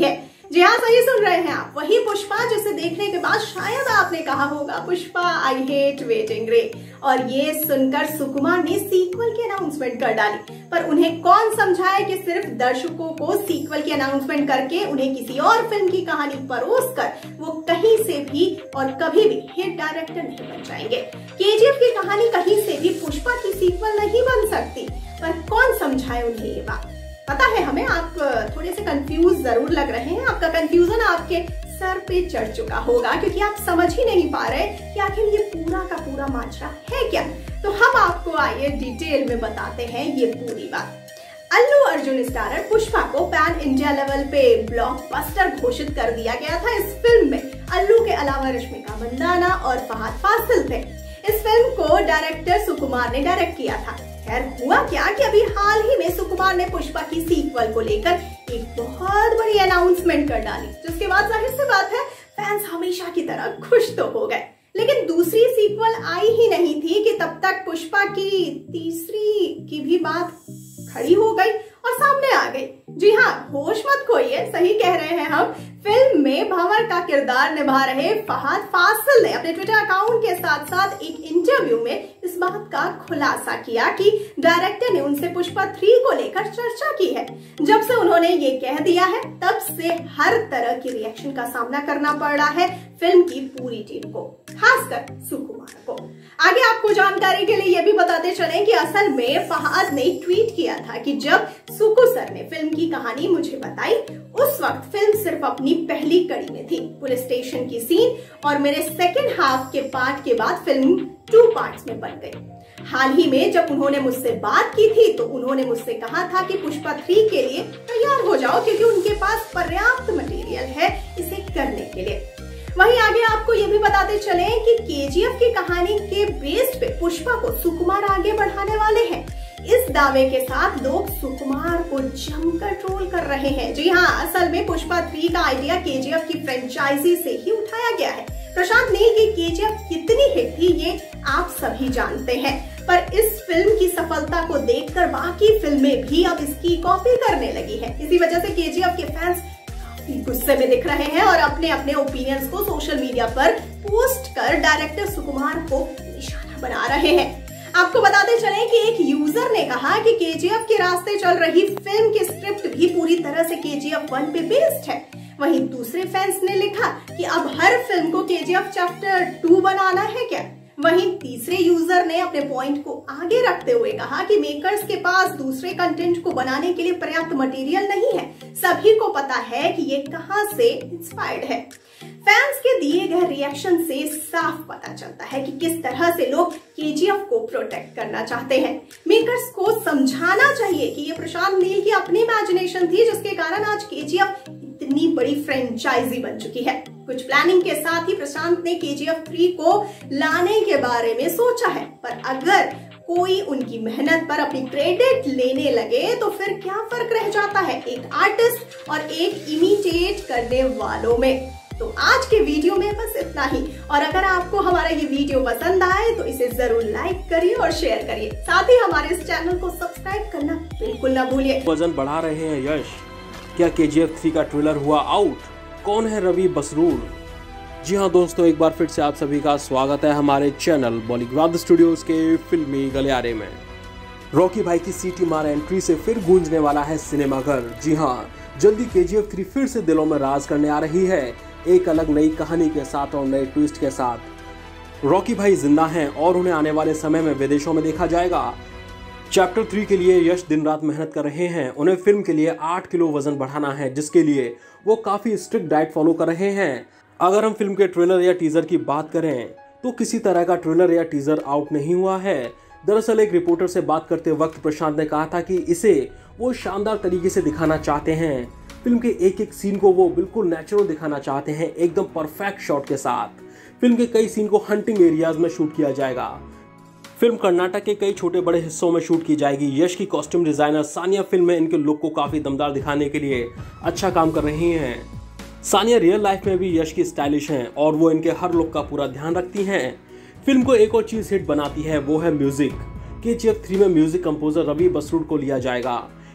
जी हाँ, सही सुन रहे हैं आप, वही पुष्पा जिसे देखने के बाद शायद आपने कहा होगा पुष्पा आई हेट वेटिंग रे। और ये सुनकर सुकुमार ने सीक्वल की अनाउंसमेंट कर डाली, पर उन्हें कौन समझाए कि सिर्फ दर्शकों को सीक्वल की अनाउंसमेंट करके उन्हें किसी और फिल्म की कहानी परोस कर वो कहीं से भी और कभी भी हिट डायरेक्टर नहीं बन जाएंगे। केजीएफ की कहानी कहीं से भी पुष्पा की सीक्वल नहीं बन सकती, पर कौन समझाए उन्हें ये बात। पता है हमें, आप थोड़े से कंफ्यूज जरूर लग रहे हैं, आपका कंफ्यूजन आपके सर पे चढ़ चुका होगा क्योंकि आप समझ ही नहीं पा रहे कि आखिर ये पूरा का पूरा माजरा है क्या। तो हम आपको आइए डिटेल में बताते हैं ये पूरी बात। अल्लू अर्जुन स्टारर पुष्पा को पैन इंडिया लेवल पे ब्लॉकबस्टर घोषित कर दिया गया था। इस फिल्म में अल्लू के अलावा रश्मिका मंदाना और फहद फासिल थे। इस फिल्म को डायरेक्टर सुकुमार ने डायरेक्ट किया था। खैर हुआ क्या कि अभी हाल ही में सुकुमार ने पुष्पा की सीक्वल को लेकर एक बहुत बड़ी अनाउंसमेंट कर डाली, जिसके बाद जाहिर सी बात है फैंस हमेशा की तरह खुश तो हो गए। लेकिन दूसरी सीक्वल आई ही नहीं थी कि तब तक पुष्पा की तीसरी की भी बात खड़ी हो गई और सामने आ गई। जी हाँ, होश मत खोइए, सही कह रहे हैं हम। फिल्म में भंवर का किरदार निभा रहे फहद फासिल ने अपने ट्विटर अकाउंट के साथ साथ एक इंटरव्यू में इस बात का खुलासा किया कि डायरेक्टर ने उनसे पुष्पा 3 को लेकर चर्चा की है। जब से उन्होंने ये कह दिया है तब से हर तरह की रिएक्शन का सामना करना पड़ रहा है फिल्म की पूरी टीम को, खासकर सुकुमार को। आगे आपको जानकारी के लिए ये भी बताते चलें कि असल में फहद ने ट्वीट किया था कि जब सुकु सर ने फिल्म की कहानी मुझे बताई, उस वक्त फिल्म सिर्फ अपनी पहली कड़ी में थी, पुलिस स्टेशन की सीन, और मेरे सेकेंड हाफ के पार्ट के बाद फिल्म 2 पार्ट्स में बन गई। हाल ही में जब उन्होंने मुझसे बात की थी तो उन्होंने मुझसे कहा था कि पुष्पा 3 के लिए तैयार हो जाओ क्योंकि उनके पास पर्याप्त मटेरियल है इसे करने के लिए। वहीं आगे आपको ये भी बताते चले कि केजीएफ की कहानी के बेस पे पुष्पा को सुकुमार आगे बढ़ाने वाले हैं। इस दावे के साथ लोग सुकुमार को जमकर ट्रोल कर रहे हैं। जी हाँ, असल में पुष्पा 3 का आइडिया केजीएफ की फ्रेंचाइजी से ही उठाया गया है। प्रशांत नील की केजीएफ कितनी हिट थी ये आप सभी जानते हैं, पर इस फिल्म की सफलता को देखकर बाकी फिल्में भी अब इसकी कॉपी करने लगी है। इसी वजह से केजीएफ के फैंस गुस्से में दिख रहे हैं और अपने अपने ओपिनियंस को सोशल मीडिया पर पोस्ट कर डायरेक्टर सुकुमार को निशाना बना रहे हैं। आपको बताते चलें कि एक यूजर ने कहा कि केजीएफ के रास्ते चल रही फिल्म की स्क्रिप्ट भी पूरी तरह से केजीएफ 1 पे बेस्ड है। वहीं दूसरे फैंस ने लिखा कि अब हर फिल्म को केजीएफ चैप्टर 2 बनाना है क्या। वहीं तीसरे यूजर ने अपने पॉइंट को आगे रखते हुए कहा कि मेकर्स के पास दूसरे कंटेंट को बनाने के लिए पर्याप्त मटेरियल नहीं है, सभी को पता है कि ये कहां से इंस्पायर्ड है। फैंस के दिए गए रिएक्शन से साफ पता चलता है कि किस तरह से लोग केजीएफ को प्रोटेक्ट करना चाहते हैं। मेकर्स को समझाना चाहिए कि ये प्रशांत नील की अपनी इमेजिनेशन थी जिसके कारण आज केजीएफ इतनी बड़ी फ्रेंचाइजी बन चुकी है। कुछ प्लानिंग के साथ ही प्रशांत ने केजीएफ 3 को लाने के बारे में सोचा है, पर अगर कोई उनकी मेहनत पर अपनी क्रेडिट लेने लगे तो फिर क्या फर्क रह जाता है एक आर्टिस्ट और एक इमिटेट करने वालों में। तो आज के वीडियो में बस इतना ही, और अगर आपको हमारा ये वीडियो पसंद आए तो इसे जरूर लाइक करिए और शेयर करिए, साथ ही हमारे इस चैनल को सब्सक्राइब करना बिल्कुल ना भूलिए। वजन बढ़ा रहे हैं यश, क्या केजीएफ 3 का ट्रेलर हुआ आउट? कौन है रवि बसरूर? जी हाँ दोस्तों, एक बार फिर से आप सभी का स्वागत है हमारे चैनल बॉलीग्राड स्टूडियोज के फिल्मी गलियारे में। रॉकी भाई की सीटी मार एंट्री से फिर गूंजने वाला है सिनेमाघर। जी हाँ, जल्दी केजीएफ 3 फिर से दिलों में राज करने आ रही है, एक अलग नई कहानी के साथ और नए ट्विस्ट के साथ। रॉकी भाई जिंदा हैं और उन्हें आने वाले समय में विदेशों में देखा जाएगा। चैप्टर 3 के लिए यश दिन रात मेहनत कर रहे हैं। उन्हें फिल्म के लिए 8 किलो वजन बढ़ाना है, जिसके लिए वो काफी स्ट्रिक्ट डाइट फॉलो कर रहे हैं। अगर हम फिल्म के ट्रेलर या टीजर की बात करें तो किसी तरह का ट्रेलर या टीजर आउट नहीं हुआ है। दरअसल एक रिपोर्टर से बात करते वक्त प्रशांत ने कहा था कि इसे वो शानदार तरीके से दिखाना चाहते हैं। फिल्म के एक एक सीन को वो बिल्कुल नेचुरल दिखाना चाहते हैं, एकदम परफेक्ट शॉट के साथ। फिल्म के कई सीन को हंटिंग एरियाज में शूट किया जाएगा। फिल्म कर्नाटक के कई छोटे बड़े हिस्सों में शूट की जाएगी। यश की कॉस्ट्यूम डिजाइनर सानिया फिल्म में इनके लुक को काफी दमदार दिखाने के लिए अच्छा काम कर रही हैं। सानिया रियल लाइफ में भी यश की स्टाइलिश हैं और वो इनके हर लुक का पूरा ध्यान रखती हैं। फिल्म को एक और चीज हिट बनाती है, वो है म्यूजिक। केजीएफ 3 में म्यूजिक कंपोजर रवि बसरूर को लिया जाएगा।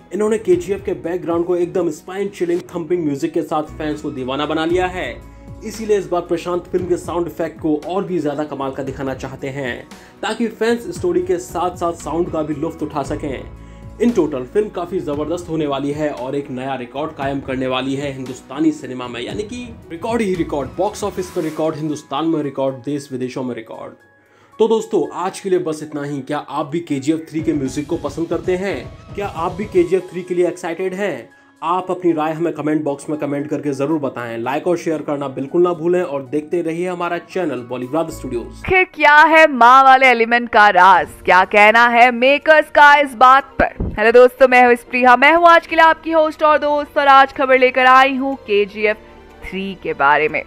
इन्होंने केजीएफ के बैकग्राउंड को एकदम स्पाइन चिलिंग थंपिंग म्यूजिक के साथ फैंस को दीवाना बना लिया है। इसीलिए इस बार प्रशांत फिल्म के साउंड इफेक्ट को और भी ज्यादा कमाल का दिखाना चाहते हैं ताकि फैंस स्टोरी के साथ साथ साउंड का भी लुत्फ उठा सकें। इन टोटल फिल्म काफी जबरदस्त होने वाली है और एक नया रिकॉर्ड कायम करने वाली है हिंदुस्तानी सिनेमा में, यानी कि रिकॉर्ड ही रिकॉर्ड, बॉक्स ऑफिस पर रिकॉर्ड, हिंदुस्तान में रिकॉर्ड, देश विदेशों में रिकॉर्ड। तो दोस्तों आज के लिए बस इतना ही। क्या आप भी केजीएफ 3 के म्यूजिक को पसंद करते हैं? क्या आप भी केजीएफ 3 के लिए एक्साइटेड हैं? आप अपनी राय हमें कमेंट बॉक्स में कमेंट करके जरूर बताएं। लाइक और शेयर करना बिल्कुल ना भूलें और देखते रहिए हमारा चैनल बॉलीग्राड स्टूडियोज। आखिर क्या है माँ वाले एलिमेंट का राज, क्या कहना है मेकर्स का इस बात पर? हेलो दोस्तों, मैं हूँ स्प्रिया, मैं हूँ आज के लिए आपकी होस्ट और दोस्त, और आज खबर लेकर आई हूँ केजीएफ 3 के बारे में।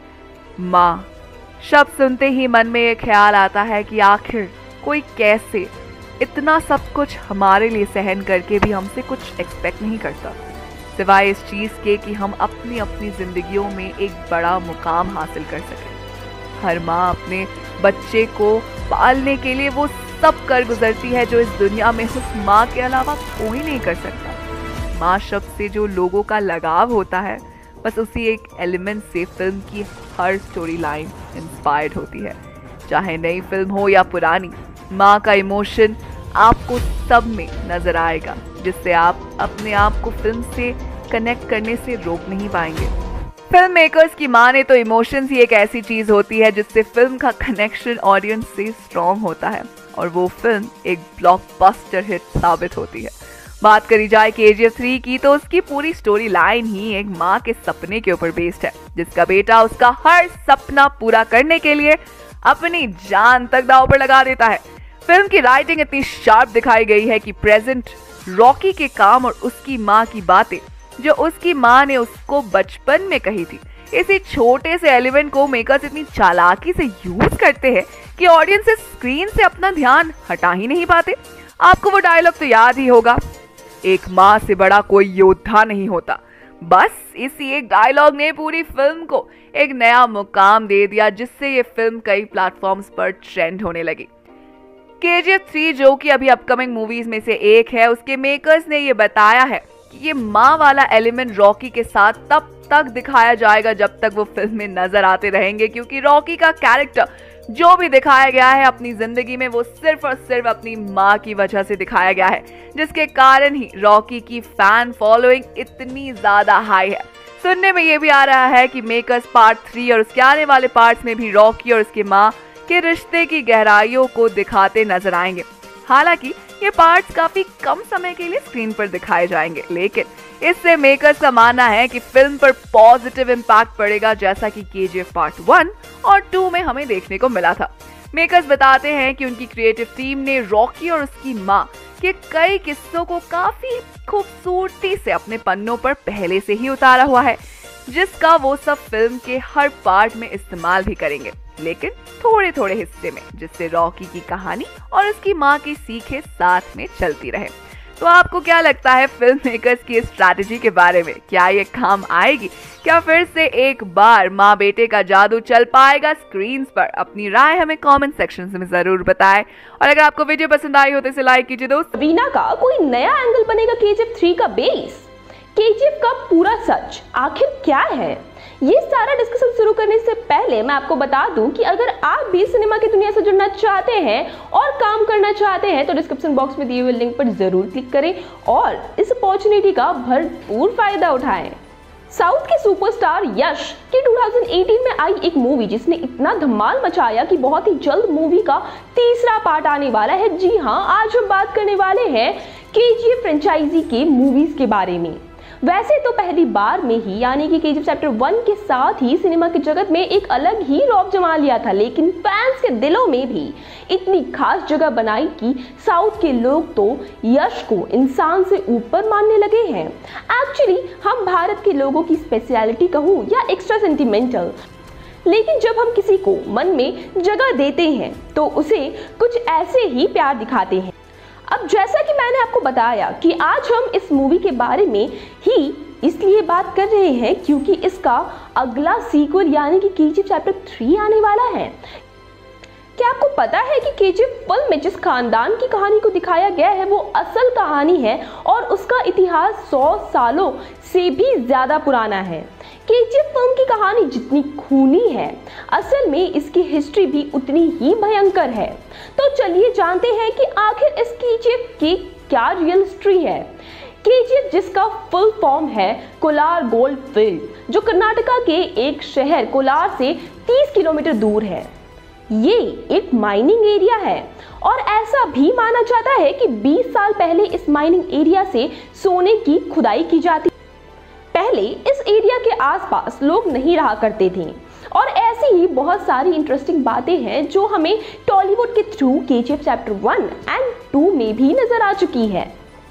माँ शब्द सुनते ही मन में ये ख्याल आता है कि आखिर कोई कैसे इतना सब कुछ हमारे लिए सहन करके भी हमसे कुछ एक्सपेक्ट नहीं करता, सिवाय इस चीज़ के कि हम अपनी अपनी जिंदगियों में एक बड़ा मुकाम हासिल कर सकें। हर माँ अपने बच्चे को पालने के लिए वो सब कर गुजरती है जो इस दुनिया में उस माँ के अलावा कोई नहीं कर सकता। माँ शब्द से जो लोगों का लगाव होता है, बस उसी एक एलिमेंट से फिल्म की हर स्टोरी लाइन इंस्पायर्ड होती है। चाहे नई फिल्म हो या पुरानी, माँ का इमोशन आपको सब में नजर आएगा, जिससे आप अपने आप को फिल्म से कनेक्ट करने से रोक नहीं पाएंगे। फिल्म मेकर्स की माने तो इमोशंस ही एक ऐसी चीज होती है जिससे फिल्म का कनेक्शन ऑडियंस से स्ट्रॉन्ग होता है और वो फिल्म एक ब्लॉकबस्टर हिट साबित होती है। बात करी जाए केजीएफ 3 की तो उसकी पूरी स्टोरी लाइन ही एक माँ के सपने के ऊपर बेस्ड है, जिसका बेटा उसका हर सपना पूरा करने के लिए अपनी जान तक दांव पर लगा देता है। फिल्म की राइटिंग इतनी शार्प दिखाई गई है कि प्रेजेंट रॉकी के काम और उसकी माँ की बातें जो उसकी माँ ने उसको बचपन में कही थी, इसी छोटे से एलिमेंट को मेकर्स इतनी चालाकी से यूज करते हैं कि ऑडियंस स्क्रीन से अपना ध्यान हटा ही नहीं पाते। आपको वो डायलॉग तो याद ही होगा, एक माँ से बड़ा कोई योद्धा नहीं होता। बस इसी एक डायलॉग ने पूरी फिल्म को एक नया मुकाम दे दिया, जिससे ये फिल्म कई प्लेटफॉर्म्स पर ट्रेंड होने लगी। केजीएफ 3 जो कि अभी अपकमिंग मूवीज में से एक है, उसके मेकर्स ने ये बताया है कि ये माँ वाला एलिमेंट रॉकी के साथ तब तक दिखाया जाएगा जब तक वो फिल्म में नजर आते रहेंगे, क्योंकि रॉकी का कैरेक्टर जो भी दिखाया गया है अपनी जिंदगी में वो सिर्फ और सिर्फ अपनी माँ की वजह से दिखाया गया है, जिसके कारण ही रॉकी की फैन फॉलोइंग इतनी ज्यादा हाई है। सुनने में ये भी आ रहा है कि मेकर्स पार्ट 3 और उसके आने वाले पार्ट्स में भी रॉकी और उसकी माँ के रिश्ते की गहराइयों को दिखाते नजर आएंगे। हालांकि ये पार्ट्स काफी कम समय के लिए स्क्रीन पर दिखाए जाएंगे, लेकिन इससे मेकर्स का मानना है कि फिल्म पर पॉजिटिव इम्पैक्ट पड़ेगा, जैसा कि केजीएफ पार्ट 1 और 2 में हमें देखने को मिला था। मेकर्स बताते हैं कि उनकी क्रिएटिव टीम ने रॉकी और उसकी माँ के कई किस्सों को काफी खूबसूरती से अपने पन्नों पर पहले से ही उतारा हुआ है, जिसका वो सब फिल्म के हर पार्ट में इस्तेमाल भी करेंगे, लेकिन थोड़े थोड़े हिस्से में, जिससे रॉकी की कहानी और उसकी माँ की सीखें साथ में चलती रहे। तो आपको क्या लगता है फिल्म मेकर्स की स्ट्रैटेजी के बारे में? क्या ये काम आएगी? क्या फिर से एक बार माँ बेटे का जादू चल पाएगा स्क्रीन पर? अपनी राय हमें कमेंट सेक्शन में जरूर बताएं, और अगर आपको वीडियो पसंद आई हो तो इसे लाइक कीजिए दोस्तों। रीना का कोई नया एंगल बनेगा केजीएफ 3 का बेस, केजीएफ का पूरा सच आखिर क्या है? ये सारा डिस्कशन शुरू करने से पहले मैं आपको बता दूं कि अगर आप भी सिनेमा की दुनिया से जुड़ना चाहते हैं और काम करना चाहते हैं तो डिस्क्रिप्शन बॉक्स में दिए हुए लिंक पर जरूर क्लिक करें और इस अपॉर्चुनिटी का भरपूर फायदा उठाएं। साउथ के सुपरस्टार यश की 2018 में आई एक मूवी जिसने इतना धमाल मचाया कि बहुत ही जल्द मूवी का तीसरा पार्ट आने वाला है। जी हाँ, आज हम बात करने वाले हैं केजीएफ फ्रेंचाइजी के मूवीज के बारे में। वैसे तो पहली बार में ही यानी कि केजीएफ चैप्टर 1 के साथ ही सिनेमा के जगत में एक अलग ही रौब जमा लिया था, लेकिन फैंस के दिलों में भी इतनी खास जगह बनाई कि साउथ के लोग तो यश को इंसान से ऊपर मानने लगे हैं। एक्चुअली हम भारत के लोगों की स्पेशलिटी कहूँ या एक्स्ट्रा सेंटिमेंटल, लेकिन जब हम किसी को मन में जगह देते हैं तो उसे कुछ ऐसे ही प्यार दिखाते हैं। अब जैसा कि मैंने आपको बताया कि आज हम इस मूवी के बारे में ही इसलिए बात कर रहे हैं क्योंकि इसका अगला सीक्वल यानी कि केजीएफ चैप्टर 3 आने वाला है। क्या आपको पता है कि केजीएफ फिल्म में जिस खानदान की कहानी को दिखाया गया है वो असल कहानी है और उसका इतिहास 100 सालों से भी ज्यादा पुराना है। केजीएफ फिल्म की कहानी जितनी खूनी है, असल में इसकी हिस्ट्री भी उतनी ही भयंकर है। तो चलिए जानते हैं कि आखिर इस केजीएफ की क्या रियल हिस्ट्री है। केजीएफ, जिसका फुल फॉर्म है कोलार गोल्ड फील्ड, जो कर्नाटका के एक शहर कोलार से 30 किलोमीटर दूर है। ये एक माइनिंग एरिया है और ऐसा भी माना जाता है कि 20 साल पहले इस माइनिंग एरिया से सोने की खुदाई की जाती। पहले इस एरिया के आसपास लोग नहीं रहा करते थे और ऐसी ही बहुत सारी इंटरेस्टिंग बातें हैं जो हमें टॉलीवुड के थ्रू केजीएफ चैप्टर 1 एंड 2 में भी नजर आ चुकी है।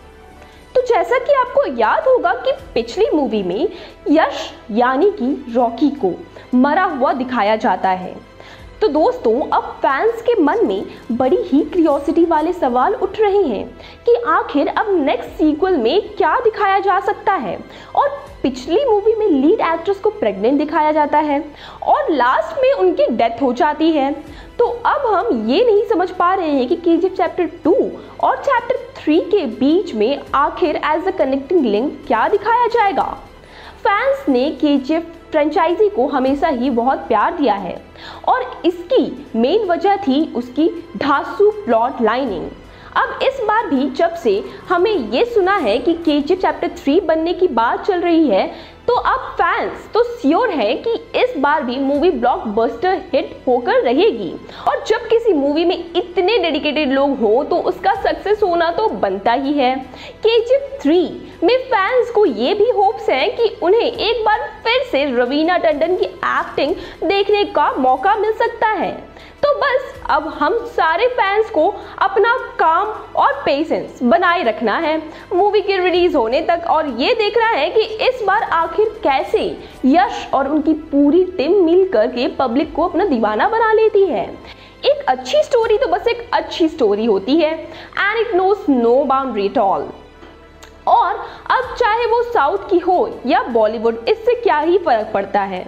तो जैसा कि आपको याद होगा कि पिछली मूवी में यश यानी कि रॉकी को मरा हुआ दिखाया जाता है। तो दोस्तों, अब फैंस के मन में बड़ी ही क्यूरियोसिटी वाले सवाल उठ रहे हैं कि आखिर अब नेक्स्ट सीक्वल में क्या दिखाया जा सकता है। और पिछली मूवी में लीड एक्ट्रेस को प्रेग्नेंट दिखाया जाता है और लास्ट में उनकी डेथ हो जाती है। तो अब हम ये नहीं समझ पा रहे हैं कि केजीएफ चैप्टर 2 और चैप्टर 3 के बीच में आखिर एज अ कनेक्टिंग लिंक क्या दिखाया जाएगा। फैंस ने केजीएफ फ्रेंचाइजी को हमेशा ही बहुत प्यार दिया है और इसकी मेन वजह थी उसकी धांसू प्लॉट लाइनिंग। अब इस बार भी जब से हमें ये सुना है कि केजीएफ चैप्टर 3 बनने की बात चल रही है, तो अब फैंस तो श्योर है कि इस बार भी मूवी ब्लॉकबस्टर हिट होकर रहेगी। और जब किसी मूवी में इतने डेडिकेटेड लोग हो तो उसका सक्सेस होना तो बनता ही है। केजीएफ 3 में फैंस को ये भी होप्स हैं कि उन्हें एक बार फिर से रवीना टंडन की एक्टिंग देखने का मौका मिल सकता है। तो बस अब हम सारे फैंस को अपना काम और पेशेंस बनाए रखना है मूवी के रिलीज होने तक और ये देखना है कि इस बार आखिर कैसे यश और उनकी पूरी टीम मिलकर के पब्लिक को अपना दीवाना बना लेती है। एक अच्छी स्टोरी तो बस एक अच्छी स्टोरी होती है and it knows no boundary at all. और अब चाहे वो साउथ की हो या बॉलीवुड, इससे क्या ही फर्क पड़ता है।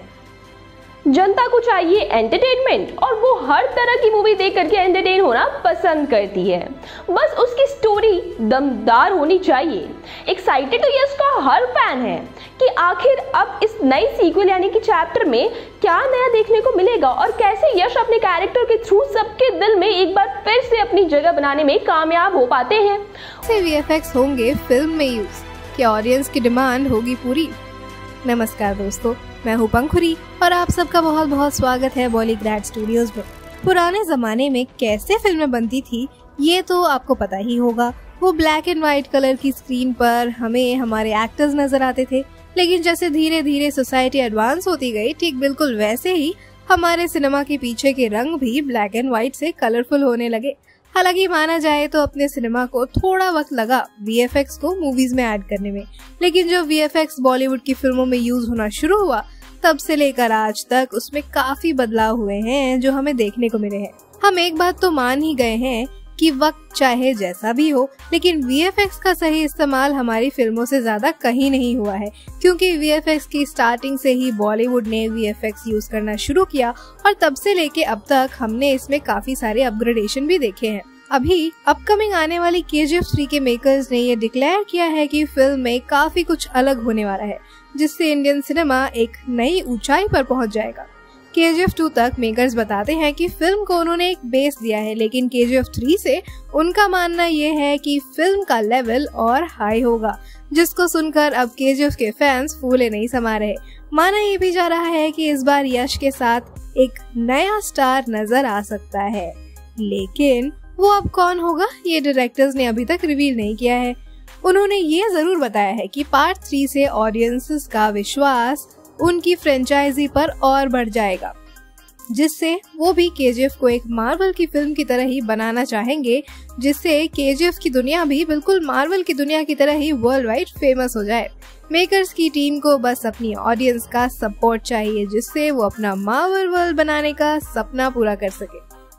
जनता को चाहिए एंटरटेनमेंट और वो हर तरह की मूवी देख करके एंटरटेन होना पसंद करती है। बस उसकी स्टोरी दमदार होनी चाहिए। एक्साइटेड तो ये उसका हर फैन है कि आखिर अब इस नई सीक्वल यानी कि चैप्टर में क्या नया देखने को मिलेगा और कैसे यश अपने कैरेक्टर के थ्रू सबके दिल में एक बार फिर से अपनी जगह बनाने में कामयाब हो पाते हैं। वीएफएक्स होंगे फिल्म में यूज, क्या ऑडियंस की डिमांड होगी पूरी। नमस्कार दोस्तों, मैं हूँ पंखुरी और आप सबका बहुत बहुत स्वागत है बॉलीग्रैड स्टूडियोज में। पुराने जमाने में कैसे फिल्में बनती थी ये तो आपको पता ही होगा। वो ब्लैक एंड व्हाइट कलर की स्क्रीन पर हमें हमारे एक्टर्स नजर आते थे, लेकिन जैसे धीरे धीरे सोसाइटी एडवांस होती गई, ठीक बिल्कुल वैसे ही हमारे सिनेमा के पीछे के रंग भी ब्लैक एंड व्हाइट से कलरफुल होने लगे। हालांकि माना जाए तो अपने सिनेमा को थोड़ा वक्त लगा वीएफएक्स को मूवीज में ऐड करने में, लेकिन जब वीएफएक्स बॉलीवुड की फिल्मों में यूज होना शुरू हुआ तब से लेकर आज तक उसमें काफी बदलाव हुए हैं जो हमें देखने को मिले हैं। हम एक बात तो मान ही गए हैं कि वक्त चाहे जैसा भी हो, लेकिन वीएफएक्स का सही इस्तेमाल हमारी फिल्मों से ज्यादा कहीं नहीं हुआ है, क्योंकि वीएफएक्स की स्टार्टिंग से ही बॉलीवुड ने वीएफएक्स यूज करना शुरू किया और तब से लेके अब तक हमने इसमें काफी सारे अपग्रेडेशन भी देखे हैं। अभी अपकमिंग आने वाली केजीएफ 3 के मेकर्स ने ये डिक्लेयर किया है कि फिल्म में काफी कुछ अलग होने वाला है, जिससे इंडियन सिनेमा एक नई ऊंचाई पर पहुंच जाएगा। केजीएफ 2 तक मेकर्स बताते हैं कि फिल्म को उन्होंने एक बेस दिया है, लेकिन केजीएफ 3 से उनका मानना ये है कि फिल्म का लेवल और हाई होगा, जिसको सुनकर अब केजीएफ के फैंस फूले नहीं समा रहे। माना ये भी जा रहा है कि इस बार यश के साथ एक नया स्टार नजर आ सकता है, लेकिन वो अब कौन होगा ये डायरेक्टर्स ने अभी तक रिवील नहीं किया है। उन्होंने ये जरूर बताया है कि पार्ट 3 से ऑडियंसेस का विश्वास उनकी फ्रेंचाइजी पर और बढ़ जाएगा, जिससे वो भी केजीएफ को एक मार्वल की फिल्म की तरह ही बनाना चाहेंगे, जिससे केजीएफ की दुनिया भी बिल्कुल मार्वल की दुनिया की तरह ही वर्ल्ड वाइड फेमस हो जाए। मेकर्स की टीम को बस अपनी ऑडियंस का सपोर्ट चाहिए, जिससे वो अपना मार्वल वर्ल्ड बनाने का सपना पूरा कर सके।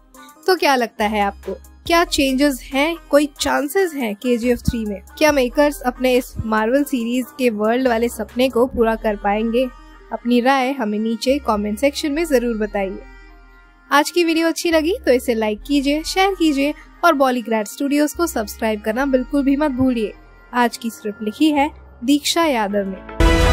तो क्या लगता है आपको, क्या चेंजेस हैं, कोई चांसेस हैं केजीएफ 3 में? क्या मेकर्स अपने इस मार्वल सीरीज के वर्ल्ड वाले सपने को पूरा कर पाएंगे? अपनी राय हमें नीचे कमेंट सेक्शन में जरूर बताइए। आज की वीडियो अच्छी लगी तो इसे लाइक कीजिए, शेयर कीजिए और बॉलीग्रैड स्टूडियोज को सब्सक्राइब करना बिल्कुल भी मत भूलिए। आज की स्क्रिप्ट लिखी है दीक्षा यादव ने।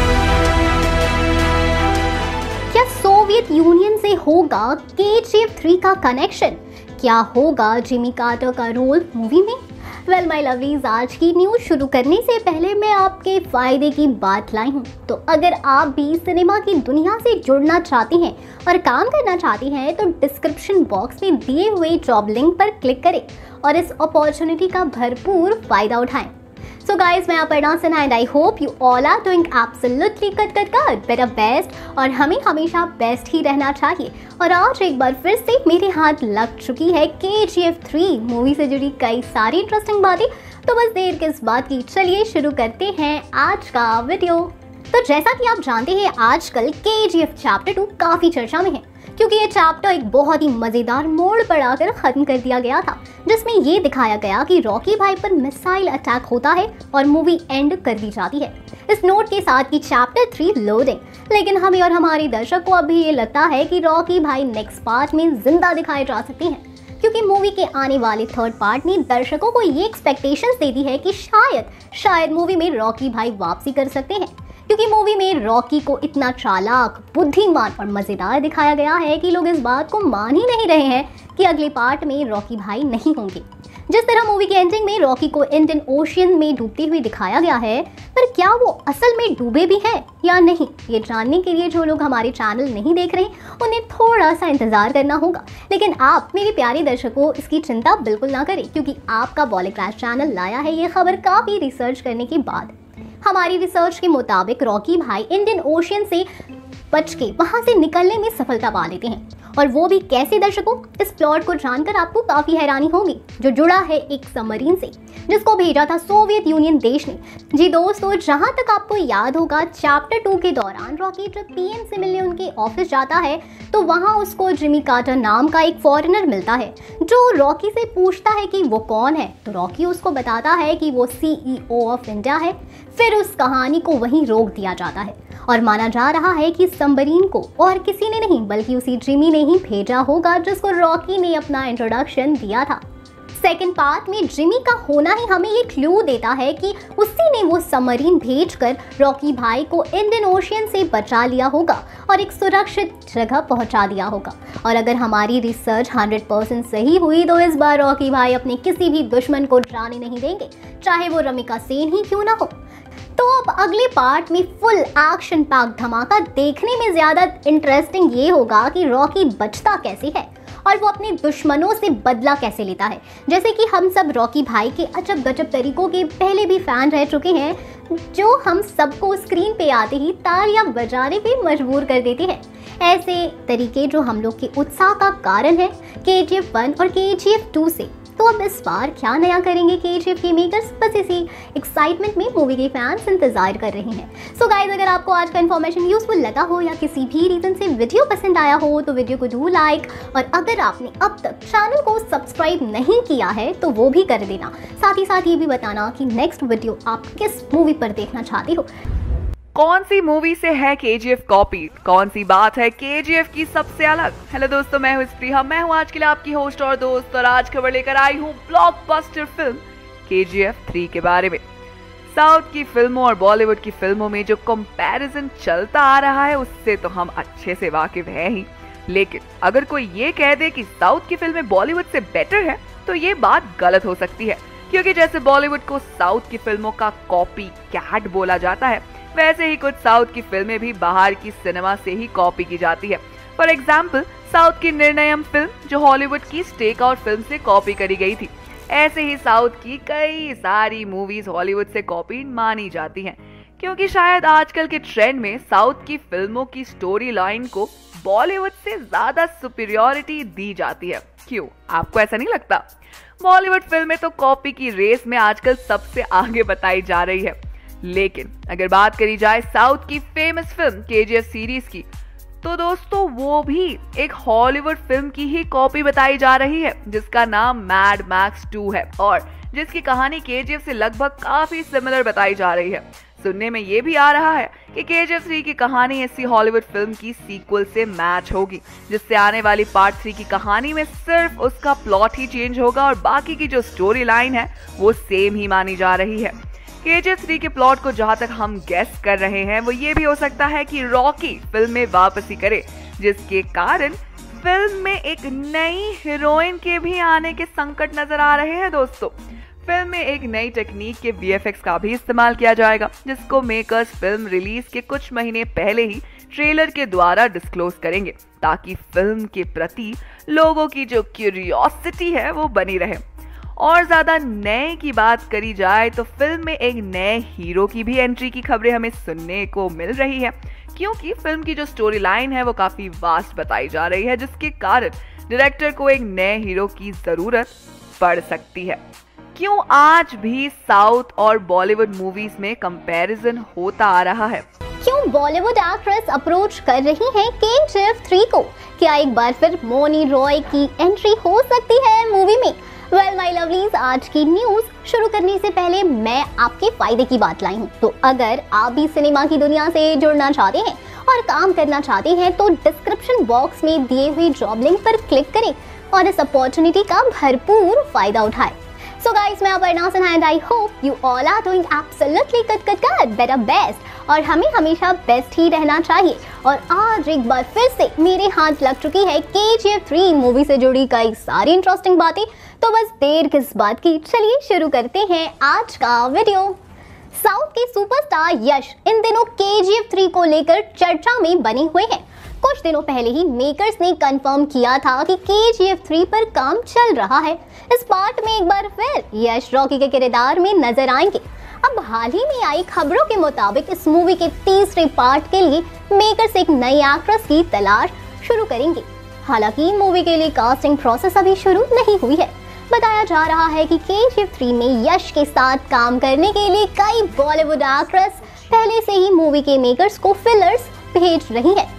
क्या सोवियत यूनियन से होगा KGF 3 का कनेक्शन? क्या होगा जिमी कार्टर का रोल मूवी में? वेल माय लवलीज, आज की न्यूज शुरू करने से पहले मैं आपके फायदे की बात लाई हूँ। तो अगर आप भी सिनेमा की दुनिया से जुड़ना चाहते हैं और काम करना चाहते हैं तो डिस्क्रिप्शन बॉक्स में दिए हुए जॉब लिंक पर क्लिक करें और इस अपॉर्चुनिटी का भरपूर फायदा उठाएं। So guys, मैं Aparna Sinha and I hope you all are doing absolutely good, better best और हमें हमेशा बेस्ट ही रहना चाहिए। और आज एक बार फिर से मेरे हाथ लग चुकी है KGF 3 मूवी से जुड़ी कई सारी इंटरेस्टिंग बातें। तो बस देर किस बात की, चलिए शुरू करते हैं आज का वीडियो। तो जैसा कि आप जानते हैं, आजकल KGF चैप्टर 2 काफी चर्चा में है क्योंकि ये चैप्टर एक बहुत ही मजेदार मोड़ पर आकर खत्म कर दिया गया था, जिसमें ये दिखाया गया कि रॉकी भाई पर मिसाइल अटैक होता है और मूवी एंड कर दी जाती है इस नोट के साथ कि चैप्टर 3 लोडिंग। लेकिन हमें और हमारे दर्शक को अभी ये लगता है कि रॉकी भाई नेक्स्ट पार्ट में जिंदा दिखाए जा सकते हैं, क्योंकि मूवी के आने वाले थर्ड पार्ट ने दर्शकों को ये एक्सपेक्टेशंस दे दी है कि शायद मूवी में रॉकी भाई वापसी कर सकते हैं, क्योंकि मूवी में रॉकी को इतना चालाक, बुद्धिमान और मजेदार दिखाया गया है कि लोग इस बात को मान ही नहीं रहे हैं कि अगले पार्ट में रॉकी भाई नहीं होंगे। जिस तरह मूवी के एंडिंग में रॉकी को इंडियन ओशियन में डूबते हुए दिखाया गया है, पर क्या वो असल में डूबे भी हैं या नहीं, ये जानने के लिए जो लोग हमारे चैनल नहीं देख रहे उन्हें थोड़ा सा इंतजार करना होगा। लेकिन आप मेरे प्यारे दर्शकों इसकी चिंता बिल्कुल ना करें, क्योंकि आपका बॉलीग्रैड चैनल लाया है ये खबर काफी रिसर्च करने के बाद। हमारी रिसर्च के मुताबिक रॉकी भाई इंडियन ओशियन से बच के वहां से निकलने में सफलता पा लेते हैं, और वो भी कैसे दर्शकों? इस प्लॉट को जानकर आपको काफी हैरानी होगी, जो जुड़ा है एक सबमरीन से जिसको भेजा था सोवियत यूनियन देश ने। जी दोस्तों, जहां तक आपको याद होगा, चैप्टर 2 के दौरान रॉकी जब पीएम से मिलने उनके ऑफिस जाता है तो वहां उसको जिमी कार्टर नाम का एक फॉरेनर मिलता है जो रॉकी से पूछता है कि वो कौन है। तो रॉकी उसको बताता है कि वो CEO ऑफ इंडिया है। फिर उस कहानी को वहीं रोक दिया जाता है और माना जा रहा है कि सबमरीन को और किसी ने नहीं बल्कि उसी जिमी ने ही भेजा होगा जिसको रॉकी ने अपना इंट्रोडक्शन दिया था। सेकंड पार्ट में जिमी का होना ही हमें ये क्लू देता है कि उसी ने वो सबमरीन भेजकर रॉकी भाई को इंडियन ओशियन से बचा लिया होगा और एक सुरक्षित जगह पहुंचा दिया होगा। और अगर हमारी रिसर्च 100% सही हुई तो इस बार रॉकी भाई अपने किसी भी दुश्मन को जाने नहीं देंगे, चाहे वो रमिका सेन ही क्यों ना हो। तो अब अगले पार्ट में फुल एक्शन पैक धमाका देखने में ज्यादा इंटरेस्टिंग ये होगा कि रॉकी बचता कैसे है और वो अपने दुश्मनों से बदला कैसे लेता है। जैसे कि हम सब रॉकी भाई के अजब गजब तरीकों के पहले भी फैन रह चुके हैं, जो हम सबको स्क्रीन पे आते ही तालियां बजाने पे मजबूर कर देते हैं। ऐसे तरीके जो हम लोग के उत्साह का कारण है KGF 1 और KGF 2 से। तो अब इस बार क्या नया करेंगे KGF के मेकर्स, बस इसी एक्साइटमेंट में मूवी के फैंस इंतजार कर रहे हैं। सो गाइस, अगर आपको आज का इन्फॉर्मेशन यूजफुल लगा हो या किसी भी रीजन से वीडियो पसंद आया हो तो वीडियो को डू लाइक, और अगर आपने अब तक चैनल को सब्सक्राइब नहीं किया है तो वो भी कर देना। साथ ही साथ ये भी बताना कि नेक्स्ट वीडियो आप किस मूवी पर देखना चाहते हो। कौन सी मूवी से है KGF कॉपी? कौन सी बात है KGF की सबसे अलग? हेलो दोस्तों, मैं हूँ स्प्रिया, मैं हूँ आज के लिए आपकी होस्ट और दोस्त, और आज खबर लेकर आई हूँ ब्लॉकबस्टर फिल्म KGF 3 के बारे में। साउथ की फिल्मों और बॉलीवुड की फिल्मों में जो कंपैरिजन चलता आ रहा है उससे तो हम अच्छे से वाकिफ हैं ही, लेकिन अगर कोई ये कह दे कि साउथ की फिल्में बॉलीवुड से बेटर है तो ये बात गलत हो सकती है, क्योंकि जैसे बॉलीवुड को साउथ की फिल्मों का कॉपी कैट बोला जाता है, वैसे ही कुछ साउथ की फिल्में भी बाहर की सिनेमा से ही कॉपी की जाती है। फॉर एग्जाम्पल, साउथ की निर्णयम फिल्म जो हॉलीवुड की स्टेक आउट फिल्म से कॉपी करी गई थी, ऐसे ही साउथ की कई सारी मूवीज हॉलीवुड से कॉपी मानी जाती हैं, क्योंकि शायद आजकल के ट्रेंड में साउथ की फिल्मों की स्टोरी लाइन को बॉलीवुड से ज्यादा सुपीरियरिटी दी जाती है। क्यों, आपको ऐसा नहीं लगता? बॉलीवुड फिल्में तो कॉपी की रेस में आजकल सबसे आगे बताई जा रही है, लेकिन अगर बात करी जाए साउथ की फेमस फिल्म KGF सीरीज की, तो दोस्तों वो भी एक हॉलीवुड फिल्म की ही कॉपी बताई जा रही है, जिसका नाम मैड मैक्स 2 है और जिसकी कहानी KGF से लगभग काफी सिमिलर बताई जा रही है। सुनने में ये भी आ रहा है कि KGF 3 की कहानी इसी हॉलीवुड फिल्म की सीक्वल से मैच होगी, जिससे आने वाली पार्ट 3 की कहानी में सिर्फ उसका प्लॉट ही चेंज होगा और बाकी की जो स्टोरी लाइन है वो सेम ही मानी जा रही है। KGF 3 के प्लॉट को जहां तक हम गेस कर रहे हैं वो ये भी हो सकता है कि रॉकी फिल्म में वापसी करे, जिसके कारण फिल्म में एक नई हीरोइन के भी आने के संकट नजर आ रहे हैं। दोस्तों, फिल्म में एक नई टेक्निक के VFX का भी इस्तेमाल किया जाएगा, जिसको मेकर्स फिल्म रिलीज के कुछ महीने पहले ही ट्रेलर के द्वारा डिस्क्लोज करेंगे, ताकि फिल्म के प्रति लोगों की जो क्यूरियोसिटी है वो बनी रहे। और ज्यादा नए की बात करी जाए तो फिल्म में एक नए हीरो की भी एंट्री की खबरें हमें सुनने को मिल रही है, क्योंकि फिल्म की जो स्टोरी लाइन है वो काफी वास्ट बताई जा रही है, जिसके कारण डायरेक्टर को एक नए हीरो की जरूरत पड़ सकती है। क्यों आज भी साउथ और बॉलीवुड मूवीज में कंपैरिजन होता आ रहा है? क्यों बॉलीवुड एक्ट्रेस अप्रोच कर रही हैं KGF 3 को? क्या एक बार फिर मौनी रॉय की एंट्री हो सकती है मूवी में? वेल माय लवलीज, आज की न्यूज शुरू करने से पहले मैं आपके फायदे की बात लाई हूँ। तो अगर आप भी सिनेमा की दुनिया से जुड़ना चाहते हैं और काम करना चाहते हैं तो डिस्क्रिप्शन बॉक्स में दिए हुए जॉब लिंक पर क्लिक करें और इस अपॉर्चुनिटी का भरपूर फायदा उठाएं। So guys, मैं Aparna Sinha and I hope you all are doing absolutely good, better best और हमें हमेशा बेस्ट ही रहना चाहिए। और आज एक बार फिर से मेरे हाथ लग चुकी है KGF 3 मूवी से जुड़ी कई सारी इंटरेस्टिंग बातें, तो बस देर किस बात की, चलिए शुरू करते हैं आज का वीडियो। साउथ के सुपरस्टार यश इन दिनों KGF 3 को लेकर चर्चा में बने हुए हैं। कुछ दिनों पहले ही मेकर्स ने कंफर्म किया था कि KGF 3 पर काम चल रहा है। इस पार्ट में एक बार फिर यश रॉकी के किरदार में नजर आएंगे। अब हाल ही में आई खबरों के मुताबिक इस मूवी के तीसरे पार्ट के लिए मेकर्स एक नई एक्ट्रेस की तलाश शुरू करेंगे। हालांकि मूवी के लिए कास्टिंग प्रोसेस अभी शुरू नहीं हुई है। बताया जा रहा है कि KGF 3 में यश के साथ काम करने के लिए कई बॉलीवुड एक्ट्रेस पहले से ही मूवी के मेकर्स को फिलर्स भेज रही है।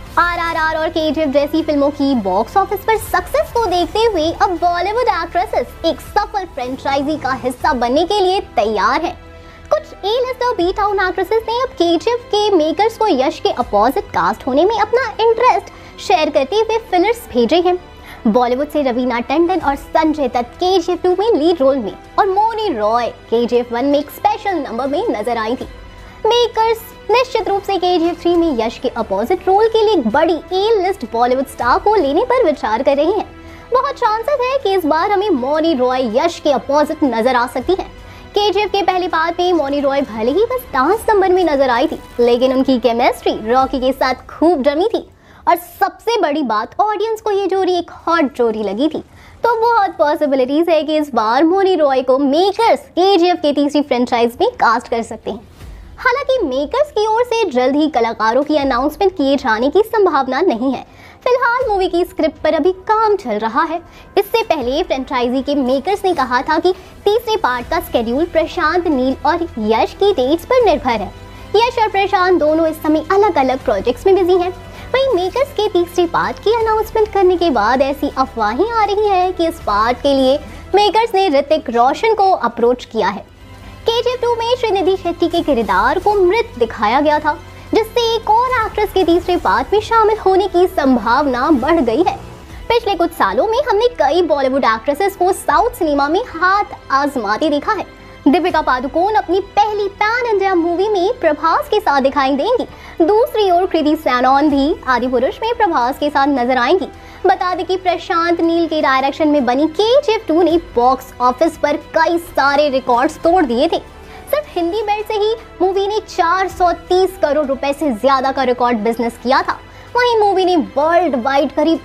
RRR और KGF जैसी फिल्मों की बॉक्स ऑफिस पर सक्सेस को देखते हुए अब बॉलीवुड एक्ट्रेसेस एक सफल फ्रेंचाइजी का हिस्सा बनने के लिए तैयार हैं। कुछ A-लिस्ट और B-टाउन एक्ट्रेसेस ने अब KGF के मेकर्स को यश के अपोजिट कास्ट होने में अपना इंटरेस्ट शेयर करते हुए फिलर्स भेजे हैं। बॉलीवुड से रवीना टंडन और संजय दत्त KGF 2 में लीड रोल में और मौनी रॉय KGF 1 में एक स्पेशल नंबर में नजर आई थी। मेकर्स निश्चित रूप से KGF 3 में यश के अपोजिट रोल के लिए बड़ी A-लिस्ट बॉलीवुड स्टार को लेने पर विचार कर रही हैं। बहुत चांसेस है कि इस बार हमें मौनी रॉय यश के अपोजिट नजर आ सकती हैं। KGF के पहले पार्ट में मौनी रॉय भले ही बस डांस नंबर में नजर आई थी, लेकिन उनकी केमिस्ट्री रॉकी के साथ खूब जमी थी और सबसे बड़ी बात, ऑडियंस को ये जोड़ी एक हॉट जोड़ी लगी थी। तो बहुत पॉसिबिलिटीज है कि इस बार मौनी रॉय को मेकर्स KGF के तीसरी फ्रेंचाइज में कास्ट कर सकते हैं। हालांकि मेकर्स की ओर से जल्द ही कलाकारों की अनाउंसमेंट किए जाने की संभावना नहीं है। फिलहाल मूवी की स्क्रिप्ट पर अभी काम चल रहा है। इससे पहले फ्रेंचाइजी के मेकर्स ने कहा था कि तीसरे पार्ट का स्केड्यूल प्रशांत नील और यश की डेट्स पर निर्भर है। यश और प्रशांत दोनों इस समय अलग अलग प्रोजेक्ट्स में बिजी हैं। वहीं मेकर्स के तीसरे पार्ट की अनाउंसमेंट करने के बाद ऐसी अफवाहें आ रही है कि इस पार्ट के लिए मेकर्स ने ऋतिक रोशन को अप्रोच किया है। KGF 2 में श्रीनिधि शेट्टी के किरदार को मृत दिखाया गया था, जिससे एक और एक्ट्रेस के तीसरे पार्ट में शामिल होने की संभावना बढ़ गई है। पिछले कुछ सालों में हमने कई बॉलीवुड एक्ट्रेसेस को साउथ सिनेमा में हाथ आजमाते देखा है। दीपिका पादुकोण अपनी पहली पैन इंडिया मूवी में प्रभास के साथ दिखाई देंगी। दूसरी ओर कृति सैनन भी आदिपुरुष में प्रभास के साथ नजर आएंगी। बता दें कि प्रशांत नील के डायरेक्शन में बनी KGF 2 ने बॉक्स ऑफिस पर कई सारे रिकॉर्ड्स तोड़ दिए थे। सिर्फ हिंदी बेल्ट से ही मूवी ने 430 करोड़ रुपए से ज्यादा का रिकॉर्ड बिजनेस किया था। वहीं मूवी ने वर्ल्ड वाइड करीब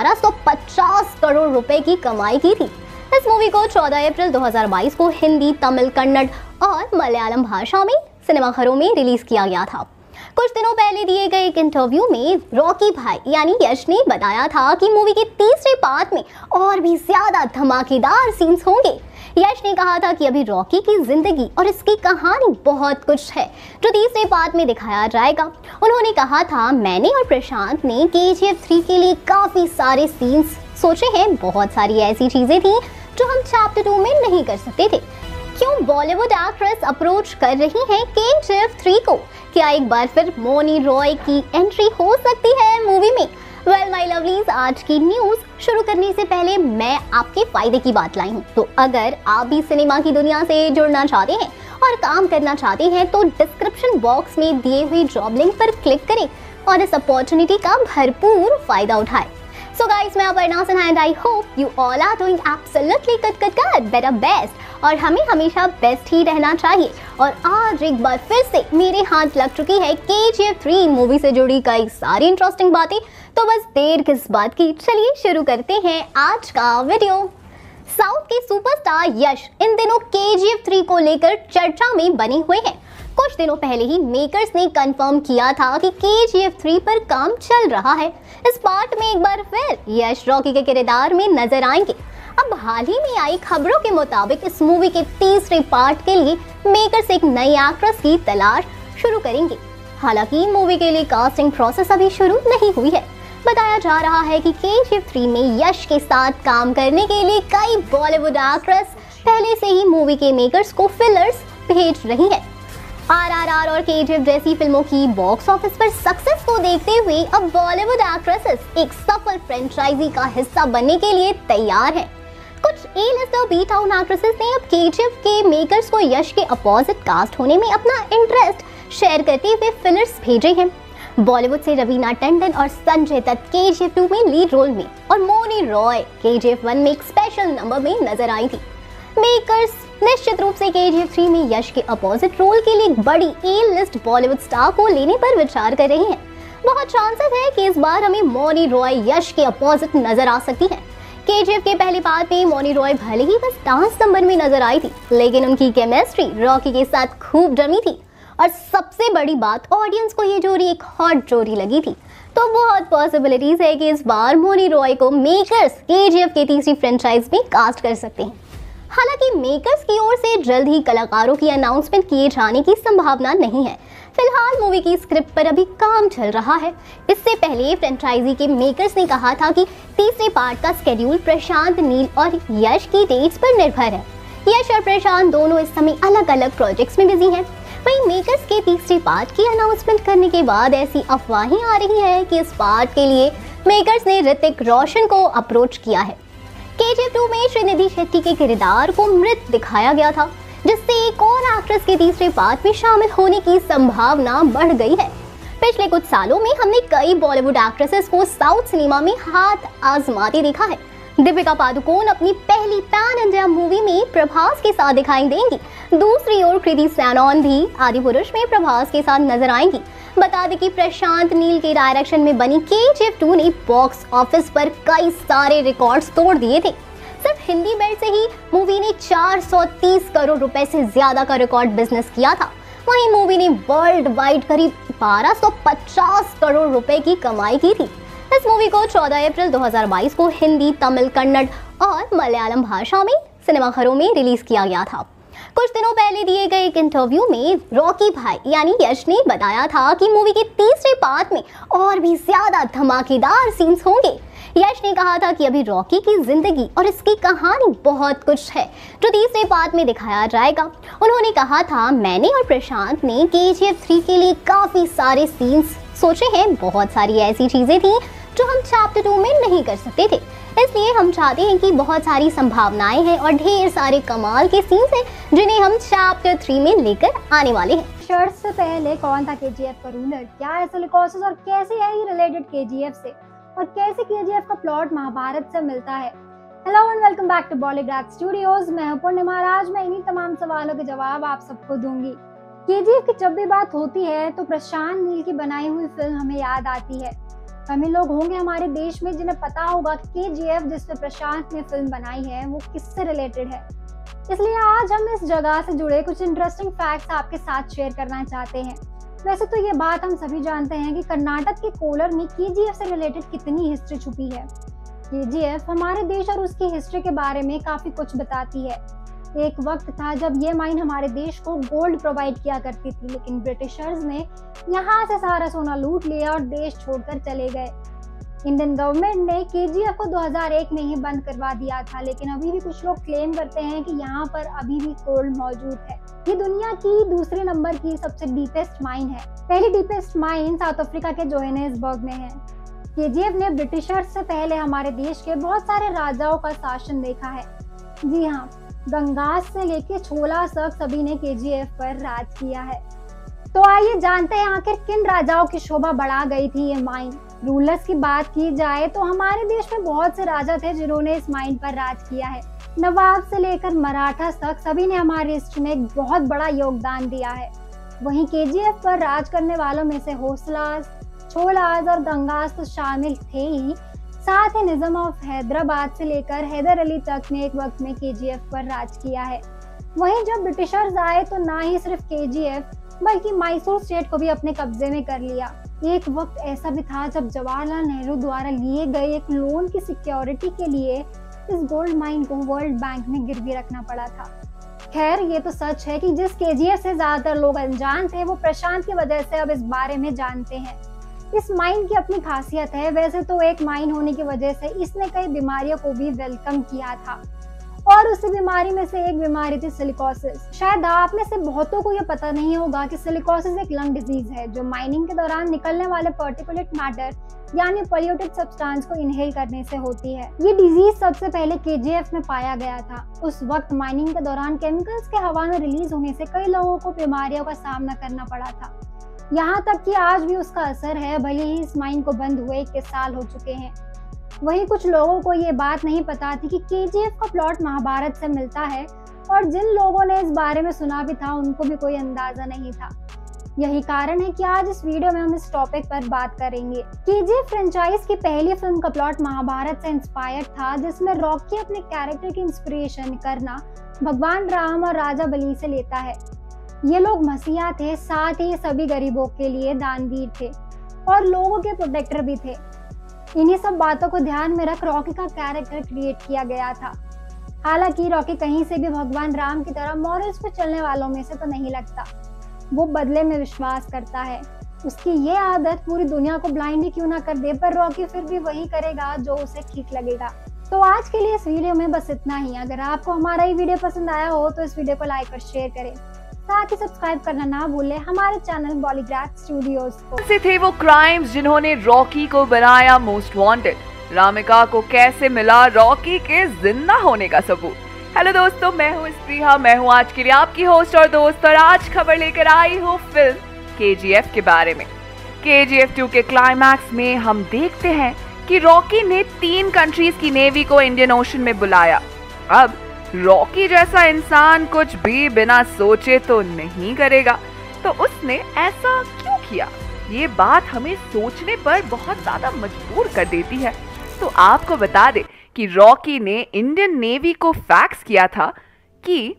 1250 करोड़ रुपए की कमाई की थी। इस मूवी को 14 अप्रैल 2022 को हिंदी, तमिल, कन्नड़ और मलयालम भाषा में सिनेमाघरों में रिलीज किया गया था। कुछ दिनों पहले दिए गए एक इंटरव्यू में रॉकी भाई यानी यश ने बताया था कि मूवी के तीसरे पार्ट में और भी ज्यादा धमाकेदार सीन्स होंगे। यश ने कहा था कि अभी रॉकी की जिंदगी और इसकी कहानी बहुत कुछ है जो तीसरे पार्ट में दिखाया जाएगा। उन्होंने कहा था, मैंने और प्रशांत ने KGF 3 के लिए काफी सारे सीन्स सोचे हैं। बहुत सारी ऐसी चीजें थी जो हम चैप्टर 2 में नहीं कर सकते थे। क्यों बॉलीवुड एक्ट्रेस अप्रोच कर रही हैं KGF 3 को? क्या एक बार फिर मौनी रॉय की एंट्री हो सकती है मूवी में? वेल माय लवलीज, आज की न्यूज शुरू करने से पहले मैं आपके फायदे की बात लाई हूँ। तो अगर आप भी सिनेमा की दुनिया से जुड़ना चाहते हैं और काम करना चाहते हैं तो डिस्क्रिप्शन बॉक्स में दिए हुए जॉब लिंक पर क्लिक करें और इस अपॉर्चुनिटी का भरपूर फायदा उठाएं। So guys, मैं Aparna Sinha and I hope you all are doing absolutely good, better best और हमें हमेशा बेस्ट ही रहना चाहिए। और आज एक बार फिर से मेरे हाथ लग चुकी है KGF 3 मूवी से जुड़ी कई सारी इंटरेस्टिंग बातें। तो बस देर किस बात की, चलिए शुरू करते हैं आज का वीडियो। साउथ के सुपरस्टार यश इन दिनों KGF 3 को लेकर चर्चा में बने हुए हैं। कुछ दिनों पहले ही मेकर्स ने कंफर्म किया था कि KGF 3 पर काम चल रहा है। इस पार्ट में एक बार फिर यश रॉकी के किरदार में नजर आएंगे। अब हाल ही में आई खबरों के मुताबिक इस मूवी के तीसरे पार्ट के लिए मेकर्स एक नई एक्ट्रेस की तलाश शुरू करेंगे। हालांकि मूवी के लिए कास्टिंग प्रोसेस अभी शुरू नहीं हुई है। बताया जा रहा है कि KGF 3 में यश के साथ काम करने के लिए कई बॉलीवुड एक्ट्रेस पहले से ही मूवी के मेकर्स को फिलर्स भेज रही है। RRR और KGF जैसी फिल्मों की बॉक्स ऑफिस पर सक्सेस को देखते हुए अब बॉलीवुड एक्ट्रेसेस एक सफल फ्रेंचाइजी का हिस्सा बनने के लिए तैयार हैं। कुछ A-लिस्ट और B-टाउन एक्ट्रेसेस ने अब KGF के मेकर्स को यश के अपोजिट कास्ट होने में अपना इंटरेस्ट शेयर करते हुए फिलर्स भेजे हैं। बॉलीवुड से रवीना टंडन और संजय दत्त KGF 2 में लीड रोल में और मौनी रॉय KGF 1 में एक स्पेशल नंबर में नजर आई थी। मेकर्स निश्चित रूप से KGF 3 में यश के अपोजिट रोल के लिए एक बड़ी A-लिस्ट बॉलीवुड स्टार को लेने पर विचार कर रही हैं। बहुत चांसेस है कि इस बार हमें मौनी रॉय यश के अपोजिट नजर आ सकती हैं। KGF के पहले पार्ट में मौनी रॉय भले ही बस डांस नंबर में नजर आई थी, लेकिन उनकी केमिस्ट्री रॉकी के साथ खूब जमी थी और सबसे बड़ी बात, ऑडियंस को ये जोड़ी एक हॉट जोड़ी लगी थी। तो बहुत पॉसिबिलिटीज है कि इस बार मौनी रॉय को मेकर्स KGF के तीसरी फ्रेंचाइज में कास्ट कर सकते हैं। हालांकि मेकर्स की ओर से जल्द ही कलाकारों की अनाउंसमेंट किए जाने की संभावना नहीं है। फिलहाल मूवी की स्क्रिप्ट पर अभी काम चल रहा है। इससे पहले फ्रेंचाइजी के मेकर्स ने कहा था कि तीसरे पार्ट का स्केड्यूल प्रशांत नील और यश की डेट्स पर निर्भर है। यश और प्रशांत दोनों इस समय अलग अलग प्रोजेक्ट्स में बिजी हैं। वहीं मेकर्स के तीसरे पार्ट की अनाउंसमेंट करने के बाद ऐसी अफवाहें आ रही है कि इस पार्ट के लिए मेकर्स ने ऋतिक रोशन को अप्रोच किया है। KGF 2 में श्रीनिधि शेट्टी के किरदार को मृत दिखाया गया था, जिससे एक और एक्ट्रेस के तीसरे पार्ट में शामिल होने की संभावना बढ़ गई है। पिछले कुछ सालों में हमने कई बॉलीवुड एक्ट्रेसेस को साउथ सिनेमा में हाथ आजमाते देखा है। दीपिका पादुकोण अपनी पहली पैन इंडिया मूवी में प्रभास के साथ दिखाई देंगी। दूसरी ओर कृति सैनन भी आदिपुरुष में प्रभास के साथ नजर आएंगी। बता दें कि प्रशांत नील के डायरेक्शन में बनी KGF 2 ने बॉक्स ऑफिस पर कई सारे रिकॉर्ड्स तोड़ दिए थे। सिर्फ हिंदी बेल्ट से ही मूवी ने 430 करोड़ रुपए से ज्यादा का रिकॉर्ड बिजनेस किया था। वहीं मूवी ने वर्ल्ड वाइड करीब 1250 करोड़ रुपए की कमाई की थी। इस मूवी को 14 अप्रैल 2022 को हिंदी, तमिल, कन्नड़ और मलयालम भाषा में सिनेमाघरों में रिलीज किया गया था। कुछ दिनों पहले दिए गए एक इंटरव्यू में रॉकी भाई यानी यश ने बताया था कि मूवी के तीसरे पार्ट में और भी ज्यादा धमाकेदार सीन्स होंगे। यश ने कहा था कि अभी रॉकी की जिंदगी और इसकी कहानी बहुत कुछ है जो तीसरे पार्ट में दिखाया जाएगा। उन्होंने कहा था, मैंने और प्रशांत ने KGF 3 के लिए काफी सारे सीन्स सोचे हैं। बहुत सारी ऐसी चीजें थी जो हम चैप्टर 2 में नहीं कर सकते थे, इसलिए हम चाहते हैं कि बहुत सारी संभावनाएं हैं और ढेर सारे कमाल के सीन्स हैं जिन्हें हम चैप्टर 3 में लेकर आने वाले हैं। शर्ट से पहले कौन था KGF का रूलर, क्या है सिलिकोसिस और कैसे है ये रिलेटेड KGF से, और कैसे KGF का प्लॉट महाभारत से मिलता है। Hello and welcome back to Bollygrad studios. मैं हूं पूर्णिमा। आज मैं इन्हीं तमाम सवालों के जवाब आप सबको दूंगी। KGF की जब भी बात होती है तो प्रशांत नील की बनाई हुई फिल्म हमें याद आती है। कम ही लोग होंगे हमारे देश में जिन्हें पता होगा KGF जिस पे प्रशांत ने फिल्म बनाई है वो किससे रिलेटेड है। इसलिए आज हम इस जगह से जुड़े कुछ इंटरेस्टिंग फैक्ट्स आपके साथ शेयर करना चाहते हैं। वैसे तो ये बात हम सभी जानते हैं कि कर्नाटक के कोलार में KGF से रिलेटेड कितनी हिस्ट्री छुपी है। KGF हमारे देश और उसकी हिस्ट्री के बारे में काफी कुछ बताती है। एक वक्त था जब ये माइन हमारे देश को गोल्ड प्रोवाइड किया करती थी, लेकिन ब्रिटिशर्स ने यहाँ से सारा सोना लूट लिया और देश छोड़कर चले गए। इंडियन गवर्नमेंट ने केजीएफ को 2001 में ही बंद करवा दिया था, लेकिन अभी भी कुछ लोग क्लेम करते हैं कि यहाँ पर अभी भी गोल्ड मौजूद है। ये दुनिया की दूसरे नंबर की सबसे डीपेस्ट माइन है। पहली डीपेस्ट माइन साउथ अफ्रीका के जोहानिसबर्ग में है। केजीएफ ने ब्रिटिशर्स से पहले हमारे देश के बहुत सारे राजाओं का शासन देखा है। जी हाँ, गंगास से लेके छोला तक सभी ने केजीएफ पर राज किया है। तो आइए जानते हैं आखिर किन राजाओं की शोभा बढ़ा गई थी ये माइन। रूलर्स की बात की जाए तो हमारे देश में बहुत से राजा थे जिन्होंने इस माइन पर राज किया है। नवाब से लेकर मराठा तक सभी ने हमारी हिस्ट्री में एक बहुत बड़ा योगदान दिया है। वहीं केजीएफ पर राज करने वालों में से होसलास, छोलास और गंगास तो शामिल थे ही, साथ ही निजाम ऑफ हैदराबाद से लेकर हैदर अली तक ने एक वक्त में केजीएफ पर राज किया है। वहीं जब ब्रिटिशर्स आए तो ना ही सिर्फ केजीएफ बल्कि मैसूर स्टेट को भी अपने कब्जे में कर लिया। एक वक्त ऐसा भी था जब जवाहरलाल नेहरू द्वारा लिए गए एक लोन की सिक्योरिटी के लिए इस गोल्ड माइन को वर्ल्ड बैंक में गिरवी रखना पड़ा था। खैर, ये तो सच है कि जिस केजीएफ से ज्यादातर लोग अनजान थे वो प्रशांत की वजह से अब इस बारे में जानते हैं। इस माइन की अपनी खासियत है। वैसे तो एक माइन होने की वजह से इसने कई बीमारियों को भी वेलकम किया था और उस बीमारी में से एक बीमारी थी सिलिकोसिस। शायद आप में से बहुतों को ये पता नहीं होगा कि सिलिकोसिस एक लंग डिजीज है जो माइनिंग के दौरान निकलने वाले पार्टिकुलेट मैटर यानी पोल्यूटेड सब्सटेंस को इनहेल करने से होती है। ये डिजीज सबसे पहले केजीएफ में पाया गया था। उस वक्त माइनिंग के दौरान केमिकल्स के हवा में रिलीज होने से कई लोगों को बीमारियों का सामना करना पड़ा था। यहाँ तक कि आज भी उसका असर है, भले ही इस माइन को बंद हुए 21 साल हो चुके हैं। वहीं कुछ लोगों को ये बात नहीं पता थी कि केजीएफ का प्लॉट महाभारत से मिलता है और जिन लोगों ने इस बारे में सुना भी था उनको भी कोई अंदाजा नहीं था। यही कारण है कि आज इस वीडियो में हम इस टॉपिक पर बात करेंगे। केजीएफ फ्रेंचाइज की पहली फिल्म का प्लॉट महाभारत से इंस्पायर्ड था, जिसमें रॉकी अपने कैरेक्टर की इंस्पिरेशन करना भगवान राम और राजा बलि से लेता है। ये लोग मसीहा थे, साथ ही सभी गरीबों के लिए दानवीर थे और लोगों के प्रोटेक्टर भी थे। इन्हीं सब बातों को ध्यान में रख रॉकी का कैरेक्टर क्रिएट किया गया था। हालांकि रॉकी कहीं से भी भगवान राम की तरह मॉरल्स पे चलने वालों में से तो नहीं लगता। वो बदले में विश्वास करता है। उसकी ये आदत पूरी दुनिया को ब्लाइंड ही क्यों ना कर दे, पर रॉकी फिर भी वही करेगा जो उसे ठीक लगेगा। तो आज के लिए इस वीडियो में बस इतना ही। अगर आपको हमारा ये वीडियो पसंद आया हो तो इस वीडियो को लाइक और शेयर करें, साथ ही सब्सक्राइब करना ना भूलें हमारे चैनल बॉलीग्राड स्टूडियोज को। से थे वो क्राइम्स जिन्होंने रॉकी को बनाया मोस्ट वांटेड। रामिका को कैसे मिला रॉकी के जिंदा होने का सबूत। हेलो दोस्तों, मैं हूँ स्प्रिया, मैं हूँ आज के लिए आपकी होस्ट और दोस्त, और आज खबर लेकर आई हूँ फिल्म केजीएफ के बारे में। केजीएफ 2 के क्लाइमैक्स में हम देखते हैं कि रॉकी ने 3 कंट्रीज की नेवी को इंडियन ओशन में बुलाया। अब रॉकी जैसा इंसान कुछ भी बिना सोचे तो नहीं करेगा, तो उसने ऐसा क्यों किया? ये बात हमें सोचने पर बहुत ज्यादा मजबूर कर देती है। तो आपको बता दे कि रॉकी ने इंडियन नेवी को फैक्स किया था कि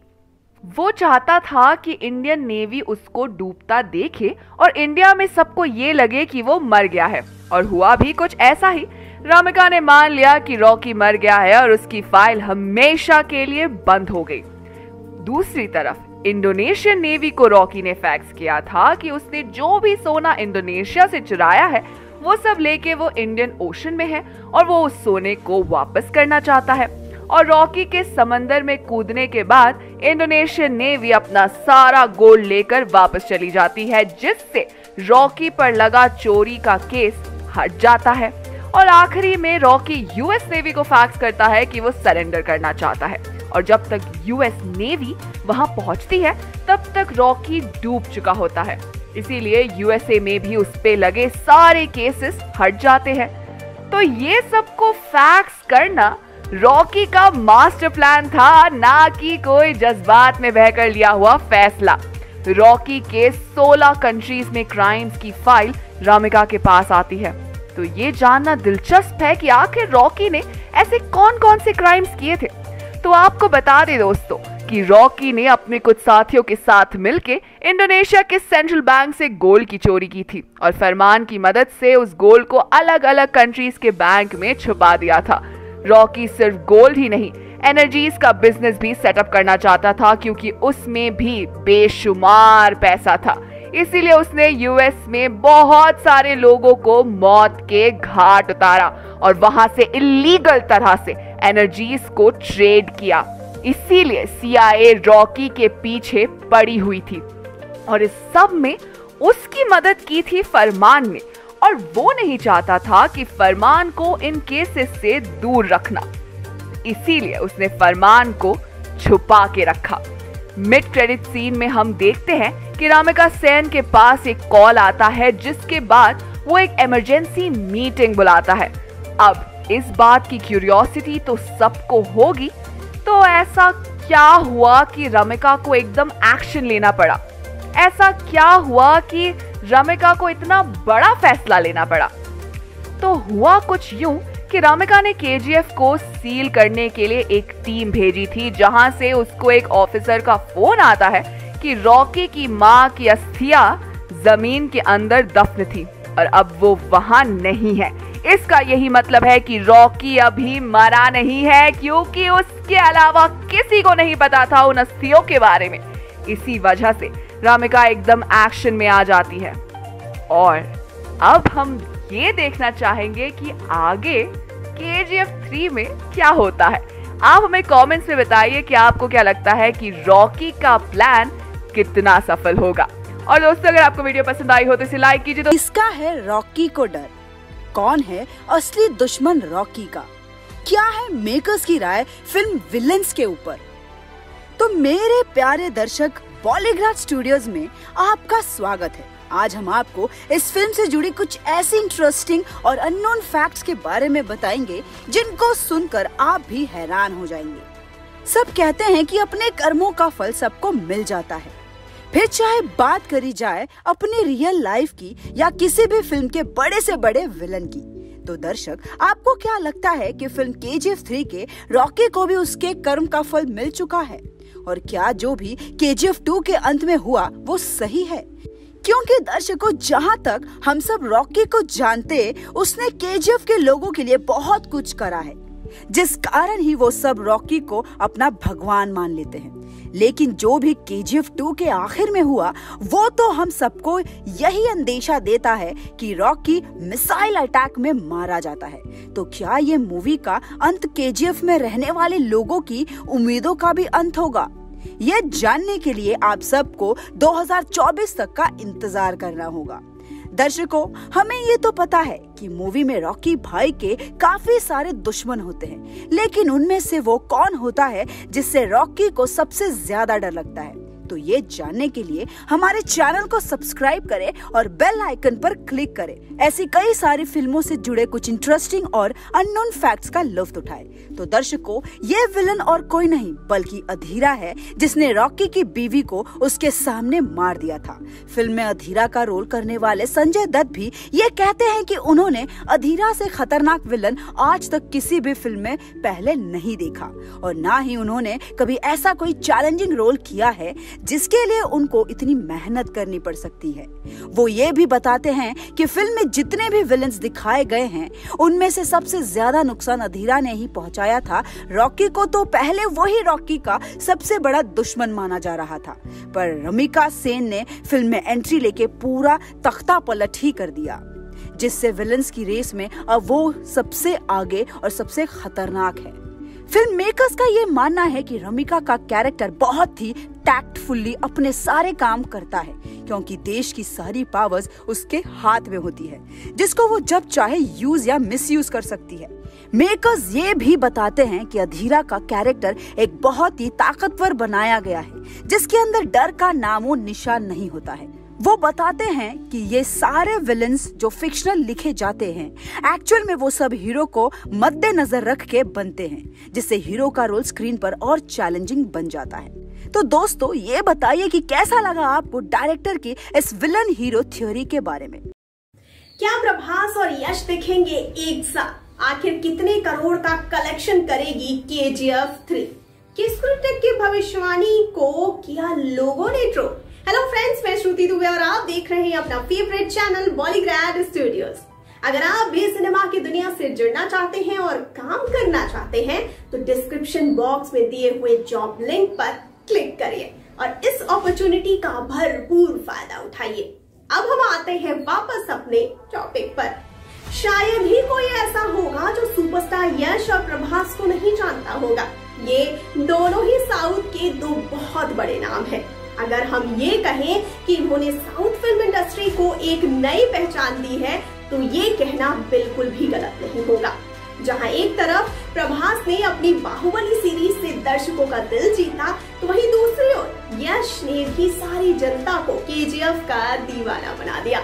वो चाहता था कि इंडियन नेवी उसको डूबता देखे और इंडिया में सबको ये लगे कि वो मर गया है, और हुआ भी कुछ ऐसा ही। रामिका ने मान लिया कि रॉकी मर गया है और उसकी फाइल हमेशा के लिए बंद हो गई। दूसरी तरफ इंडोनेशियन नेवी को रॉकी ने फैक्स किया था कि उसने जो भी सोना इंडोनेशिया से चुराया है वो सब लेके वो इंडियन ओशन में है और वो उस सोने को वापस करना चाहता है। और रॉकी के समंदर में कूदने के बाद इंडोनेशियन नेवी अपना सारा गोल्ड लेकर वापस चली जाती है, जिससे रॉकी पर लगा चोरी का केस हट जाता है। और आखिरी में रॉकी यूएस नेवी को फैक्स करता है कि वो सरेंडर करना चाहता है, और जब तक यूएस नेवी वहां पहुंचती है तब तक रॉकी डूब चुका होता है। इसीलिए यूएसए में भी उस पे लगे सारे केसेस हट जाते हैं। तो ये सबको फैक्स करना रॉकी का मास्टर प्लान था, ना कि कोई जज्बात में बहकर लिया हुआ फैसला। रॉकी के 16 कंट्रीज में क्राइम्स की फाइल रामिका के पास आती है। तो ये जानना दिलचस्प है कि आखिर रॉकी ने ऐसे कौन कौन से क्राइम्स किए थे। तो आपको बता दें दोस्तों कि रॉकी ने अपने कुछ साथियों के साथ मिलकर इंडोनेशिया के सेंट्रल बैंक से गोल्ड की चोरी की थी और फरमान की मदद से उस गोल्ड को अलग अलग कंट्रीज के बैंक में छुपा दिया था। रॉकी सिर्फ गोल्ड ही नहीं, एनर्जीज का बिजनेस भी सेटअप करना चाहता था, क्योंकि उसमें भी बेशुमार पैसा था। इसीलिए उसने यूएस में बहुत सारे लोगों को मौत के घाट उतारा और वहां से इलीगल तरह से एनर्जीज को ट्रेड किया। इसीलिए CIA रॉकी के पीछे पड़ी हुई थी और इस सब में उसकी मदद की थी फरमान ने, और वो नहीं चाहता था कि फरमान को इन केसेस से दूर रखना। इसीलिए उसने फरमान को छुपा के रखा। मिड क्रेडिट सीन में हम देखते हैं कि रामिका सेन के पास एक कॉल आता है, जिसके बाद वो एक इमरजेंसी मीटिंग बुलाता है। अब इस बात की क्यूरियोसिटी तो सबको होगी, तो ऐसा क्या हुआ कि रामिका को एकदम एक्शन लेना पड़ा? ऐसा क्या हुआ कि रामिका को इतना बड़ा फैसला लेना पड़ा? तो हुआ कुछ यूं कि रामिका ने KGF को सील करने के लिए एक टीम भेजी थी, जहां से उसको एक ऑफिसर का फोन आता है कि रॉकी की मां की अस्थियां जमीन के अंदर दफन थी और अब वो वहां नहीं है। इसका यही मतलब है कि रॉकी अभी मरा नहीं है, क्योंकि उसके अलावा किसी को नहीं पता था उन अस्थियों के बारे में। इसी वजह से रामिका एकदम एक्शन में आ जाती है। और अब हम ये देखना चाहेंगे कि आगे KGF 3 में क्या होता है। आप हमें कमेंट्स में बताइए कि आपको क्या लगता है कि रॉकी का प्लान कितना सफल होगा। और दोस्तों, अगर आपको वीडियो पसंद आई हो तो इसे लाइक कीजिए। इसका है रॉकी को डर। कौन है असली दुश्मन रॉकी का? क्या है मेकर्स की राय फिल्म विलन्स के ऊपर? तो मेरे प्यारे दर्शक, बॉलीग्राड स्टूडियोज में आपका स्वागत है। आज हम आपको इस फिल्म से जुड़ी कुछ ऐसी इंटरेस्टिंग और अननोन फैक्ट्स के बारे में बताएंगे जिनको सुनकर आप भी हैरान हो जाएंगे। सब कहते हैं कि अपने कर्मों का फल सबको मिल जाता है। फिर चाहे बात करी जाए अपनी रियल लाइफ की या किसी भी फिल्म के बड़े से बड़े विलन की, तो दर्शक, आपको क्या लगता है कि फिल्म KGF 3 के रॉकी को भी उसके कर्म का फल मिल चुका है? और क्या जो भी KGF 2 के अंत में हुआ वो सही है? क्योंकि दर्शकों, जहां तक हम सब रॉकी को जानते, उसने KGF के लोगों के लिए बहुत कुछ करा है, जिस कारण ही वो सब रॉकी को अपना भगवान मान लेते हैं। लेकिन जो भी KGF 2 के आखिर में हुआ, वो तो हम सबको यही अंदेशा देता है कि रॉकी मिसाइल अटैक में मारा जाता है। तो क्या ये मूवी का अंत KGF में रहने वाले लोगों की उम्मीदों का भी अंत होगा? ये जानने के लिए आप सबको 2024 तक का इंतजार करना होगा। दर्शकों, हमें ये तो पता है कि मूवी में रॉकी भाई के काफी सारे दुश्मन होते हैं, लेकिन उनमें से वो कौन होता है जिससे रॉकी को सबसे ज्यादा डर लगता है? तो ये जानने के लिए हमारे चैनल को सब्सक्राइब करें और बेल आइकन पर क्लिक करें। ऐसी कई सारी फिल्मों से जुड़े कुछ इंटरेस्टिंग और अननोन फैक्ट्स का लुत्फ उठाएं। तो दर्शकों, ये विलन और कोई नहीं बल्कि अधीरा है, जिसने रॉकी की बीवी को उसके सामने मार दिया था। फिल्म में अधीरा का रोल करने वाले संजय दत्त भी ये कहते हैं कि उन्होंने अधीरा से खतरनाक विलन आज तक किसी भी फिल्म में पहले नहीं देखा, और ना ही उन्होंने कभी ऐसा कोई चैलेंजिंग रोल किया है जिसके लिए उनको इतनी मेहनत करनी पड़ सकती है। वो ये भी बताते हैं कि फिल्म में जितने भी विलन्स दिखाए गए हैं, उनमें से सबसे ज्यादा नुकसान अधीरा ने ही पहुंचाया था। रॉकी को तो पहले वही रॉकी का सबसे बड़ा दुश्मन माना जा रहा था, पर रामिका सेन ने फिल्म में एंट्री लेके पूरा तख्ता पलट ही कर दिया, जिससे विलन्स की रेस में अब वो सबसे आगे और सबसे खतरनाक है। फिल्म मेकर्स का ये मानना है कि रामिका का कैरेक्टर बहुत ही टैक्टफुली अपने सारे काम करता है, क्योंकि देश की सारी पावर्स उसके हाथ में होती है, जिसको वो जब चाहे यूज या मिसयूज कर सकती है। मेकर्स ये भी बताते हैं कि अधीरा का कैरेक्टर एक बहुत ही ताकतवर बनाया गया है, जिसके अंदर डर का नामो निशान नहीं होता है। वो बताते हैं कि ये सारे विलन्स जो फिक्शनल लिखे जाते हैं, एक्चुअल में वो सब हीरो को मद्देनजर रख के बनते हैं, जिससे हीरो का रोल स्क्रीन पर और चैलेंजिंग बन जाता है। तो दोस्तों, ये बताइए कि कैसा लगा आपको डायरेक्टर की इस विलन हीरो थ्योरी के बारे में? क्या प्रभास और यश दिखेंगे एक साथ? आखिर कितने करोड़ का कलेक्शन करेगी KGF 3? किस क्रिटिक की भविष्यवाणी को किया लोगों ने ट्रोल? हेलो फ्रेंड्स, मैं श्रुति दुबे और आप देख रहे हैं अपना फेवरेट चैनल बॉलीग्राड स्टूडियोज। अगर आप भी सिनेमा की दुनिया से जुड़ना चाहते हैं और काम करना चाहते हैं, तो डिस्क्रिप्शन बॉक्स में दिए हुए जॉब लिंक पर क्लिक करिए और इस अपॉर्चुनिटी का भरपूर फायदा उठाइए। अब हम आते हैं वापस अपने टॉपिक पर। शायद ही कोई ऐसा होगा जो सुपरस्टार यश और प्रभास को नहीं जानता होगा। ये दोनों ही साउथ के दो बहुत बड़े नाम हैं। अगर हम ये कहें कि इन्होंने साउथ फिल्म इंडस्ट्री को एक नई पहचान दी है तो ये कहना बिल्कुल भी गलत नहीं होगा। जहां एक तरफ प्रभास ने अपनी बाहुबली सीरीज से दर्शकों का दिल जीता, तो वहीं दूसरी ओर यश ने भी सारी जनता को केजीएफ का दीवाना बना दिया।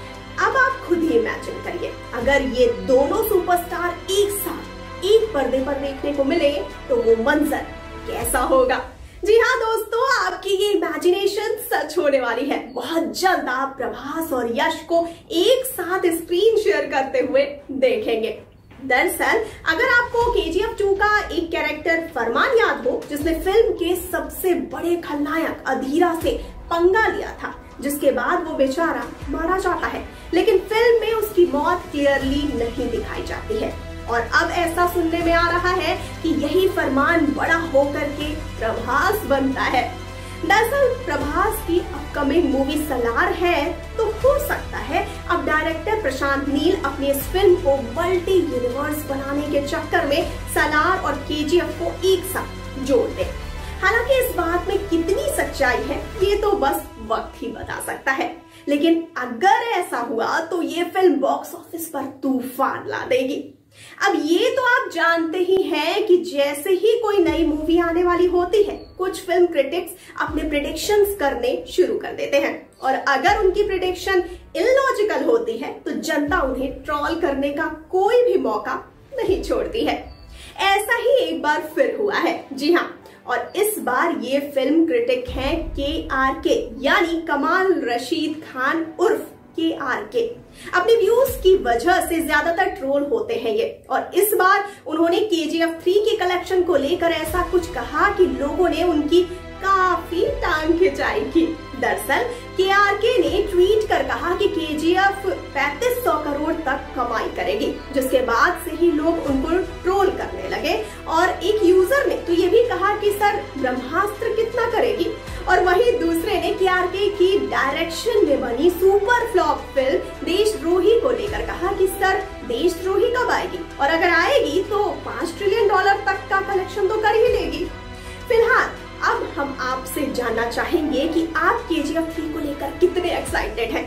अब आप खुद ही इमेजिन करिए, अगर ये दोनों सुपरस्टार एक साथ एक पर्दे पर देखने को मिले तो वो मंजर कैसा होगा। जी हाँ दोस्तों, आपकी ये इमेजिनेशन सच होने वाली है। बहुत जल्द आप प्रभास और यश को एक साथ स्क्रीन शेयर करते हुए देखेंगे। दरअसल अगर आपको केजीएफ 2 का एक कैरेक्टर फरमान याद हो, जिसने फिल्म के सबसे बड़े खलनायक अधीरा से पंगा लिया था, जिसके बाद वो बेचारा मारा जाता है, लेकिन फिल्म में उसकी मौत क्लियरली नहीं दिखाई जाती है। और अब ऐसा सुनने में आ रहा है कि यही फरमान बड़ा होकर के प्रभास बनता है। दरअसल प्रभास की अपकमिंग मूवी सलार है, तो हो सकता है अब डायरेक्टर प्रशांत नील अपनी इस फिल्म को मल्टी यूनिवर्स बनाने के चक्कर में सलार और केजीएफ को एक साथ जोड़ दे। हालांकि इस बात में कितनी सच्चाई है ये तो बस वक्त ही बता सकता है, लेकिन अगर ऐसा हुआ तो ये फिल्म बॉक्स ऑफिस पर तूफान ला देगी। अब ये तो आप जानते ही हैं कि जैसे ही कोई नई मूवी आने वाली होती है, कुछ फिल्म क्रिटिक्स अपने प्रेडिक्शंस करने शुरू कर देते हैं, और अगर उनकी प्रेडिक्शन इलॉजिकल होती है तो जनता उन्हें ट्रोल करने का कोई भी मौका नहीं छोड़ती है। ऐसा ही एक बार फिर हुआ है। जी हाँ, और इस बार ये फिल्म क्रिटिक हैं KRK, यानी कमाल रशीद खान उर्फ KRK। अपने व्यूज की वजह से ज्यादातर ट्रोल होते हैं ये, और इस बार उन्होंने KGF 3 के कलेक्शन को लेकर ऐसा कुछ कहा कि लोगों ने उनकी काफी टांग खिंचाई की। दरअसल KRK ने ट्वीट कर कहा कि KGF 3500 करोड़ तक कमाई करेगी, जिसके बाद से ही लोग उनको ट्रोल करने लगे। और एक यूजर ने तो ये भी कहा कि सर ब्रह्मास्त्र कितना करेगी, और वहीं दूसरे ने KRK की डायरेक्शन में बनी सुपर फ्लॉप फिल्म देशद्रोही को लेकर कहा कि सर देशद्रोही कब आएगी, और अगर आएगी तो $5 ट्रिलियन तक का कलेक्शन तो कर ही लेगी। फिलहाल अब हम आपसे जानना चाहेंगे कि आप KGF 3 को लेकर कितने एक्साइटेड हैं।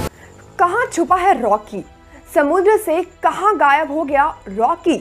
कहाँ छुपा है रॉकी? समुद्र से कहाँ गायब हो गया रॉकी?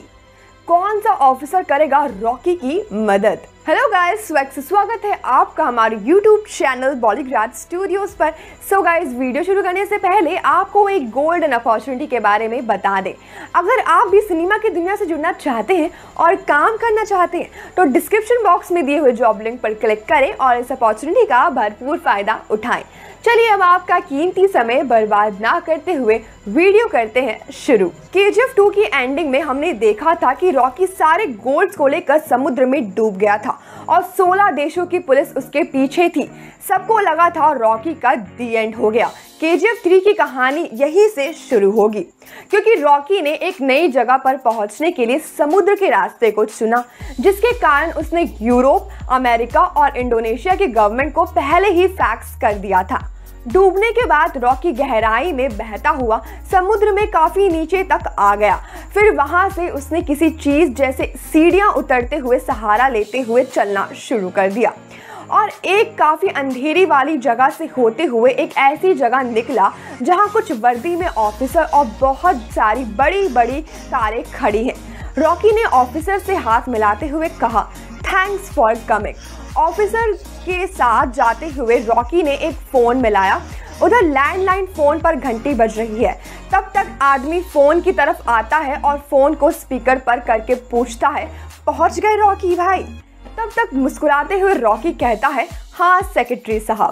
कौन सा ऑफिसर करेगा रॉकी की मदद? हेलो गाइस, स्वागत है आपका हमारे YouTube चैनल बॉलीग्राड स्टूडियोज पर। सो गाइस, वीडियो शुरू करने से पहले आपको एक गोल्डन अपॉर्चुनिटी के बारे में बता दें। अगर आप भी सिनेमा की दुनिया से जुड़ना चाहते हैं और काम करना चाहते हैं तो डिस्क्रिप्शन बॉक्स में दिए हुए जॉब लिंक पर क्लिक करें और इस अपॉर्चुनिटी का भरपूर फायदा उठाएं। चलिए अब आपका कीमती समय बर्बाद ना करते हुए वीडियो करते हैं शुरू। KGF 2 की एंडिंग में हमने देखा था कि रॉकी सारे गोल्ड्स को लेकर समुद्र में डूब गया था और 16 देशों की पुलिस उसके पीछे थी। सबको लगा था रॉकी का दी एंड हो गया। KGF 3 की कहानी यहीं से शुरू होगी, क्योंकि रॉकी ने एक नई जगह पर पहुंचने के लिए समुद्र के रास्ते को चुना, जिसके कारण उसने यूरोप, अमेरिका और इंडोनेशिया के गवर्नमेंट को पहले ही फैक्स कर दिया था। डूबने के बाद रॉकी गहराई में बहता हुआ समुद्र में काफी नीचे तक आ गया। फिर वहां से उसने किसी चीज जैसे सीढ़ियां उतरते हुए सहारा लेते हुए चलना शुरू कर दिया और एक काफी अंधेरी वाली जगह से होते हुए एक ऐसी जगह निकला जहां कुछ वर्दी में ऑफिसर और बहुत सारी बड़ी बड़ी कारें खड़ी हैं। रॉकी ने ऑफिसर से हाथ मिलाते हुए कहा, थैंक्स फॉर कमिंग। ऑफिसर के साथ जाते हुए रॉकी ने एक फोन मिलाया। उधर लैंडलाइन फोन पर घंटी बज रही है। तब तक आदमी फोन की तरफ आता है और फोन को स्पीकर पर करके पूछता है, पहुंच गए रॉकी भाई? तब तक मुस्कुराते हुए रॉकी कहता है, हाँ सेक्रेटरी साहब।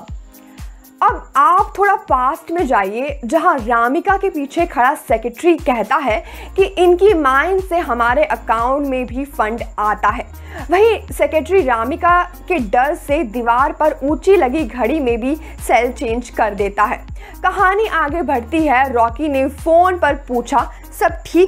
अब आप थोड़ा पास्ट में जाइए, जहां रामिका के पीछे खड़ा सेक्रेटरी कहता है कि इनकी माइन से हमारे अकाउंट में भी फंड आता है। वहीं सेक्रेटरी रामिका के डर से दीवार पर ऊंची लगी घड़ी में भी सेल चेंज कर देता है। कहानी आगे बढ़ती है। रॉकी ने फोन पर पूछा, सब ठीक है?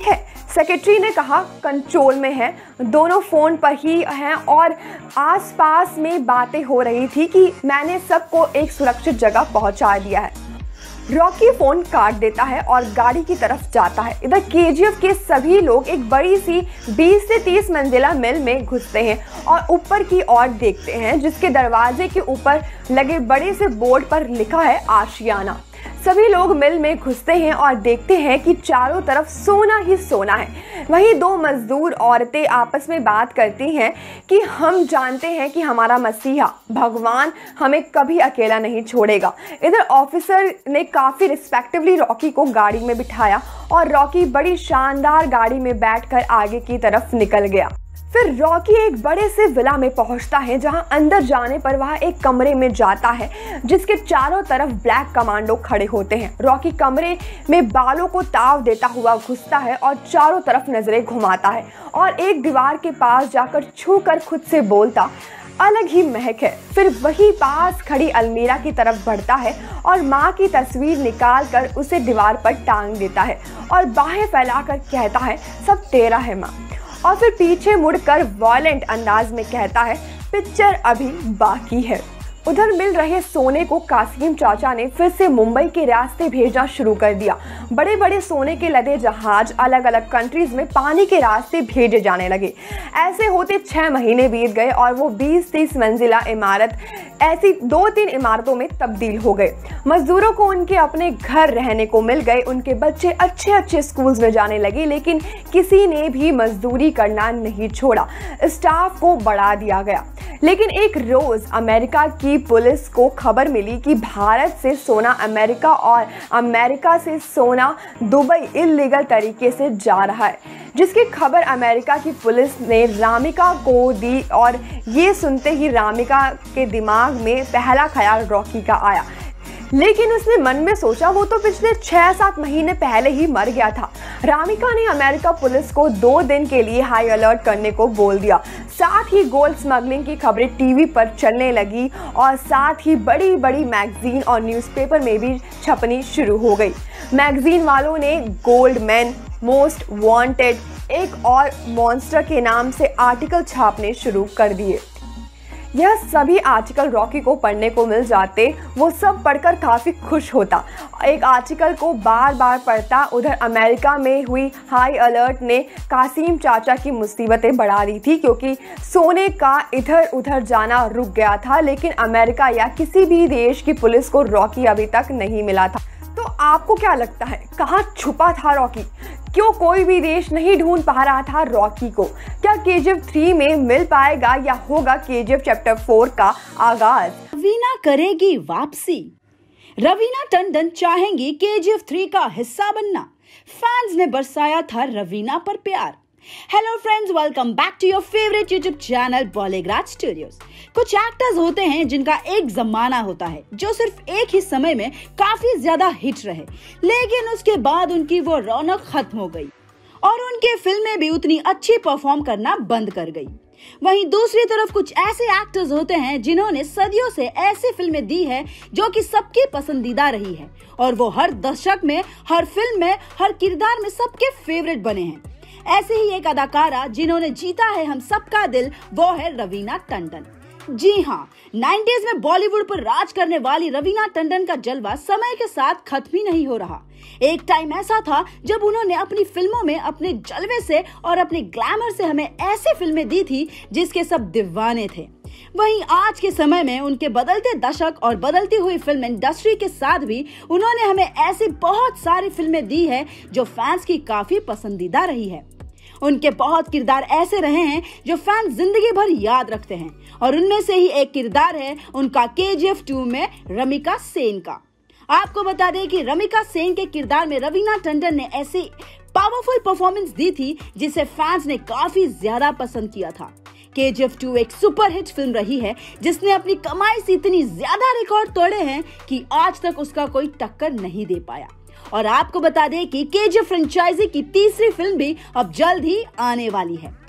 सेक्रेटरी ने कहा कंट्रोल में है, दोनों फ़ोन पर ही हैं और आसपास में बातें हो रही थी कि मैंने सबको एक सुरक्षित जगह पहुंचा दिया है। रॉकी फ़ोन काट देता है और गाड़ी की तरफ जाता है। इधर केजीएफ के सभी लोग एक बड़ी सी 20 से 30 मंजिला मिल में घुसते हैं और ऊपर की ओर देखते हैं, जिसके दरवाजे के ऊपर लगे बड़े से बोर्ड पर लिखा है आशियाना। सभी लोग मिल में घुसते हैं और देखते हैं कि चारों तरफ सोना ही सोना है। वहीं दो मजदूर औरतें आपस में बात करती हैं कि हम जानते हैं कि हमारा मसीहा भगवान हमें कभी अकेला नहीं छोड़ेगा। इधर ऑफिसर ने काफ़ी रिस्पेक्टिवली रॉकी को गाड़ी में बिठाया और रॉकी बड़ी शानदार गाड़ी में बैठकर आगे की तरफ निकल गया। फिर रॉकी एक बड़े से विला में पहुंचता है, जहां अंदर जाने पर वह एक कमरे में जाता है जिसके चारों तरफ ब्लैक कमांडो खड़े होते हैं। रॉकी कमरे में बालों को ताव देता हुआ घुसता है और चारों तरफ नजरें घुमाता है और एक दीवार के पास जाकर छूकर खुद से बोलता, अलग ही महक है। फिर वही पास खड़ी अलमीरा की तरफ बढ़ता है और माँ की तस्वीर निकाल कर उसे दीवार पर टांग देता है और बाहें फैलाकर कहता है, सब तेरा है माँ। और फिर पीछे मुड़कर वॉयलेंट अंदाज में कहता है, पिक्चर अभी बाकी है। उधर मिल रहे सोने को कासिम चाचा ने फिर से मुंबई के रास्ते भेजना शुरू कर दिया। बड़े बड़े सोने के लदे जहाज अलग अलग कंट्रीज में पानी के रास्ते भेजे जाने लगे। ऐसे होते 6 महीने बीत गए और वो 20-30 मंजिला इमारत ऐसी 2-3 इमारतों में तब्दील हो गए। मजदूरों को उनके अपने घर रहने को मिल गए, उनके बच्चे अच्छे अच्छे स्कूल्स में जाने लगे, लेकिन किसी ने भी मजदूरी करना नहीं छोड़ा। स्टाफ को बढ़ा दिया गया। लेकिन एक रोज अमेरिका की पुलिस को खबर मिली कि भारत से सोना अमेरिका और अमेरिका से सोना दुबई इल्लीगल तरीके से जा रहा है, जिसकी खबर अमेरिका की पुलिस ने रामिका को दी। और ये सुनते ही रामिका के दिमाग में पहला ख्याल रॉकी का आया, लेकिन उसने मन में सोचा वो तो पिछले 6-7 महीने पहले ही मर गया था। रामिका ने अमेरिका पुलिस को 2 दिन के लिए हाई अलर्ट करने को बोल दिया। साथ ही गोल्ड स्मगलिंग की खबरें टीवी पर चलने लगी और साथ ही बड़ी बड़ी मैगजीन और न्यूज़पेपर में भी छपनी शुरू हो गई। मैगजीन वालों ने गोल्ड मैन, मोस्ट वांटेड, एक और मॉन्स्टर के नाम से आर्टिकल छापने शुरू कर दिए। यह सभी आर्टिकल रॉकी को पढ़ने को मिल जाते। वो सब पढ़कर काफ़ी खुश होता। एक आर्टिकल को बार बार पढ़ता। उधर अमेरिका में हुई हाई अलर्ट ने कासिम चाचा की मुसीबतें बढ़ा दी थी, क्योंकि सोने का इधर उधर जाना रुक गया था। लेकिन अमेरिका या किसी भी देश की पुलिस को रॉकी अभी तक नहीं मिला था। तो आपको क्या लगता है, कहाँ छुपा था रॉकी? क्यों कोई भी देश नहीं ढूंढ पा रहा था रॉकी को? क्या केजीएफ 3 में मिल पाएगा या होगा केजीएफ चैप्टर 4 का आगाज? रवीना करेगी वापसी। रवीना टंडन चाहेंगी केजीएफ 3 का हिस्सा बनना। फैंस ने बरसाया था रवीना पर प्यार। Hello friends, welcome back to your favourite YouTube channel Bollygrad Studios. कुछ एक्टर्स होते हैं जिनका एक जमाना होता है जो सिर्फ एक ही समय में काफी ज्यादा हिट रहे, लेकिन उसके बाद उनकी वो रौनक खत्म हो गई और उनके फिल्में भी उतनी अच्छी परफॉर्म करना बंद कर गई। वहीं दूसरी तरफ कुछ ऐसे एक्टर्स होते हैं जिन्होंने सदियों से ऐसी फिल्में दी है जो कि सबकी पसंदीदा रही है और वो हर दशक में, हर फिल्म में, हर किरदार में सबके फेवरेट बने हैं। ऐसे ही एक अदाकारा जिन्होंने जीता है हम सबका दिल, वो है रवीना टंडन। जी हाँ, 90s में बॉलीवुड पर राज करने वाली रवीना टंडन का जलवा समय के साथ खत्म ही नहीं हो रहा। एक टाइम ऐसा था जब उन्होंने अपनी फिल्मों में अपने जलवे से और अपने ग्लैमर से हमें ऐसी फिल्में दी थी जिसके सब दीवाने थे। वहीं आज के समय में उनके बदलते दशक और बदलती हुई फिल्म इंडस्ट्री के साथ भी उन्होंने हमें ऐसी बहुत सारी फिल्में दी है जो फैंस की काफी पसंदीदा रही है। उनके बहुत किरदार ऐसे रहे हैं जो फैंस जिंदगी भर याद रखते हैं और उनमें से ही एक किरदार है उनका केजीएफ 2 में रमिका सेन का। आपको बता दें कि रमिका सेन के किरदार में रवीना टंडन ने ऐसी पावरफुल परफॉर्मेंस दी थी जिसे फैंस ने काफी ज्यादा पसंद किया था। केजीएफ 2 एक सुपरहिट फिल्म रही है जिसने अपनी कमाई से इतनी ज्यादा रिकॉर्ड तोड़े हैं कि आज तक उसका कोई टक्कर नहीं दे पाया। और आपको बता दें कि केजीएफ फ्रेंचाइजी की तीसरी फिल्म भी अब जल्द ही आने वाली है।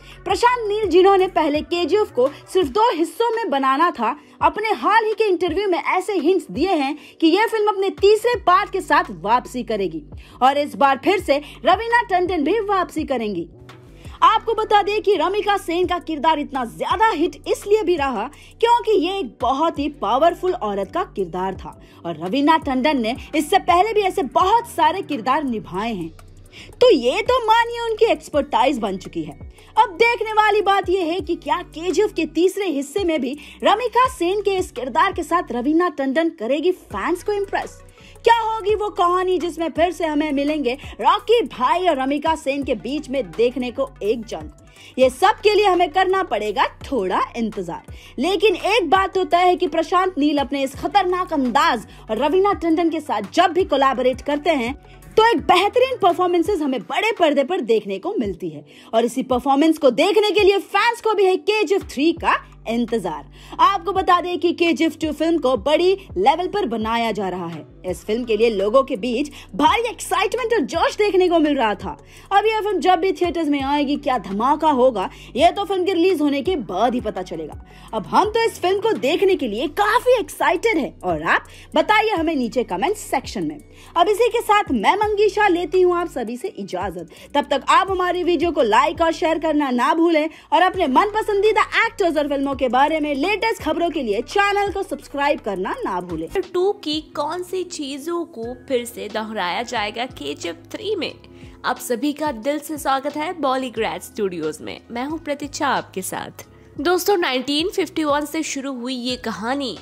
प्रशांत नील, जिन्होंने पहले केजीएफ को सिर्फ 2 हिस्सों में बनाना था, अपने हाल ही के इंटरव्यू में ऐसे हिंट्स दिए हैं कि यह फिल्म अपने तीसरे पार्ट के साथ वापसी करेगी और इस बार फिर से रवीना टंडन भी वापसी करेंगी। आपको बता दें कि रमिका सेन का किरदार इतना ज्यादा हिट इसलिए भी रहा क्योंकि ये एक बहुत ही पावरफुल औरत का किरदार था और रवीना टंडन ने इससे पहले भी ऐसे बहुत सारे किरदार निभाए हैं, तो ये तो मानिए उनकी एक्सपर्टाइज बन चुकी है। अब देखने वाली बात यह है कि क्या केजीएफ के तीसरे हिस्से में भी रमिका सेन के इस किरदार के साथ रवीना टंडन करेगी फैंस को इम्प्रेस। क्या होगी वो कहानी जिसमें फिर से हमें मिलेंगे रॉकी भाई और रमिका सेन के बीच में देखने को एक जंग। ये सब के लिए हमें करना पड़ेगा थोड़ा इंतजार, लेकिन एक बात तो तय है कि प्रशांत नील अपने इस खतरनाक अंदाज और रवीना टंडन के साथ जब भी कोलैबोरेट करते हैं तो एक बेहतरीन परफॉर्मेंसेस हमें बड़े पर्दे पर देखने को मिलती है और इसी परफॉर्मेंस को देखने के लिए फैंस को भी है केजीएफ 3 का इंतजार। आपको बता दें कि केजीएफ 2 फिल्म को बड़ी लेवल पर बनाया जा रहा है। इस फिल्म के लिए लोगों के बीच भारी एक्साइटमेंट और जोश देखने को मिल रहा था। अब यह फिल्म जब भी थिएटर्स में आएगी क्या धमाका होगा, यह तो फिल्म के रिलीज होने के बाद ही पता चलेगा। अब हम तो इस फिल्म को देखने के लिए काफी एक्साइटेड है और आप बताइए हमें नीचे कमेंट सेक्शन में। अब इसी के साथ मैं मंगीशा लेती हूँ आप सभी से इजाजत। तब तक आप हमारी वीडियो को लाइक और शेयर करना ना भूलें और अपने मन पसंदीदा एक्टर्स और फिल्मों के बारे में लेटेस्ट खबरों के लिए चैनल को सब्सक्राइब करना ना भूलें। 2 की कौन सी चीजों को फिर से दोहराया जाएगा केजीएफ 3 में? आप सभी का दिल से स्वागत है बॉलीग्रैड स्टूडियोज में। मैं हूं प्रतीक्षा आपके साथ। दोस्तों 1951 से शुरू हुई ये कहानी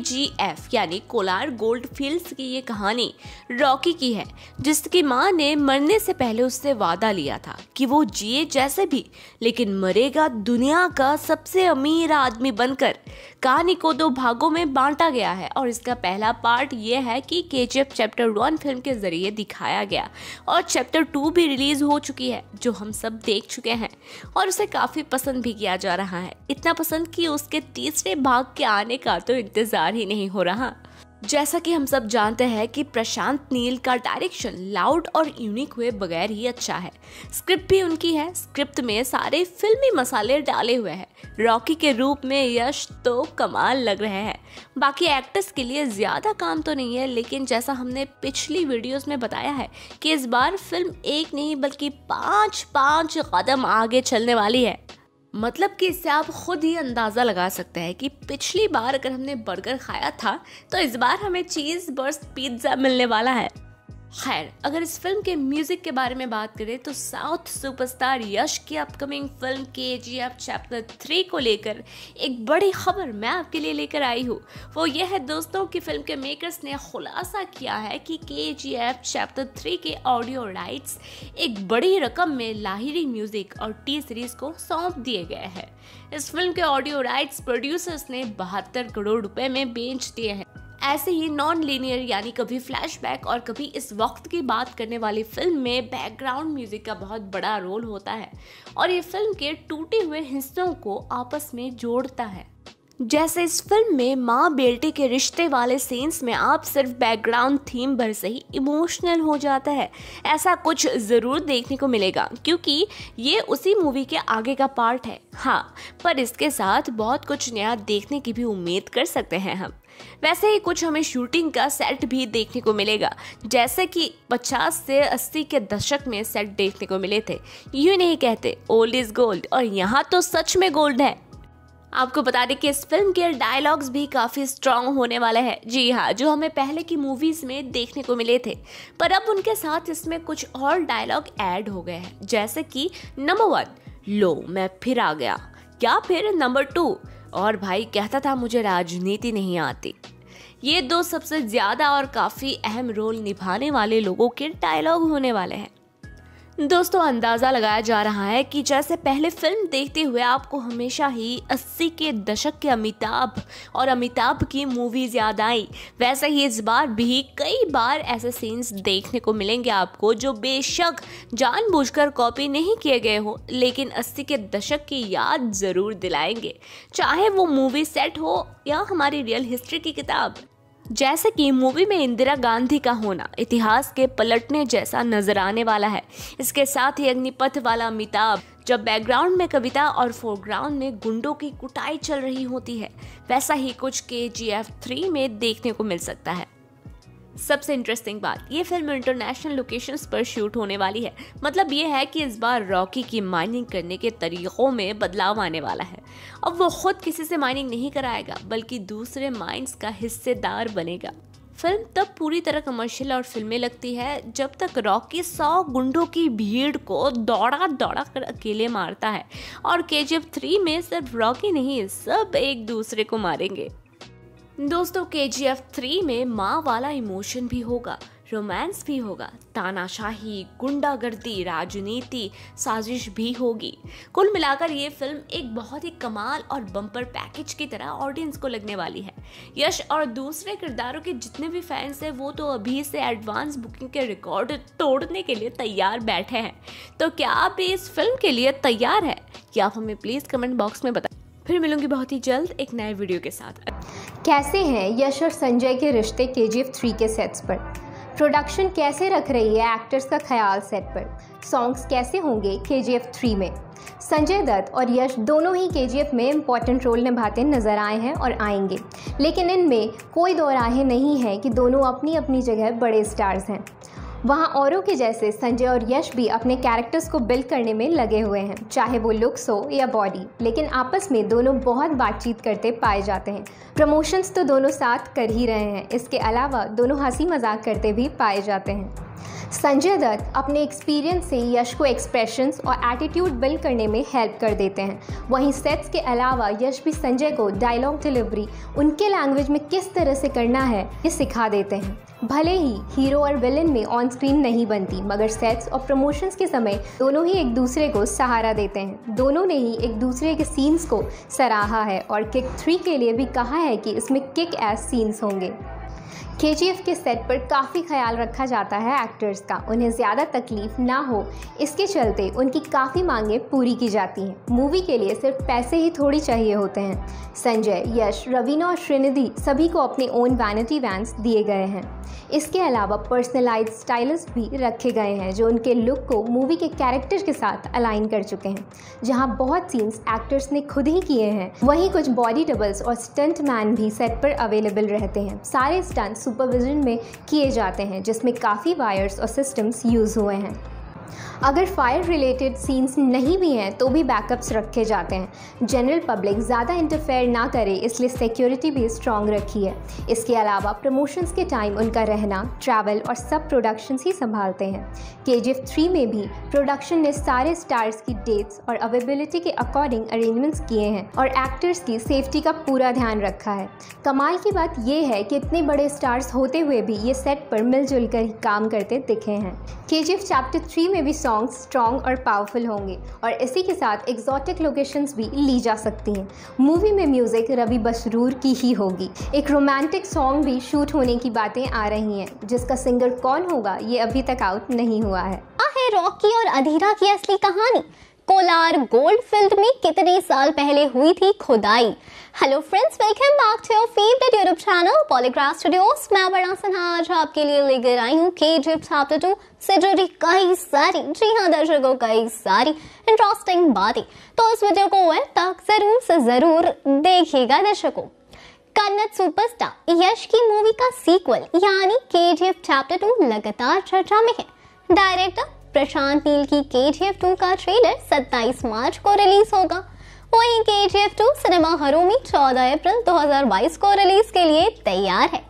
KGF यानी कोलार गोल्ड फील्ड्स की ये कहानी रॉकी की है, जिसकी माँ ने मरने से पहले उससे वादा लिया था कि वो जिए जैसे भी लेकिन मरेगा दुनिया का सबसे अमीर आदमी बनकर। कहानी को 2 भागों में बांटा गया है और इसका पहला पार्ट ये है कि KGF चैप्टर 1 फिल्म के जरिए दिखाया गया और चैप्टर 2 भी रिलीज हो चुकी है जो हम सब देख चुके हैं और उसे काफी पसंद भी किया जा रहा है। इतना पसंद कि उसके तीसरे भाग के आने का तो इंतजार ही नहीं हो रहा। जैसा कि हम सब जानते हैं कि प्रशांत नील का डायरेक्शन लाउड और यूनिक हुए बगैर ही अच्छा है। स्क्रिप्ट भी उनकी है। स्क्रिप्ट में सारे फिल्मी मसाले डाले हुए हैं। रॉकी के रूप में यश तो कमाल लग रहे हैं। बाकी एक्टर्स के लिए ज़्यादा काम तो नहीं है, लेकिन जैसा हमने पिछली वीडियोस में बताया है कि इस बार फिल्म एक नहीं बल्कि 5 कदम आगे चलने वाली है। मतलब कि इससे आप खुद ही अंदाज़ा लगा सकते हैं कि पिछली बार अगर हमने बर्गर खाया था तो इस बार हमें चीज़ बर्स्ट पिज्ज़ा मिलने वाला है। खैर, अगर इस फिल्म के म्यूजिक के बारे में बात करें तो साउथ सुपरस्टार यश की अपकमिंग फिल्म KGF चैप्टर 3 को लेकर एक बड़ी खबर मैं आपके लिए लेकर आई हूँ। वो ये है दोस्तों कि फिल्म के मेकर्स ने खुलासा किया है कि KGF चैप्टर 3 के ऑडियो राइट्स एक बड़ी रकम में लाहिरी म्यूजिक और टी सीरीज को सौंप दिए गए हैं। इस फिल्म के ऑडियो राइट्स प्रोड्यूसर्स ने 72 करोड़ रुपए में बेच दिए हैं। ऐसे ही नॉन लीनियर यानी कभी फ्लैशबैक और कभी इस वक्त की बात करने वाली फिल्म में बैकग्राउंड म्यूजिक का बहुत बड़ा रोल होता है और ये फिल्म के टूटे हुए हिस्सों को आपस में जोड़ता है। जैसे इस फिल्म में माँ बेटे के रिश्ते वाले सीन्स में आप सिर्फ बैकग्राउंड थीम भर से ही इमोशनल हो जाता है, ऐसा कुछ ज़रूर देखने को मिलेगा क्योंकि ये उसी मूवी के आगे का पार्ट है। हाँ, पर इसके साथ बहुत कुछ नया देखने की भी उम्मीद कर सकते हैं हम। वैसे ही कुछ हमें शूटिंग का सेट भी देखने को मिलेगा, जैसे कि 50 से 80 के दशक में सेट देखने को मिले थे। यूँ नहीं कहते ओल्ड इज गोल्ड, और यहाँ तो सच में गोल्ड है। आपको बता दें कि इस फिल्म के डायलॉग्स भी काफ़ी स्ट्रॉन्ग होने वाले हैं। जी हाँ, जो हमें पहले की मूवीज़ में देखने को मिले थे, पर अब उनके साथ इसमें कुछ और डायलॉग ऐड हो गए हैं, जैसे कि नंबर 1, लो मैं फिर आ गया, क्या फिर नंबर 2, और भाई कहता था मुझे राजनीति नहीं आती। ये 2 सबसे ज़्यादा और काफ़ी अहम रोल निभाने वाले लोगों के डायलॉग होने वाले हैं। दोस्तों, अंदाज़ा लगाया जा रहा है कि जैसे पहले फिल्म देखते हुए आपको हमेशा ही 80 के दशक के अमिताभ की मूवीज़ याद आई, वैसे ही इस बार भी कई बार ऐसे सीन्स देखने को मिलेंगे आपको जो बेशक जानबूझकर कॉपी नहीं किए गए हो, लेकिन 80 के दशक की याद ज़रूर दिलाएंगे, चाहे वो मूवी सेट हो या हमारी रियल हिस्ट्री की किताब। जैसे कि मूवी में इंदिरा गांधी का होना इतिहास के पलटने जैसा नजर आने वाला है। इसके साथ ही अग्निपथ वाला अमिताभ जब बैकग्राउंड में कविता और फोरग्राउंड में गुंडों की कुटाई चल रही होती है, वैसा ही कुछ KGF 3 में देखने को मिल सकता है। सबसे इंटरेस्टिंग बात, ये फिल्म इंटरनेशनल लोकेशंस पर शूट होने वाली है। मतलब ये है कि इस बार रॉकी की माइनिंग करने के तरीक़ों में बदलाव आने वाला है। अब वो खुद किसी से माइनिंग नहीं कराएगा, बल्कि दूसरे माइंस का हिस्सेदार बनेगा। फिल्म तब पूरी तरह कमर्शियल और फिल्मी लगती है जब तक रॉकी 100 गुंडों की भीड़ को दौड़ा दौड़ा कर अकेले मारता है। और KGF 3 में सिर्फ रॉकी नहीं, सब एक दूसरे को मारेंगे। दोस्तों, KGF 3 में माँ वाला इमोशन भी होगा, रोमांस भी होगा, तानाशाही, गुंडागर्दी, राजनीति, साजिश भी होगी। कुल मिलाकर ये फिल्म एक बहुत ही कमाल और बम्पर पैकेज की तरह ऑडियंस को लगने वाली है। यश और दूसरे किरदारों के जितने भी फैंस हैं वो तो अभी से एडवांस बुकिंग के रिकॉर्ड तोड़ने के लिए तैयार बैठे हैं। तो क्या आप इस फिल्म के लिए तैयार हैं? या आप हमें प्लीज़ कमेंट बॉक्स में बताएं। फिर मिलूंगी बहुत ही जल्द एक नए वीडियो के साथ। कैसे हैं यश और संजय के रिश्ते KGF 3 के सेट्स पर? प्रोडक्शन कैसे रख रही है एक्टर्स का ख्याल सेट पर? सॉन्ग्स कैसे होंगे KGF 3 में? संजय दत्त और यश दोनों ही KGF में इम्पॉर्टेंट रोल निभाते नजर आए हैं और आएंगे, लेकिन इनमें कोई दो राहें नहीं है कि दोनों अपनी अपनी जगह बड़े स्टार्स हैं। वहाँ औरों के जैसे संजय और यश भी अपने कैरेक्टर्स को बिल्ड करने में लगे हुए हैं, चाहे वो लुक्स हो या बॉडी, लेकिन आपस में दोनों बहुत बातचीत करते पाए जाते हैं। प्रमोशंस तो दोनों साथ कर ही रहे हैं, इसके अलावा दोनों हंसी मजाक करते भी पाए जाते हैं। संजय दत्त अपने एक्सपीरियंस से यश को एक्सप्रेशंस और एटीट्यूड बिल्ड करने में हेल्प कर देते हैं। वहीं सेट्स के अलावा यश भी संजय को डायलॉग डिलीवरी उनके लैंग्वेज में किस तरह से करना है ये सिखा देते हैं। भले ही हीरो और विलन में ऑन स्क्रीन नहीं बनती, मगर सेट्स और प्रमोशंस के समय दोनों ही एक दूसरे को सहारा देते हैं। दोनों ने ही एक दूसरे के सीन्स को सराहा है और किक 3 के लिए भी कहा है कि इसमें किक एस सीन्स होंगे। KGF के सेट पर काफ़ी ख्याल रखा जाता है एक्टर्स का, उन्हें ज़्यादा तकलीफ ना हो इसके चलते उनकी काफ़ी मांगें पूरी की जाती हैं। मूवी के लिए सिर्फ पैसे ही थोड़ी चाहिए होते हैं। संजय, यश, रवीना और श्रीनिधि सभी को अपने ओन वैनिटी वैन्स दिए गए हैं। इसके अलावा पर्सनलाइज्ड स्टाइलिस्ट भी रखे गए हैं जो उनके लुक को मूवी के कैरेक्टर के साथ अलाइन कर चुके हैं। जहां बहुत सीन्स एक्टर्स ने खुद ही किए हैं, वहीं कुछ बॉडी डबल्स और स्टंट मैन भी सेट पर अवेलेबल रहते हैं। सारे स्टंट सुपरविजन में किए जाते हैं, जिसमें काफ़ी वायर्स और सिस्टम्स यूज़ हुए हैं। अगर फायर रिलेटेड सीन्स नहीं भी हैं तो भी बैकअप्स रखे जाते हैं। जनरल पब्लिक ज़्यादा इंटरफेयर ना करे, इसलिए सिक्योरिटी भी स्ट्रॉन्ग रखी है। इसके अलावा प्रमोशंस के टाइम उनका रहना, ट्रैवल और सब प्रोडक्शंस ही संभालते हैं। KGF 3 में भी प्रोडक्शन ने सारे स्टार्स की डेट्स और अवेलेबिलिटी के अकॉर्डिंग अरेंजमेंट्स किए हैं और एक्टर्स की सेफ्टी का पूरा ध्यान रखा है। कमाल की बात यह है कि इतने बड़े स्टार्स होते हुए भी ये सेट पर मिलजुल कर ही काम करते दिखे हैं। KGF चैप्टर 3 में भी सॉन्ग्स स्ट्रॉन्ग और पावरफुल होंगे और इसी के साथ एग्जॉटिक लोकेशंस भी ली जा सकती हैं। मूवी में म्यूजिक रवि बसरूर की ही होगी। एक रोमांटिक सॉन्ग भी शूट होने की बातें आ रही हैं, जिसका सिंगर कौन होगा ये अभी तक आउट नहीं हुआ है। रॉकी और अधीरा की असली कहानी। कोलार गोल्ड फील्ड में कितने साल पहले हुई थी खुदाई। Hello friends, welcome back to your favourite YouTube channel polygraph Studios. मैं बड़ा सन्हा आज आपके लिए लेकर आई हूँ KGF चैप्टर 2 से जुड़ी कई सारी, जी हाँ दर्शकों, कई सारी इंटरेस्टिंग बातें। तो इस वीडियो को एंड तक जरूर से जरूर देखिएगा दर्शकों। कन्नड़ सुपरस्टार यश की मूवी का सीक्वल यानी KGF चैप्टर 2 लगातार चर्चा में है। डायरेक्टर प्रशांत नील की KGF 2 का ट्रेलर 27 मार्च को रिलीज होगा। वहीं KGF 2 सिनेमा घरों में 14 अप्रैल 2022 को रिलीज के लिए तैयार है।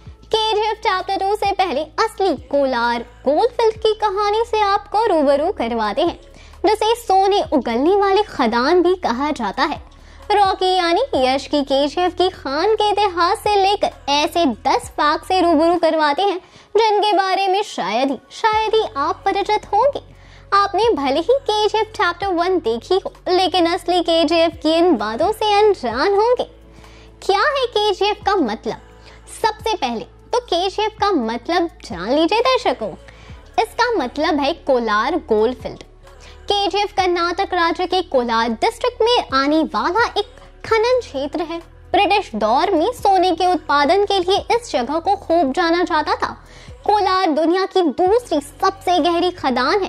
KGF चैप्टर 2 से पहले असली कोलार गोल्डफील्ड की कहानी से आपको रूबरू करवाते हैं, जिसे सोने उगलने वाले खदान भी कहा जाता है। रॉकी यानी यश की KGF की खान के इतिहास से लेकर ऐसे 10 फैक्ट से रूबरू करवाते हैं जिनके बारे में शायद ही आप परिचित होंगे। आपने भले ही KGF चैप्टर 1 देखी हो, लेकिन असली KGF की इन बातों से अनजान होंगे। क्या है KGF का मतलब? सबसे पहले तो KGF का मतलब जान लीजिए दर्शकों। इसका मतलब है कोलार गोल्डफील्ड। KGF कर्नाटक राज्य के कोलार डिस्ट्रिक्ट में आने वाला एक खनन क्षेत्र है। ब्रिटिश दौर में सोने के उत्पादन के लिए इस जगह को खूब जाना जाता था। कोलार दुनिया की दूसरी सबसे गहरी खदान है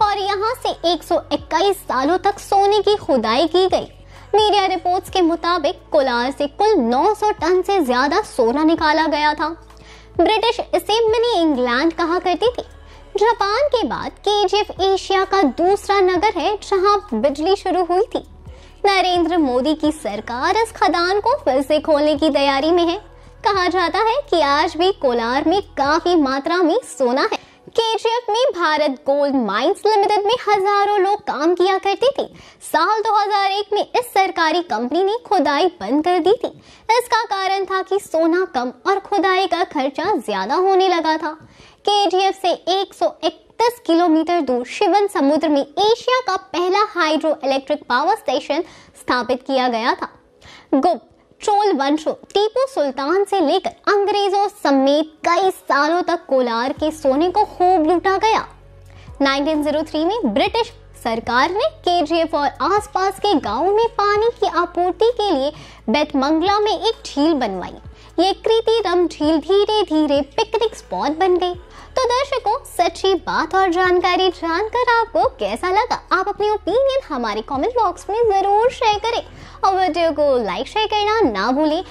और यहाँ से 121 सालों तक सोने की खुदाई की गई। मीडिया रिपोर्ट्स के मुताबिक कोलार से कुल 900 टन से ज्यादा सोना निकाला गया था। ब्रिटिश इसे मिनी इंग्लैंड कहा करती थी। जापान के बाद केजीएफ एशिया का दूसरा नगर है जहां बिजली शुरू हुई थी। नरेंद्र मोदी की सरकार इस खदान को फिर से खोलने की तैयारी में है। कहा जाता है कि आज भी कोलार में काफी मात्रा में सोना है। केजीएफ में भारत गोल्ड माइंस लिमिटेड में हजारों लोग काम किया करते थे। साल 2001 में इस सरकारी कंपनी ने खुदाई बंद कर दी थी। इसका कारण था कि सोना कम और खुदाई का खर्चा ज्यादा होने लगा था। केजीएफ से 131 किलोमीटर दूर शिवन समुद्र में एशिया का पहला हाइड्रो इलेक्ट्रिक पावर स्टेशन स्थापित किया गया था। गुप्त चोल वंशों टीपू सुल्तान से लेकर अंग्रेजों समेत कई सालों तक कोलार के सोने को खूब लूटा गया। 1903 में ब्रिटिश सरकार ने केजीएफ और आसपास के गांवों में पानी की आपूर्ति के लिए बेतमंगला में एक झील बनवाई। ये कृतिरम झील धीरे धीरे पिकनिक स्पॉट बन गई। तो दर्शकों, सच्ची बात और जानकारी जानकर आपको कैसा लगा? आप अपनी ओपिनियन हमारे कमेंट बॉक्स में जरूर शेयर करें और वीडियो को लाइक शेयर करना ना भूलें।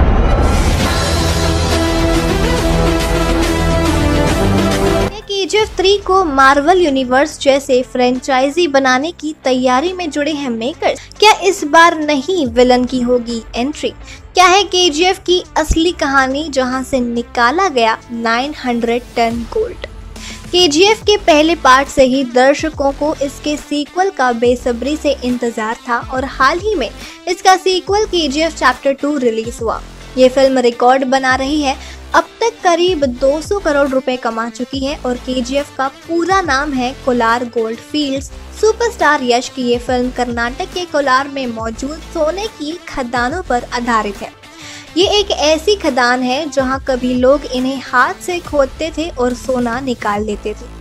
केजीएफ 3 को मार्वल यूनिवर्स जैसे फ्रेंचाइजी बनाने की तैयारी में जुड़े हैं मेकर्स। क्या इस बार नहीं विलन की होगी एंट्री? क्या है केजीएफ की असली कहानी जहां से निकाला गया 900 टन गोल्ड? केजीएफ के पहले पार्ट से ही दर्शकों को इसके सीक्वल का बेसब्री से इंतजार था और हाल ही में इसका सीक्वल केजीएफ चैप्टर 2 रिलीज हुआ। ये फिल्म रिकॉर्ड बना रही है। अब तक करीब 200 करोड़ रुपए कमा चुकी है और केजीएफ का पूरा नाम है Kolar gold fields. Superstar Yash की ये फिल्म कर्नाटक के कोलार में मौजूद सोने की खदानों पर आधारित है। ये एक ऐसी खदान है जहां कभी लोग इन्हें हाथ से खोदते थे और सोना निकाल लेते थे।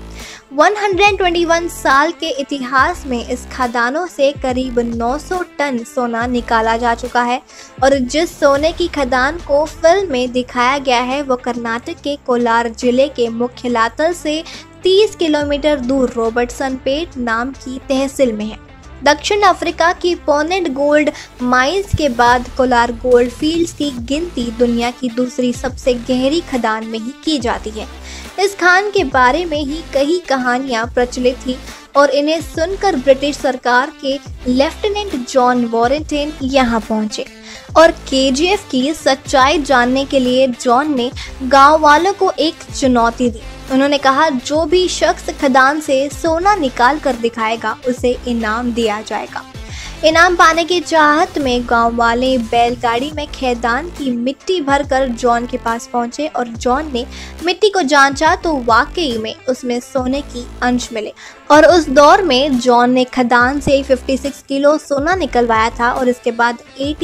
121 साल के इतिहास में इस खदानों से करीब 900 टन सोना निकाला जा चुका है और जिस सोने की खदान को फिल्म में दिखाया गया है वो कर्नाटक के कोलार जिले के मुख्यलातल से 30 किलोमीटर दूर रॉबर्टसन पेट नाम की तहसील में है। दक्षिण अफ्रीका की पॉनेट गोल्ड माइंस के बाद कोलार गोल्ड फील्ड्स की गिनती दुनिया की दूसरी सबसे गहरी खदान में ही की जाती है। इस खान के बारे में ही कई कहानियां प्रचलित थी और इन्हें सुनकर ब्रिटिश सरकार के लेफ्टिनेंट जॉन वॉरेंटेन यहाँ पहुंचे और केजीएफ की सच्चाई जानने के लिए जॉन ने गांव वालों को एक चुनौती दी। उन्होंने कहा जो भी शख्स खदान से सोना निकाल कर दिखाएगा उसे इनाम दिया जाएगा। इनाम पाने की चाहत में गांव वाले बैलगाड़ी में खैदान की मिट्टी भरकर जॉन के पास पहुंचे और जॉन ने मिट्टी को जांचा तो वाकई में उसमें सोने की अंश मिले और उस दौर में जॉन ने खदान से 56 किलो सोना निकलवाया था और इसके बाद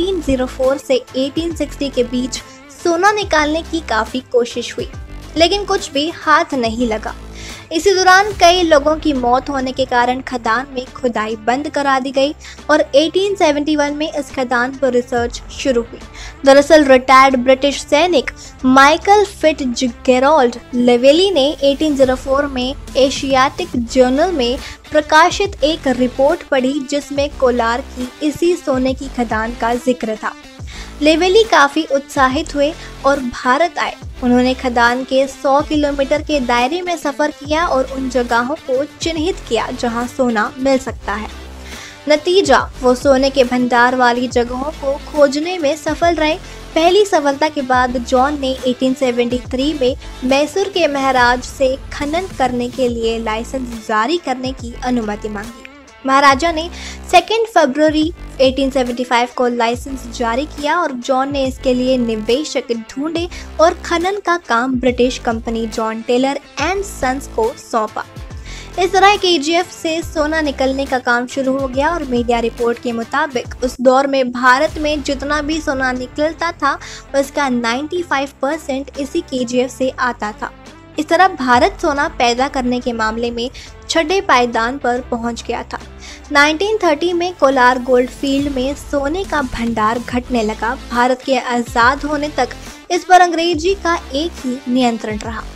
1804 से 1860 के बीच सोना निकालने की काफ़ी कोशिश हुई लेकिन कुछ भी हाथ नहीं लगा। इसी दौरान कई लोगों की मौत होने के कारण खदान में खुदाई बंद करा दी गई और 1871 में इस खदान पर रिसर्च शुरू हुई। दरअसल रिटायर्ड ब्रिटिश सैनिक माइकल फिट्जगेराल्ड लेवेली ने 1804 में एशियाटिक जर्नल में प्रकाशित एक रिपोर्ट पढ़ी जिसमें कोलार की इसी सोने की खदान का जिक्र था। लेवेली काफ़ी उत्साहित हुए और भारत आए। उन्होंने खदान के 100 किलोमीटर के दायरे में सफ़र किया और उन जगहों को चिन्हित किया जहां सोना मिल सकता है। नतीजा, वो सोने के भंडार वाली जगहों को खोजने में सफल रहे। पहली सफलता के बाद जॉन ने 1873 में मैसूर के महाराज से खनन करने के लिए लाइसेंस जारी करने की अनुमति मांगी। महाराजा ने 2 फरवरी 1875 को लाइसेंस जारी किया और जॉन ने इसके लिए निवेशक ढूंढे और खनन का काम British company John Taylor and Sons को सौंपा। इस तरह केजीएफ से सोना निकलने का काम शुरू हो गया और मीडिया रिपोर्ट के मुताबिक उस दौर में भारत में जितना भी सोना निकलता था उसका 95% इसी केजीएफ से आता था। इस तरह भारत सोना पैदा करने के मामले में 6ठे पायदान पर पहुंच गया था। 1930 में कोलार गोल्ड फील्ड में सोने का भंडार घटने लगा। भारत के आज़ाद होने तक इस पर अंग्रेजी का एक ही नियंत्रण रहा।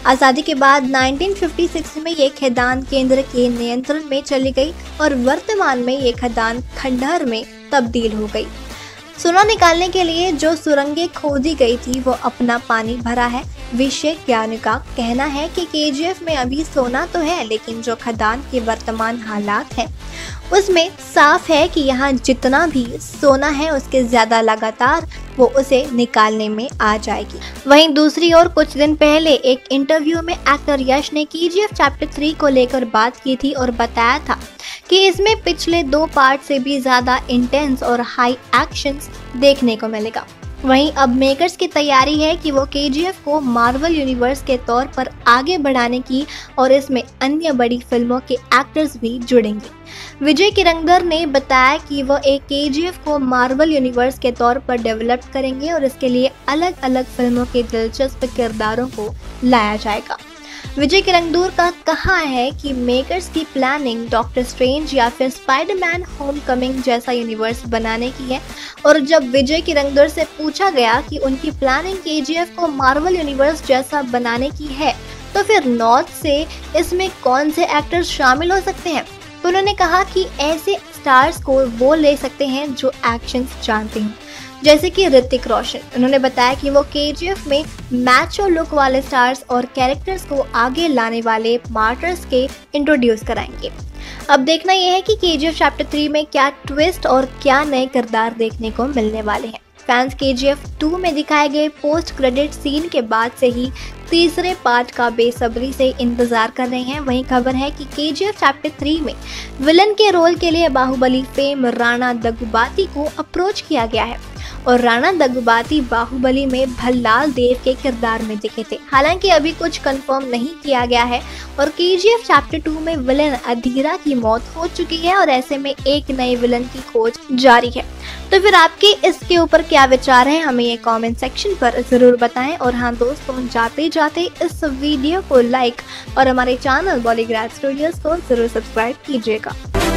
आज़ादी के बाद 1956 में ये खदान केंद्र के नियंत्रण में चली गई और वर्तमान में ये खदान खंडहर में तब्दील हो गई। सोना निकालने के लिए जो सुरंगें खोदी गई थी वो अपना पानी भरा है। विशेषज्ञों का कहना है कि केजीएफ में अभी सोना तो है, लेकिन जो खदान के वर्तमान हालात हैं उसमें साफ है कि यहाँ जितना भी सोना है उसके ज्यादा लगातार वो उसे निकालने में आ जाएगी। वहीं दूसरी ओर कुछ दिन पहले एक इंटरव्यू में एक्टर यश ने केजीएफ चैप्टर 3 को लेकर बात की थी और बताया था कि इसमें पिछले 2 पार्ट से भी ज्यादा इंटेंस और हाई एक्शंस देखने को मिलेगा। वहीं अब मेकर्स की तैयारी है कि वो केजीएफ को मार्वल यूनिवर्स के तौर पर आगे बढ़ाने की और इसमें अन्य बड़ी फिल्मों के एक्टर्स भी जुड़ेंगे। विजय किरंगदर ने बताया कि वो एक केजीएफ को मार्वल यूनिवर्स के तौर पर डेवलप करेंगे और इसके लिए अलग अलग फिल्मों के दिलचस्प किरदारों को लाया जाएगा। विजय किरंगदूर का कहा है कि मेकर्स की प्लानिंग डॉक्टर स्ट्रेंज या फिर स्पाइडरमैन होमकमिंग जैसा यूनिवर्स बनाने की है। और जब विजय किरंगदूर से पूछा गया कि उनकी प्लानिंग केजीएफ को मार्वल यूनिवर्स जैसा बनाने की है तो फिर नॉर्थ से इसमें कौन से एक्टर्स शामिल हो सकते हैं, तो उन्होंने कहा कि ऐसे स्टार्स को वो ले सकते हैं जो एक्शन जानते हैं, जैसे कि ऋतिक रोशन। उन्होंने बताया कि वो केजीएफ में मैचो लुक वाले स्टार्स और कैरेक्टर्स को आगे लाने वाले मार्टर्स के इंट्रोड्यूस कराएंगे। अब देखना यह है कि केजीएफ चैप्टर 3 में क्या ट्विस्ट और क्या नए किरदार देखने को मिलने वाले हैं। फैंस केजीएफ 2 में दिखाए गए पोस्ट क्रेडिट सीन के बाद से ही तीसरे पार्ट का बेसब्री से इंतजार कर रहे हैं। वहीं खबर है कि केजीएफ चैप्टर 3 में विलन के रोल के लिए बाहुबली फेम राणा दग्गुबाती को अप्रोच किया गया है और राणा दग्गुबाती बाहुबली में भल्लाल देव के किरदार में दिखे थे। हालांकि अभी कुछ कंफर्म नहीं किया गया है और केजीएफ चैप्टर 2 में विलन अधीरा की मौत हो चुकी है और ऐसे में एक नए विलन की खोज जारी है। तो फिर आपके इसके ऊपर क्या विचार है, हमें ये कमेंट सेक्शन पर जरूर बताएं। और हाँ दोस्तों, जाते जाते इस वीडियो को लाइक और हमारे चैनल बॉलीग्राड स्टूडियोज को जरूर सब्सक्राइब कीजिएगा।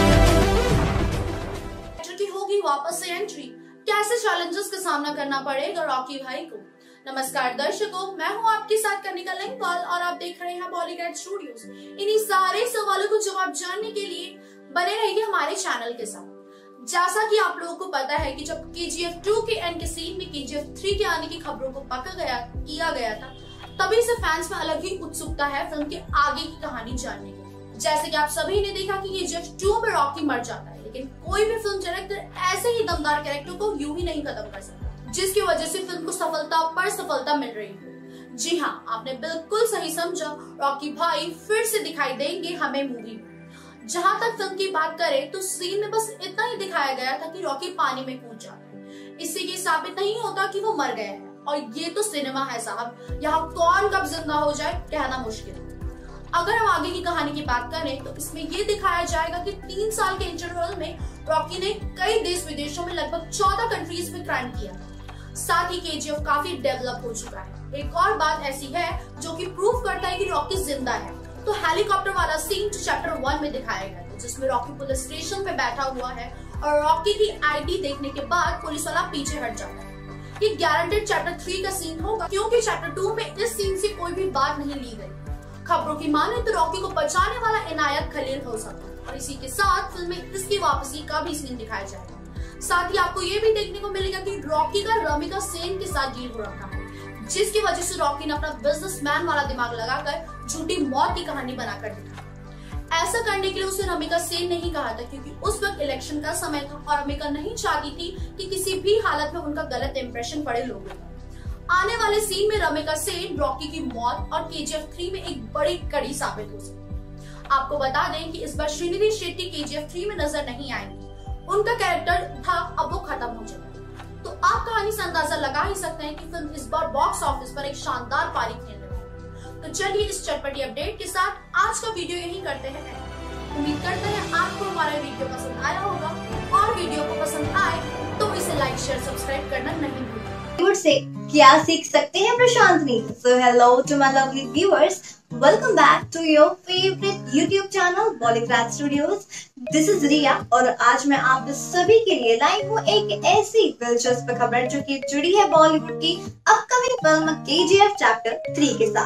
होगी वापस से एंट्री, कैसे चैलेंजेस का सामना करना पड़ेगा रॉकी भाई को। नमस्कार दर्शकों, मैं हूं आपके साथ कनिका लिंगपाल और आप देख रहे हैं बॉलीग्राड स्टूडियोज। इन्हीं सारे सवालों को जवाब जानने के लिए बने रहिए हमारे चैनल के साथ। जैसा कि आप लोगों को पता है कि जब केजीएफ 2 के एंड के सीन में केजीएफ 3 के आने की खबरों को किया गया था, तभी से फैंस में अलग ही उत्सुकता है फिल्म के आगे की कहानी जानने की। जैसे कि आप सभी ने देखा कि केजीएफ 2 में रॉकी मर जाता है, लेकिन कोई भी फिल्म डायरेक्टर ऐसे ही दमदार कैरेक्टर को यूं ही नहीं खत्म कर सकता, जिसकी वजह से फिल्म को सफलता पर सफलता मिल रही है। जी हाँ, आपने बिल्कुल सही समझा, रॉकी भाई फिर से दिखाई देंगे हमें मूवी में। जहां तक फिल्म की बात करें तो सीन में बस इतना ही दिखाया गया था कि रॉकी पानी में कूद जाता है। इससे ये साबित नहीं होता कि वो मर गए हैं, और ये तो सिनेमा है साहब, यहाँ कौन कब जिंदा हो जाए कहना मुश्किल है। अगर हम आगे की कहानी की बात करें तो इसमें ये दिखाया जाएगा कि 3 साल के इंटरवल में रॉकी ने कई देश विदेशों में लगभग 14 कंट्रीज में क्राइम किया था। साथ ही केजीएफ काफी डेवलप हो चुका है। एक और बात ऐसी है जो कि प्रूव करता है कि रॉकी जिंदा है, तो हेलीकॉप्टर वाला सीन जो चैप्टर 1 में दिखाया गया था, जिसमें रॉकी पुलिस स्टेशन पे बैठा हुआ है और रॉकी की आईडी देखने के बाद पुलिस वाला पीछे हट जाता है। ये गारंटेड चैप्टर 3 का सीन होगा, क्योंकि चैप्टर 2 में इस सीन से कोई भी बात नहीं ली गई। खबरों की माने तो रॉकी को बचाने वाला इनायत खलील हो सकता है, और इसी के साथ फिल्म में इसकी वापसी का भी सीन दिखाया जाएगा। साथ ही आपको ये भी देखने को मिलेगा कि रॉकी का रमिका सेन के साथ डील हो रखा है, जिसकी वजह से रॉकी ने अपना बिजनेसमैन वाला दिमाग लगाकर झूठी मौत की कहानी बनाकर दिखा। ऐसा करने के लिए उसे रमिका सेन नहीं कहा था, क्योंकि उस वक्त इलेक्शन का समय था और रमिका नहीं चाहती थी कि किसी भी हालत में उनका गलत इंप्रेशन पड़े लोगों का। आने वाले सीन में रमिका सेन रॉकी की मौत और केजीएफ 3 में एक बड़ी कड़ी साबित हो सकती है। आपको बता दें कि इस बार श्रीनिधि शेट्टी केजीएफ 3 में नजर नहीं आएंगी। उनका कैरेक्टर था, अब वो खत्म हो चुका है। तो आप कहानी से अंदाजा लगा ही सकते हैं कि फिल्म इस बार बॉक्स ऑफिस पर एक शानदार पारी खेलने वाली है। तो चलिए इस चटपटी अपडेट के साथ आज का वीडियो यहीं करते हैं। उम्मीद करते हैं आपको हमारा वीडियो पसंद आया होगा, और वीडियो को पसंद आए तो इसे लाइक शेयर सब्सक्राइब करना नहीं भूलें। से क्या सीख सकते हैं Prashanth Neel? So hello to my lovely viewers, welcome back to your favorite YouTube channel Bollygrad Studios. This is Riya और आज मैं आप सभी के लिए लाई हूँ एक ऐसी दिलचस्प खबर जो कि जुड़ी है बॉलीवुड की अपकमिंग फिल्म KGF चैप्टर 3 के साथ।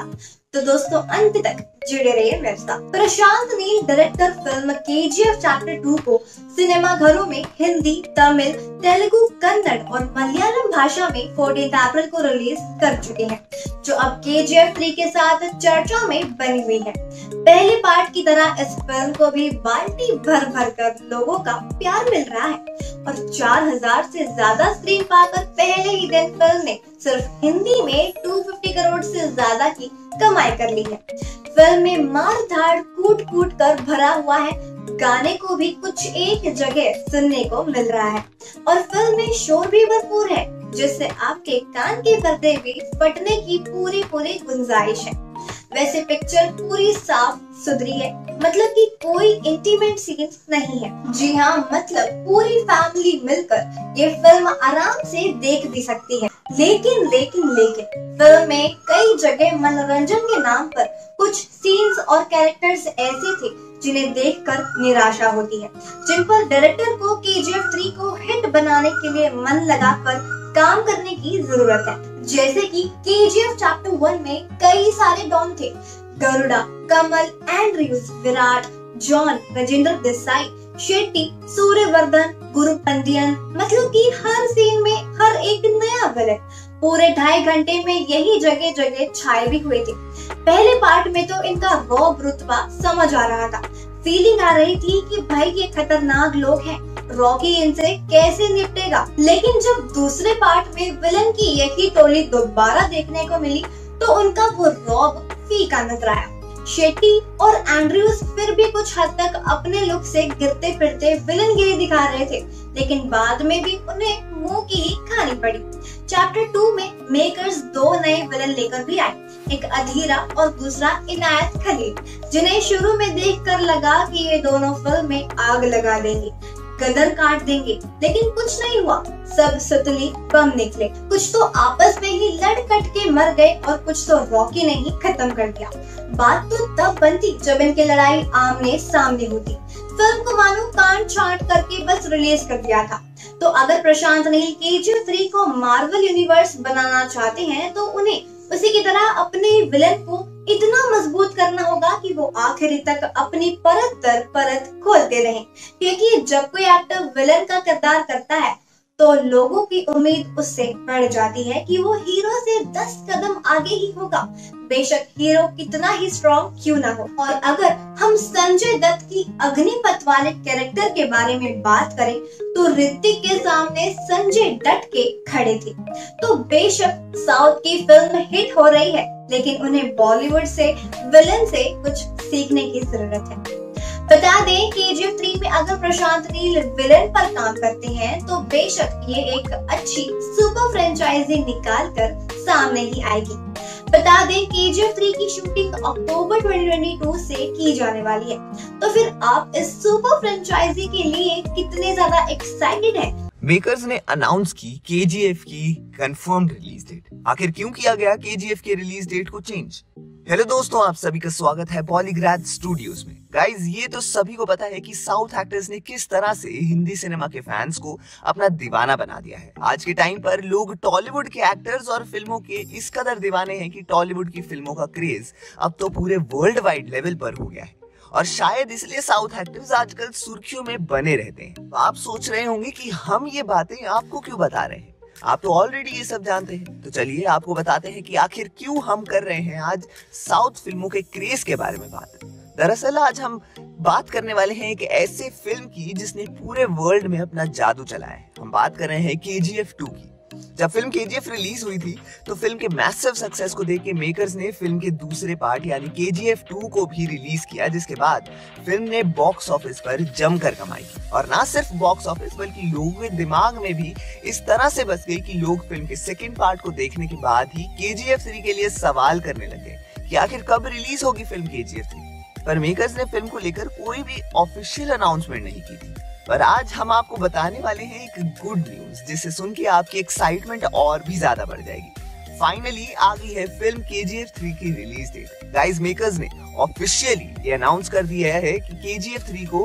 तो दोस्तों अंत तक जुड़े रहिए मेरे साथ। Prashanth Neel director film KGF chapter 2 को सिनेमा घरों में हिंदी, तमिल, तेलुगु, कन्नड़ और मलयालम भाषा में 14 अप्रैल को रिलीज कर चुके हैं, जो अब केजीएफ 3 के साथ चर्चा में बनी हुई है। पहले पार्ट की तरह इस फिल्म को भी बाल्टी भर भर कर लोगों का प्यार मिल रहा है और 4000 से ज्यादा स्क्रीन पाकर पहले ही दिन फिल्म ने सिर्फ हिंदी में 250 करोड़ से ज्यादा की कमाई कर ली है। फिल्म में मार धाड़ कूट कूट कर भरा हुआ है, गाने को भी कुछ एक जगह सुनने को मिल रहा है और फिल्म में शोर भी भरपूर है, जिससे आपके कान के पर्दे भी फटने की पूरी गुंजाइश है। वैसे पिक्चर पूरी साफ सुथरी है, मतलब कि कोई इंटीमेट सीन्स नहीं है। जी हाँ, मतलब पूरी फैमिली मिलकर ये फिल्म आराम से देख भी सकती है। लेकिन फिल्म में कई जगह मनोरंजन के नाम पर कुछ सीन्स और कैरेक्टर्स ऐसे थे जिन्हें देखकर निराशा होती है, जिन पर डायरेक्टर को केजीएफ 3 को हिट बनाने के लिए मन लगाकर काम करने की जरूरत है। जैसे कि केजीएफ चैप्टर 1 में कई सारे डॉन थे, गरुड़ा, कमल, एंड्रयूज, विराट, जॉन, राजेंद्र देसाई, शेट्टी, सूर्यवर्धन, गुरु पंडियन, मतलब कि हर सीन में हर एक नया विलेन। पूरे 2.5 घंटे में यही जगह जगह छाए भी हुए थे। पहले पार्ट में तो इनका रॉब रुतबा समझ आ रहा था, फीलिंग आ रही थी कि भाई ये खतरनाक लोग हैं, रॉकी इनसे कैसे निपटेगा। लेकिन जब दूसरे पार्ट में विलन की यही टोली दोबारा देखने को मिली तो उनका वो रॉब फीका नजर आया। शेट्टी और एंड्रयूज फिर भी कुछ हद तक अपने लुक से गिरते फिरते विलनगिरी दिखा रहे थे, लेकिन बाद में भी उन्हें मुंह की ही खानी पड़ी। चैप्टर 2 में मेकर्स 2 नए विलन लेकर भी आए, एक अधीरा और दूसरा इनायत खलील, जिन्हें शुरू में देखकर लगा कि ये दोनों फिल्म में आग लगा देंगे, गदर काट देंगे, लेकिन कुछ नहीं हुआ। सब सुतली बम निकले, कुछ तो आपस में ही लड़ कट के मर गए और कुछ तो रॉकी ने ही खत्म कर दिया। बात तो तब बनती जब इनकी लड़ाई आमने सामने होती। फिल्म को मानो काट छांट करके बस रिलीज कर दिया था। तो अगर प्रशांत नील केजीएफ 3 को मार्वल यूनिवर्स बनाना चाहते हैं तो उन्हें उसी की तरह अपने विलन को इतना मजबूत करना होगा कि वो आखिरी तक अपनी परत दर परत खोलते रहें, क्योंकि जब कोई एक्टर विलन का किरदार करता है तो लोगों की उम्मीद उससे बढ़ जाती है कि वो हीरो से 10 कदम आगे ही होगा, बेशक हीरो कितना ही स्ट्रॉन्ग क्यों ना हो। और अगर हम संजय दत्त की अग्निपथ वाले कैरेक्टर के बारे में बात करें तो ऋतिक के सामने संजय डट के खड़े थे। तो बेशक साउथ की फिल्म हिट हो रही है, लेकिन उन्हें बॉलीवुड से विलन से कुछ सीखने की जरूरत है। बता दें केजीएफ 3 में अगर प्रशांत नील विलन पर काम करते हैं तो बेशक ये एक अच्छी सुपर फ्रेंचाइजी निकाल कर सामने ही आएगी। बता दें केजीएफ 3 की शूटिंग अक्टूबर 2022 से की जाने वाली है। तो फिर आप इस सुपर फ्रेंचाइजी के लिए कितने ज्यादा एक्साइटेड हैं? मेकर्स ने अनाउंस की केजीएफ की कंफर्म्ड रिलीज डेट। आखिर क्यों किया गया केजीएफ के रिलीज डेट को चेंज? हेलो दोस्तों, आप सभी का स्वागत है बॉलीग्राज स्टूडियोज में। गाइज, ये तो सभी को पता है कि साउथ एक्टर्स ने किस तरह से हिंदी सिनेमा के फैंस को अपना दीवाना बना दिया है। आज के टाइम पर लोग टॉलीवुड के एक्टर्स और फिल्मों के इस कदर दीवाने हैं कि टॉलीवुड की फिल्मों का क्रेज अब तो पूरे वर्ल्ड वाइड लेवल पर हो गया है और शायद इसलिए साउथ एक्टर्स आजकल सुर्खियों में बने रहते हैं। तो आप सोच रहे होंगे कि हम ये बातें आपको क्यों बता रहे हैं, आप तो ऑलरेडी ये सब जानते हैं। तो चलिए आपको बताते हैं कि आखिर क्यों हम कर रहे हैं आज साउथ फिल्मों के क्रेज के बारे में बात। दरअसल आज हम बात करने वाले हैं एक ऐसे फिल्म की जिसने पूरे वर्ल्ड में अपना जादू चलाया है। हम बात कर रहे हैं केजीएफ 2 की। जब फिल्म केजीएफ रिलीज हुई थी तो फिल्म के मैसिव सक्सेस को देख के मेकर्स ने फिल्म के दूसरे पार्ट यानी केजीएफ 2 को भी रिलीज किया, जिसके बाद फिल्म ने बॉक्स ऑफिस पर जमकर कमाई की। और ना सिर्फ बॉक्स ऑफिस बल्कि लोगों के दिमाग में भी इस तरह से बस गई कि लोग फिल्म के सेकंड पार्ट को देखने के बाद ही केजीएफ 3 के लिए सवाल करने लगे कि आखिर कब रिलीज होगी फिल्म केजीएफ 3। पर मेकर्स ने फिल्म को लेकर कोई भी ऑफिशियल अनाउंसमेंट नहीं की थी। पर आज हम आपको बताने वाले हैं एक गुड न्यूज, जिसे सुन के आपकी एक्साइटमेंट और भी ज्यादा बढ़ जाएगी। फाइनली आ गई है फिल्म KGF 3 की रिलीज डेट। गाइस मेकर्स ने ऑफिशियली ये अनाउंस कर दिया है कि KGF 3 को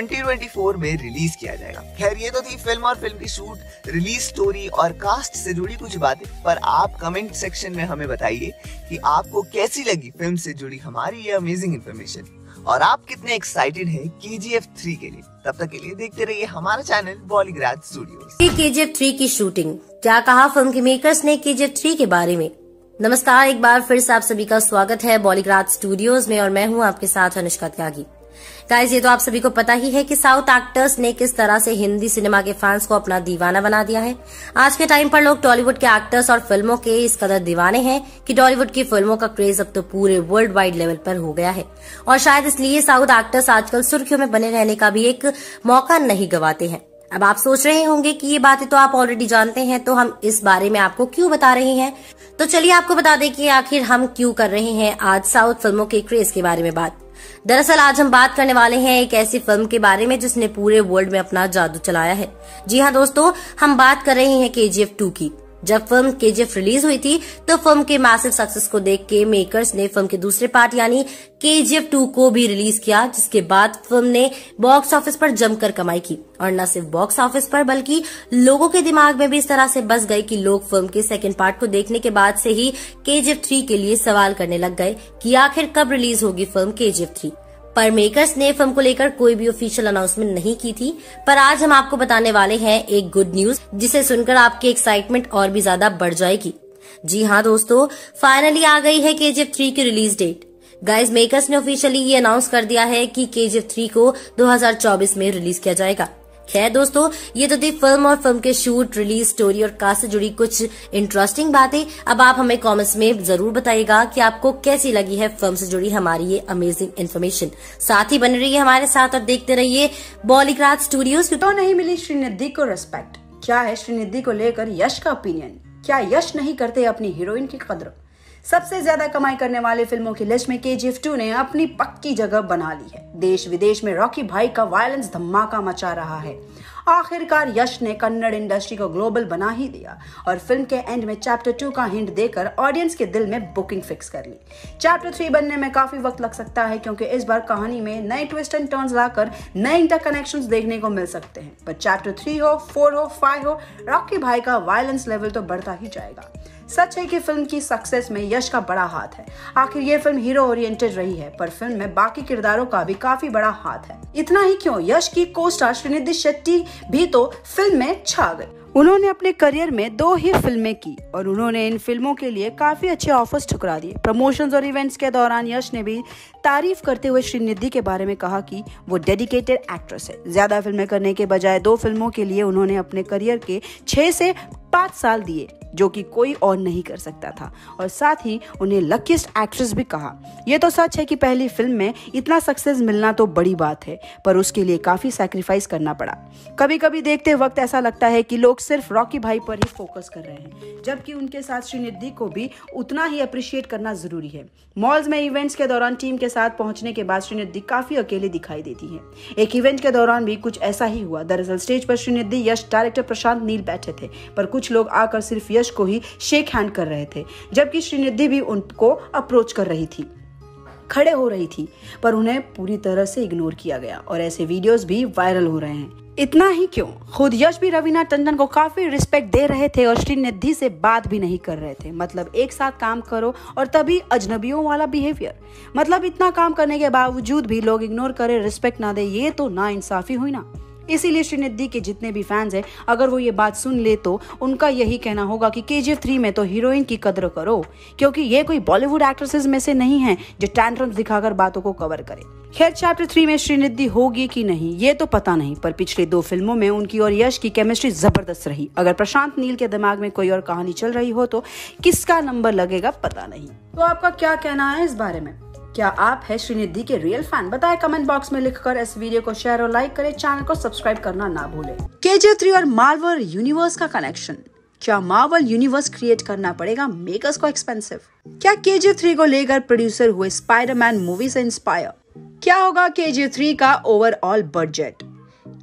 2024 में रिलीज किया जाएगा। खैर ये तो थी फिल्म और फिल्म की शूट, रिलीज स्टोरी और कास्ट से जुड़ी कुछ बातें, पर आप कमेंट सेक्शन में हमें बताइए कि आपको कैसी लगी फिल्म से जुड़ी हमारी ये अमेजिंग इन्फॉर्मेशन और आप कितने एक्साइटेड हैं KGF 3 के लिए। तब तक के लिए देखते रहिए हमारा चैनल बॉलीग्राज स्टूडियोज। KGF 3 की शूटिंग, क्या कहा फिल्म के मेकर्स ने KGF 3 के बारे में। नमस्कार, एक बार फिर से आप सभी का स्वागत है बॉलीग्राज स्टूडियोज में और मैं हूं आपके साथ अनुष्का त्यागी। गाइस ये तो आप सभी को पता ही है कि साउथ एक्टर्स ने किस तरह से हिंदी सिनेमा के फैंस को अपना दीवाना बना दिया है। आज के टाइम पर लोग टॉलीवुड के एक्टर्स और फिल्मों के इस कदर दीवाने हैं कि टॉलीवुड की फिल्मों का क्रेज अब तो पूरे वर्ल्ड वाइड लेवल पर हो गया है और शायद इसलिए साउथ एक्टर्स आजकल सुर्खियों में बने रहने का भी एक मौका नहीं गंवाते हैं। अब आप सोच रहे होंगे कि ये बातें तो आप ऑलरेडी जानते हैं, तो हम इस बारे में आपको क्यों बता रहे हैं। तो चलिए आपको बता दें कि आखिर हम क्यों कर रहे हैं आज साउथ फिल्मों के क्रेज के बारे में बात। दरअसल आज हम बात करने वाले हैं एक ऐसी फिल्म के बारे में जिसने पूरे वर्ल्ड में अपना जादू चलाया है। जी हाँ दोस्तों, हम बात कर रहे हैं KGF 2 की। जब फिल्म KGF रिलीज हुई थी तो फिल्म के मैसिव सक्सेस को देख के मेकर्स ने फिल्म के दूसरे पार्ट यानी KGF 2 को भी रिलीज किया, जिसके बाद फिल्म ने बॉक्स ऑफिस पर जमकर कमाई की और न सिर्फ बॉक्स ऑफिस पर बल्कि लोगों के दिमाग में भी इस तरह से बस गई कि लोग फिल्म के सेकंड पार्ट को देखने के बाद से ही KGF 3 के लिए सवाल करने लग गए कि आखिर कब रिलीज होगी फिल्म KGF 3। पर मेकर्स ने फिल्म को लेकर कोई भी ऑफिशियल अनाउंसमेंट नहीं की थी, पर आज हम आपको बताने वाले हैं एक गुड न्यूज जिसे सुनकर आपकी एक्साइटमेंट और भी ज्यादा बढ़ जाएगी। जी हाँ दोस्तों, फाइनली आ गई है KGF 3 की रिलीज डेट। गाइस मेकर्स ने ऑफिशियली ये अनाउंस कर दिया है कि KGF 3 को 2024 में रिलीज किया जाएगा। खैर दोस्तों, ये तो थी फिल्म और फिल्म के शूट, रिलीज स्टोरी और कास्ट से जुड़ी कुछ इंटरेस्टिंग बातें। अब आप हमें कमेंट्स में जरूर बताइएगा कि आपको कैसी लगी है फिल्म से जुड़ी हमारी ये अमेजिंग इन्फॉर्मेशन। साथ ही बने रहिए हमारे साथ और देखते रहिए बॉलीग्राज स्टूडियोज। तो नहीं मिली श्रीनिधि को रिस्पेक्ट, क्या है श्रीनिधि को लेकर यश का ओपिनियन, क्या यश नहीं करते अपनी हीरोइन की कदर। सबसे ज्यादा कमाई करने वाले फिल्मों की लिस्ट में KGF 2 ने अपनी पक्की जगह बना ली है। देश विदेश में रॉकी भाई का वायलेंस धमाका मचा रहा है। आखिरकार यश ने कन्नड़ इंडस्ट्री को ग्लोबल बना ही दिया और फिल्म के एंड में चैप्टर 2 का हिंट देकर ऑडियंस के दिल में बुकिंग फिक्स कर ली। चैप्टर 3 बनने में काफी वक्त लग सकता है क्योंकि इस बार कहानी में नए ट्विस्ट एंड टर्न्स लाकर नए इंटरकनेक्शंस देखने को मिल सकते हैं। पर चैप्टर 3 हो, 4 हो, 5 हो, रॉकी भाई का वायलेंस लेवल तो बढ़ता ही जाएगा। सच है कि फिल्म की सक्सेस में यश का बड़ा हाथ है। आखिर ये फिल्म हीरो ओरिएंटेड रही है, पर फिल्म में बाकी किरदारों का भी काफी बड़ा हाथ है। इतना ही क्यों, यश की को स्टार श्रीनिधि शेट्टी भी तो फिल्म में छा गई। उन्होंने अपने करियर में 2 ही फिल्में की और उन्होंने इन फिल्मों के लिए काफी अच्छे ऑफर्स ठुकरा दिए। प्रमोशंस और इवेंट्स के दौरान यश ने भी तारीफ करते हुए श्रीनिधि के बारे में कहा कि वो डेडिकेटेड एक्ट्रेस है। ज्यादा फिल्में करने के बजाय 2 फिल्मों के लिए उन्होंने अपने करियर के 6 से 5 साल दिए, जो कि कोई और नहीं कर सकता था, और साथ ही उन्हें लकीस्ट एक्ट्रेस भी कहा। ये तो सच है कि पहली फिल्म में इतना सक्सेस मिलना तो बड़ी बात है, पर उसके लिए काफी सैक्रिफाइस करना पड़ा। कभी कभी देखते वक्त ऐसा लगता है कि लोग सिर्फ रॉकी भाई पर ही फोकस कर रहे हैं, जबकि उनके साथ श्रीनिधि को भी उतना ही अप्रिशिएट करना जरूरी है। मॉल्स में इवेंट्स के दौरान टीम के साथ पहुंचने के बाद श्रीनिधि काफी अकेले दिखाई देती है। एक इवेंट के दौरान भी कुछ ऐसा ही हुआ। दरअसल स्टेज पर श्रीनिधि, यश, डायरेक्टर प्रशांत नील बैठे थे, पर कुछ लोग आकर सिर्फ यश को ही शेक हैंड कर रहे थे, जबकि श्रीनिधि भी उनको अप्रोच कर रही थी, खड़े हो रही थी, पर उन्हें पूरी तरह से इग्नोर किया गया और ऐसे वीडियोस भी वायरल हो रहे हैं। इतना ही क्यों, खुद यश भी रवीना टंडन को काफी रिस्पेक्ट दे रहे थे और श्रीनिधि से बात भी नहीं कर रहे थे। मतलब एक साथ काम करो और तभी अजनबियों वाला बिहेवियर। मतलब इतना काम करने के बावजूद भी लोग इग्नोर करे, रिस्पेक्ट ना दे, ये तो नाइंसाफी हुई ना। इसीलिए श्रीनिधि के जितने भी फैंस हैं, अगर वो ये बात सुन ले तो उनका यही कहना होगा कि KGF 3 में तो हीरोइन की कदर करो, क्योंकि ये कोई बॉलीवुड एक्ट्रेसेस में से नहीं है जो टैंट्रम्स दिखाकर बातों को कवर करे। खैर चैप्टर 3 में श्रीनिधि होगी कि नहीं ये तो पता नहीं, पर पिछले 2 फिल्मों में उनकी और यश की केमिस्ट्री जबरदस्त रही। अगर प्रशांत नील के दिमाग में कोई और कहानी चल रही हो तो किसका नंबर लगेगा पता नहीं। तो आपका क्या कहना है इस बारे में? क्या आप है श्रीनिधि के रियल फैन? बताएं कमेंट बॉक्स में लिखकर। इस वीडियो को शेयर और लाइक करें, चैनल को सब्सक्राइब करना ना भूलें। KGF 3 और मार्वल यूनिवर्स का कनेक्शन, क्या मार्वल यूनिवर्स क्रिएट करना पड़ेगा मेकर्स को एक्सपेंसिव? क्या KGF 3 को लेकर प्रोड्यूसर हुए स्पाइडरमैन मूवी से इंस्पायर? क्या होगा KGF 3 का ओवरऑल बजट?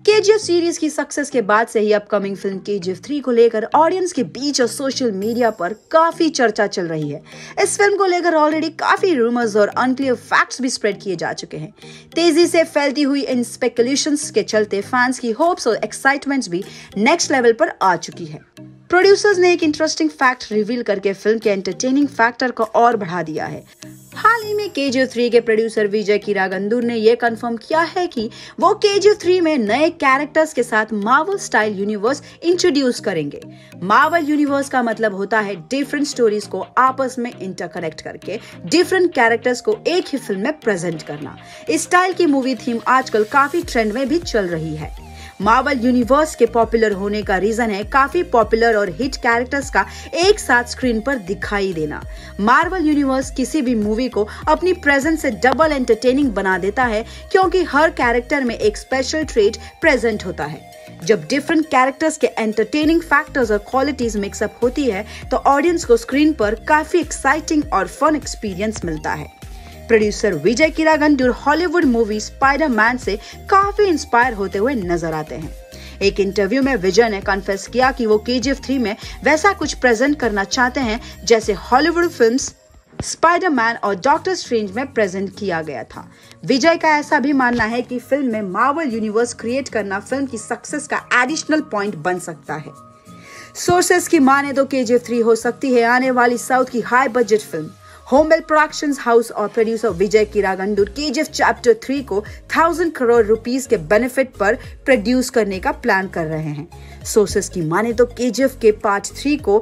केजीएफ सीरीज की सक्सेस के बाद से ही अपकमिंग फिल्म केजीएफ 3 को लेकर ऑडियंस के बीच और सोशल मीडिया पर काफी चर्चा चल रही है। इस फिल्म को लेकर ऑलरेडी काफी रूमर्स और अनक्लियर फैक्ट्स भी स्प्रेड किए जा चुके हैं। तेजी से फैलती हुई इन स्पेकुलेशंस के चलते फैंस की होप्स और एक्साइटमेंट्स भी नेक्स्ट लेवल पर आ चुकी है। प्रोड्यूसर्स ने एक इंटरेस्टिंग फैक्ट रिवील करके फिल्म के एंटरटेनिंग फैक्टर को और बढ़ा दिया है। हाल ही में केजीएफ 3 के प्रोड्यूसर विजय किरागंदूर ने यह कंफर्म किया है कि वो केजीएफ 3 में नए कैरेक्टर्स के साथ मार्वल स्टाइल यूनिवर्स इंट्रोड्यूस करेंगे। मार्वल यूनिवर्स का मतलब होता है डिफरेंट स्टोरीज को आपस में इंटरकनेक्ट करके डिफरेंट कैरेक्टर्स को एक ही फिल्म में प्रेजेंट करना। इस स्टाइल की मूवी थीम आजकल काफी ट्रेंड में भी चल रही है। मार्वल यूनिवर्स के पॉपुलर होने का रीजन है काफी पॉपुलर और हिट कैरेक्टर्स का एक साथ स्क्रीन पर दिखाई देना। मार्वल यूनिवर्स किसी भी मूवी को अपनी प्रेजेंस से डबल एंटरटेनिंग बना देता है, क्योंकि हर कैरेक्टर में एक स्पेशल ट्रेट प्रेजेंट होता है। जब डिफरेंट कैरेक्टर्स के एंटरटेनिंग फैक्टर्स और क्वालिटीज मिक्सअप होती है तो ऑडियंस को स्क्रीन पर काफी एक्साइटिंग और फन एक्सपीरियंस मिलता है। Producer Vijay Kiragandur Hollywood movie Spiderman से काफी इंस्पायर होते हुए नजर आते हैं। एक इंटरव्यू में विजय ने कन्फेस किया कि वो केजीएफ 3 में वैसा कुछ प्रेजेंट करना चाहते हैं जैसे हॉलीवुड फिल्म्स स्पाइडरमैन और डॉक्टर स्ट्रेंज में प्रेजेंट किया गया था। विजय का ऐसा भी मानना है कि फिल्म में मार्वल यूनिवर्स क्रिएट करना फिल्म की सक्सेस का एडिशनल पॉइंट बन सकता है। सोर्सेस की माने तो केजीएफ 3 हो सकती है आने वाली साउथ की high budget film. Hombale productions house और producer Vijay Kiragandur KGF chapter 3 को 1000 करोड़ रुपीस के बेनिफिट पर प्रोड्यूस करने का प्लान कर रहे हैं। सोर्सेस की माने तो केजीएफ के पार्ट 3 को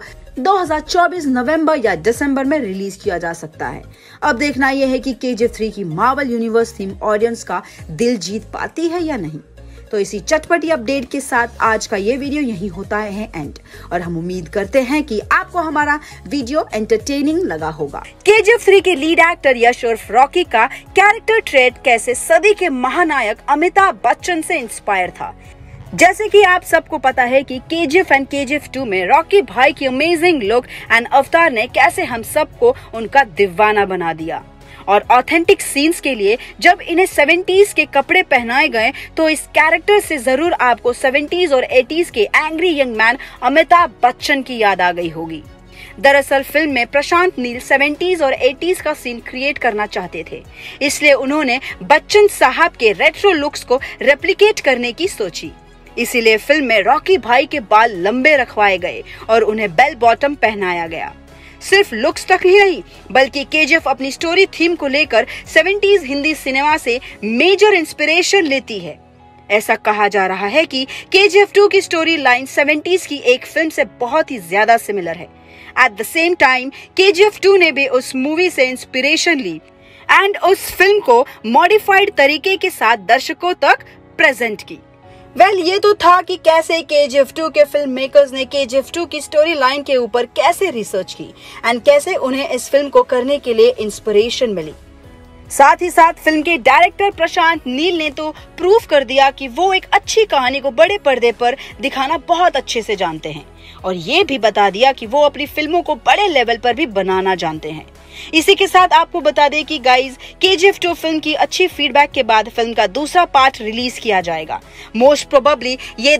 2024 नवंबर या दिसंबर में रिलीज किया जा सकता है। अब देखना यह है कि केजीएफ 3 की मार्वल यूनिवर्स थीम ऑडियंस का दिल जीत पाती है या नहीं। तो इसी चटपटी अपडेट के साथ आज का ये वीडियो यही होता है एंड, और हम उम्मीद करते हैं कि आपको हमारा वीडियो एंटरटेनिंग लगा होगा। केजीएफ 3 के लीड एक्टर यश और रॉकी का कैरेक्टर ट्रेट कैसे सदी के महानायक अमिताभ बच्चन से इंस्पायर था। जैसे कि आप सबको पता है कि केजीएफ एंड केजीएफ 2 में रॉकी भाई की अमेजिंग लुक एंड अवतार ने कैसे हम सबको उनका दीवाना बना दिया। और ऑथेंटिक सीन्स के लिए जब इन्हें 70s के कपड़े पहनाए गए तो इस कैरेक्टर से जरूर आपको 70s और 80s के angry young man Amitabh Bachchan की याद आ गई होगी। दरअसल फिल्म में प्रशांत नील 70s और 80s का सीन क्रिएट करना चाहते थे, इसलिए उन्होंने बच्चन साहब के रेट्रो लुक्स को रेप्लिकेट करने की सोची। इसीलिए फिल्म में रॉकी भाई के बाल लंबे रखवाए गए और उन्हें बेल बॉटम पहनाया गया। सिर्फ लुक्स तक ही नहीं, बल्कि केजीएफ अपनी स्टोरी थीम को लेकर 70s हिंदी सिनेमा से मेजर इंस्पिरेशन लेती है। ऐसा कहा जा रहा है कि केजीएफ 2 की स्टोरी लाइन 70s की एक फिल्म से बहुत ही ज्यादा सिमिलर है। At the same time KGF 2 ने भी उस मूवी से इंस्पिरेशन ली एंड उस फिल्म को मॉडिफाइड तरीके के साथ दर्शकों तक प्रेजेंट की। ये तो था कि कैसे केजीएफ 2 के फिल्म मेकर्स ने केजीएफ 2 की स्टोरी लाइन के ऊपर कैसे रिसर्च की एंड कैसे उन्हें इस फिल्म को करने के लिए इंस्पिरेशन मिली। साथ ही साथ फिल्म के डायरेक्टर प्रशांत नील ने तो प्रूफ कर दिया कि वो एक अच्छी कहानी को बड़े पर्दे पर दिखाना बहुत अच्छे से जानते हैं, और ये भी बता दिया कि वो अपनी फिल्मों को बड़े लेवल पर भी बनाना जानते हैं। इसी के साथ आपको बता दें कि गाइज केजीएफ 2 फिल्म की अच्छी फीडबैक के बाद फिल्म का दूसरा पार्ट रिलीज किया जाएगा। मोस्ट प्रोबेबली ये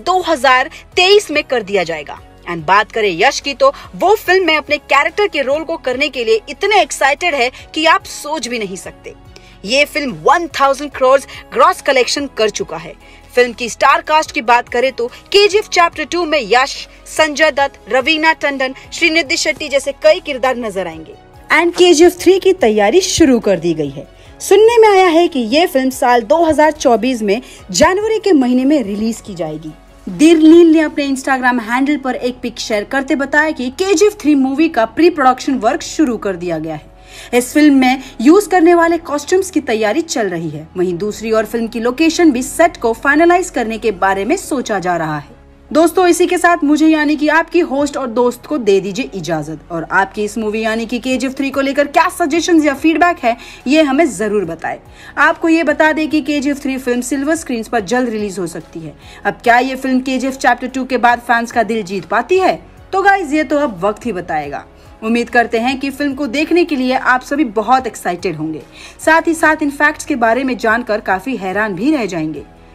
2023 में कर दिया जाएगा। एंड बात करें यश की तो वो फिल्म में अपने कैरेक्टर के रोल को करने के लिए इतने एक्साइटेड है कि आप सोच भी नहीं सकते। ये फिल्म 1000 करोड़ ग्रॉस कलेक्शन कर चुका है। फिल्म की स्टार कास्ट की बात करें तो केजीएफ चैप्टर 2 में यश, संजय दत्त, रवीना टंडन, श्रीनिधि शेट्टी जैसे कई किरदार नजर आएंगे। एंड केजीएफ 3 की तैयारी शुरू कर दी गई है। सुनने में आया है कि ये फिल्म साल 2024 में जनवरी के महीने में रिलीज की जाएगी। धीर नील ने अपने इंस्टाग्राम हैंडल पर एक पिक शेयर करते बताया कि केजीएफ 3 मूवी का प्री प्रोडक्शन वर्क शुरू कर दिया गया है। इस फिल्म में यूज करने वाले कॉस्ट्यूम्स की तैयारी चल रही है। वहीं दूसरी ओर फिल्म की लोकेशन भी सेट को फाइनलाइज करने के बारे में सोचा जा रहा है। दोस्तों इसी के साथ मुझे यानी कि आपकी होस्ट और दोस्त को दे दीजिए इजाजत, और आपकी इस मूवी यानी कि केजीएफ 3 को लेकर क्या सजेशंस या फीडबैक है ये हमें जरूर बताएं। आपको ये बता दें कि केजीएफ 3 फिल्म सिल्वर स्क्रीन पर जल्द रिलीज हो सकती है। अब क्या ये फिल्म केजीएफ चैप्टर 2 के बाद फैंस का दिल जीत पाती है? तो गाइज ये तो अब वक्त ही बताएगा। उम्मीद करते हैं कि फिल्म को देखने के लिए आप सभी बहुत एक्साइटेड होंगे, साथ ही साथ इन फैक्ट्स के बारे में जानकर काफी हैरान भी रह जाएंगे।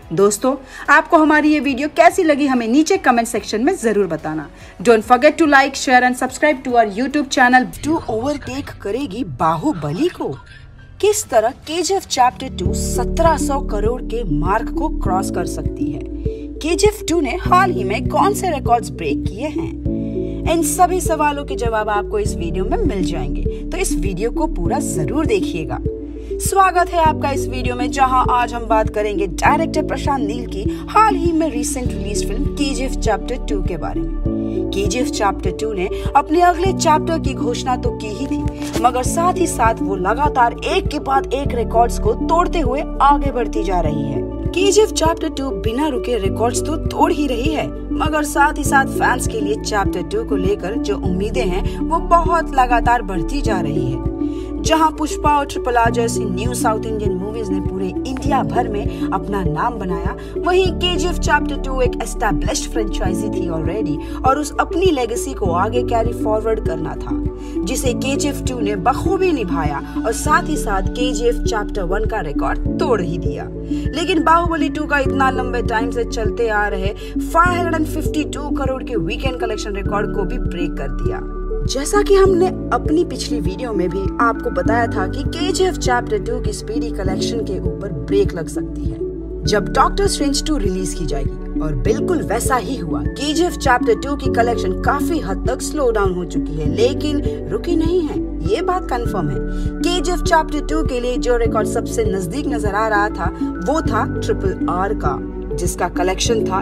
दोस्तों, आपको हमारी ये वीडियो कैसी लगी हमें नीचे कमेंट सेक्शन में जरूर बताना। Don't forget to like, share and subscribe to our YouTube channel. Two overtake करेगी बाहुबली को? किस तरह केजीएफ चैप्टर 2 1700 करोड़ के मार्क को क्रॉस कर सकती है? केजीएफ 2 ने हाल ही में कौन से रिकॉर्ड्स ब्रेक किए हैं? इन सभी सवालों के जवाब आपको इस वीडियो में मिल जाएंगे, तो इस वीडियो को पूरा जरूर देखिएगा। स्वागत है आपका इस वीडियो में, जहां आज हम बात करेंगे डायरेक्टर प्रशांत नील की हाल ही में recent release film KGF chapter 2 के बारे में। केजीएफ चैप्टर 2 ने अपने अगले चैप्टर की घोषणा तो की ही थी, मगर साथ ही साथ वो लगातार एक के बाद एक रिकॉर्ड्स को तोड़ते हुए आगे बढ़ती जा रही है। केजीएफ चैप्टर 2 बिना रुके रिकॉर्ड्स तो तोड़ ही रही है, मगर साथ ही साथ फैंस के लिए चैप्टर 2 को लेकर जो उम्मीदें हैं वो बहुत लगातार बढ़ती जा रही है। जहां पुष्पा और RRR जैसी न्यू साउथ इंडियन मूवीज ने पूरे इंडिया भर में अपना नाम बनाया, वहीं केजीएफ चैप्टर 2 एक एस्टैब्लिश्ड फ्रेंचाइजी थी ऑलरेडी और उस अपनी लेगेसी को आगे कैरी फॉरवर्ड करना था, जिसे केजीएफ 2 ने बखूबी निभाया और साथ ही साथ केजीएफ चैप्टर 1 का रिकॉर्ड तोड़ ही दिया। लेकिन बाहुबली 2 का इतना लंबे टाइम से चलते आ रहे 552 करोड़ के वीकेंड कलेक्शन रिकॉर्ड को भी ब्रेक कर दिया। जैसा कि हमने अपनी पिछली वीडियो में भी आपको बताया था कि केजीएफ चैप्टर 2 की स्पीडी कलेक्शन के ऊपर ब्रेक लग सकती है जब डॉक्टर स्ट्रेंज 2 रिलीज की जाएगी, और बिल्कुल वैसा ही हुआ। केजीएफ चैप्टर 2 की कलेक्शन काफी हद तक स्लो डाउन हो चुकी है, लेकिन रुकी नहीं है, ये बात कंफर्म है। केजीएफ चैप्टर 2 के लिए जो रिकॉर्ड सबसे नजदीक नजर आ रहा था वो था RRR का, जिसका कलेक्शन था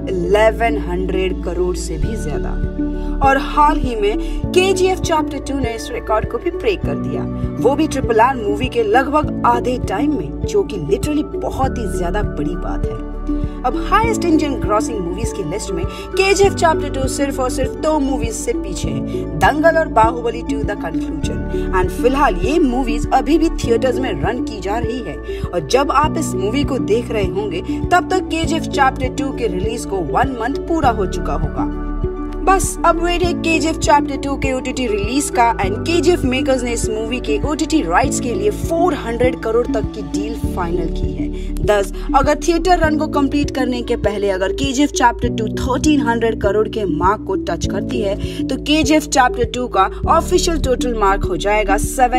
1100 करोड़ से भी ज्यादा। और हाल ही में केजीएफ चैप्टर 2 ने इस रिकॉर्ड को भी ब्रेक कर दिया, वो भी RRR मूवी के लगभग आधे टाइम में, जो कि लिटरली बहुत ही ज्यादा बड़ी बात है। अब हाईएस्ट इंडियन ग्रॉसिंग मूवीज की लिस्ट में केजीएफ चैप्टर 2 सिर्फ और सिर्फ 2 मूवीज से पीछे है, दंगल और बाहुबली 2 द कंक्लूजन। एंड फिलहाल ये मूवीज अभी भी थिएटर्स में रन की जा रही है, और जब आप इस मूवी को देख रहे होंगे तब तक केजीएफ चैप्टर 2 के रिलीज को 1 मंथ पूरा हो चुका होगा। बस अब वेट है केजीएफ चैप्टर 2 के ओटीटी रिलीज का, एंड केजीएफ मेकर्स ने इस मूवी के ओटीटी राइट्स के लिए 400 करोड़ तक की डील फाइनल की है। थस अगर थिएटर रन को कंप्लीट करने के पहले अगर केजीएफ चैप्टर 2 1300 करोड़ के मार्क को टच करती है, तो केजीएफ चैप्टर 2 का ऑफिशियल टोटल मार्क हो जाएगा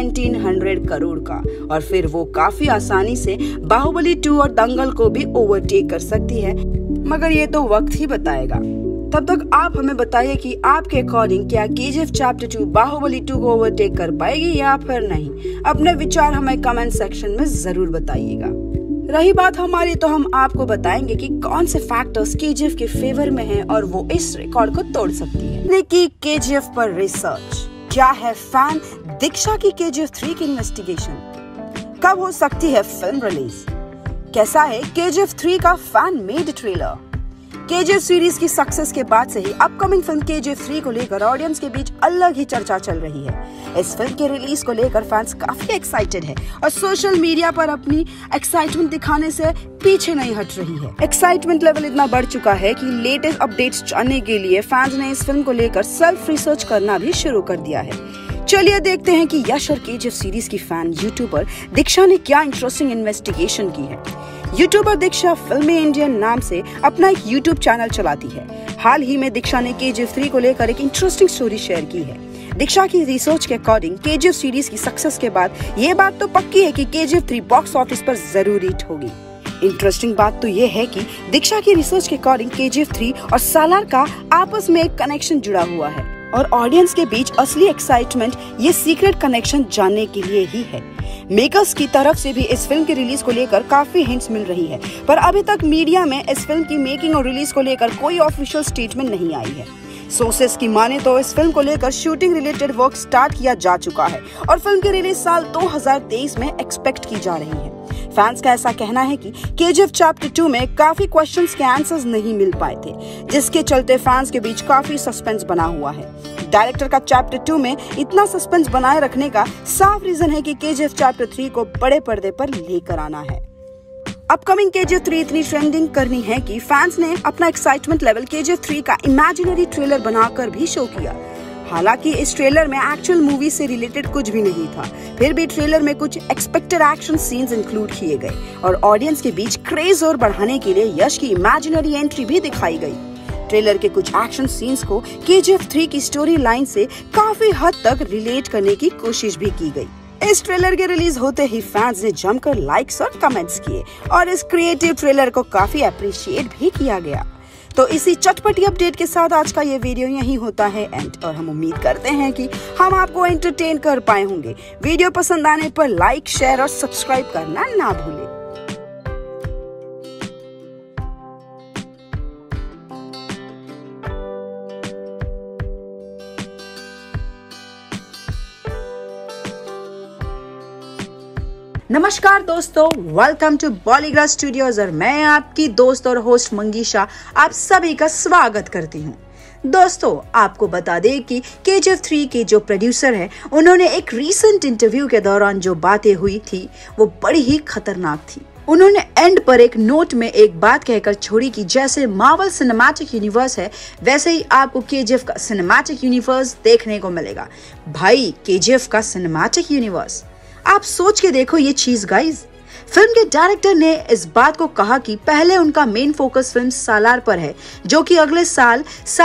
1700 करोड़ का, और फिर वो काफी आसानी से बाहुबली 2 और दंगल को भी ओवरटेक कर सकती है, मगर ये तो वक्त ही बताएगा। तब तक आप हमें बताइए कि आपके अकॉर्डिंग क्या केजीएफ चैप्टर 2 बाहुबली 2 को ओवरटेक कर पाएगी या फिर नहीं। अपने विचार हमें कमेंट सेक्शन में जरूर बताइएगा। रही बात हमारी, तो हम आपको बताएंगे कि कौन से फैक्टर्स केजीएफ के फेवर में हैं और वो इस रिकॉर्ड को तोड़ सकती है। लेकिन केजीएफ पर रिसर्च क्या है, फैन दीक्षा की केजीएफ 3 की इन्वेस्टिगेशन, कब हो सकती है फिल्म रिलीज, कैसा है केजीएफ 3 का fan made trailer. KGF series की सक्सेस के बाद से ही अपकमिंग फिल्म केजीएफ 3 को लेकर ऑडियंस के बीच अलग ही चर्चा चल रही है। इस फिल्म के रिलीज को लेकर फैंस काफी एक्साइटेड है और सोशल मीडिया पर अपनी एक्साइटमेंट दिखाने से पीछे नहीं हट रही है। एक्साइटमेंट लेवल इतना बढ़ चुका है कि लेटेस्ट अपडेट्स जानने के लिए फैंस ने इस फिल्म को लेकर सेल्फ रिसर्च करना भी शुरू कर दिया है। चलिए देखते हैं कि यश और केजीएफ सीरीज की फैन यूट्यूबर दीक्षा ने क्या इंटरेस्टिंग इन्वेस्टिगेशन की है। यूट्यूबर दीक्षा फिल्मी इंडियन नाम से अपना एक यूट्यूब चैनल चलाती है। हाल ही में दीक्षा ने केजीएफ 3 को लेकर एक इंटरेस्टिंग स्टोरी शेयर की है। दीक्षा की रिसर्च के अकॉर्डिंग केजीएफ सीरीज की सक्सेस के बाद ये बात तो पक्की है कि केजीएफ 3 बॉक्स ऑफिस पर जरूर हिट होगी। इंटरेस्टिंग बात तो ये है कि दीक्षा की रिसर्च के अकॉर्डिंग केजीएफ 3 और सालार का आपस में एक कनेक्शन जुड़ा हुआ है, और ऑडियंस के बीच असली एक्साइटमेंट ये सीक्रेट कनेक्शन जानने के लिए ही है। मेकर्स की तरफ से भी इस फिल्म की रिलीज को लेकर काफी हिंट्स मिल रही है, पर अभी तक मीडिया में इस फिल्म की मेकिंग और रिलीज को लेकर कोई ऑफिशियल स्टेटमेंट नहीं आई है। सोर्सेस की माने तो इस फिल्म को लेकर शूटिंग रिलेटेड वर्क स्टार्ट किया जा चुका है और फिल्म की रिलीज साल 2023 में एक्सपेक्ट की जा रही है। फैंस का ऐसा कहना है कि केजीएफ चैप्टर 2 में काफी क्वेश्चंस के आंसर्स नहीं मिल पाए थे, जिसके चलते फैंस के बीच काफी सस्पेंस बना हुआ है। डायरेक्टर का चैप्टर 2 में इतना सस्पेंस बनाए रखने का साफ रीजन है कि केजीएफ चैप्टर 3 को बड़े पर्दे पर लेकर आना है। अपकमिंग केजीएफ 3 इतनी ट्रेंडिंग करनी है कि फैंस ने अपना एक्साइटमेंट लेवल केजीएफ 3 का इमेजिनरी ट्रेलर बनाकर भी शो किया। हालांकि इस ट्रेलर में एक्चुअल मूवी से रिलेटेड कुछ भी नहीं था, फिर भी ट्रेलर में कुछ एक्सपेक्टेड एक्शन सीन्स इंक्लूड किए गए और ऑडियंस के बीच क्रेज और बढ़ाने के लिए यश की इमेजिनरी एंट्री भी दिखाई गई। ट्रेलर के कुछ एक्शन सीन्स को KGF 3 की स्टोरी लाइन से काफी हद तक रिलेट करने की कोशिश भी की गई। इस ट्रेलर के रिलीज होते ही फैंस ने जमकर लाइक्स और कमेंट्स किए और इस क्रिएटिव ट्रेलर को काफी अप्रिशिएट भी किया गया। तो इसी चटपटी अपडेट के साथ आज का ये वीडियो यहीं होता है एंड, और हम उम्मीद करते हैं कि हम आपको एंटरटेन कर पाए होंगे। वीडियो पसंद आने पर लाइक, शेयर और सब्सक्राइब करना ना भूलें। नमस्कार दोस्तों, वेलकम टू बॉलीग्राज स्टूडियोज और मैं आपकी दोस्त और होस्ट मंगीशा आप सभी का स्वागत करती हूँ। दोस्तों, आपको बता दें कि KGF 3 के जो प्रोड्यूसर हैं, उन्होंने एक रीसेंट इंटरव्यू के दौरान जो बातें हुई थी वो बड़ी ही खतरनाक थी। उन्होंने एंड पर एक नोट में एक बात कहकर छोड़ी कि जैसे मार्वल सिनेमैटिक यूनिवर्स है वैसे ही आपको KGF का सिनेमैटिक यूनिवर्स देखने को मिलेगा। भाई, KGF का सिनेमैटिक यूनिवर्स, आप सोच के देखो ये चीज गाइज। फिल्म के डायरेक्टर ने इस बात को कहा कि पहले उनका मेन फोकस फिल्म सालार पर है, जो कि अगले साल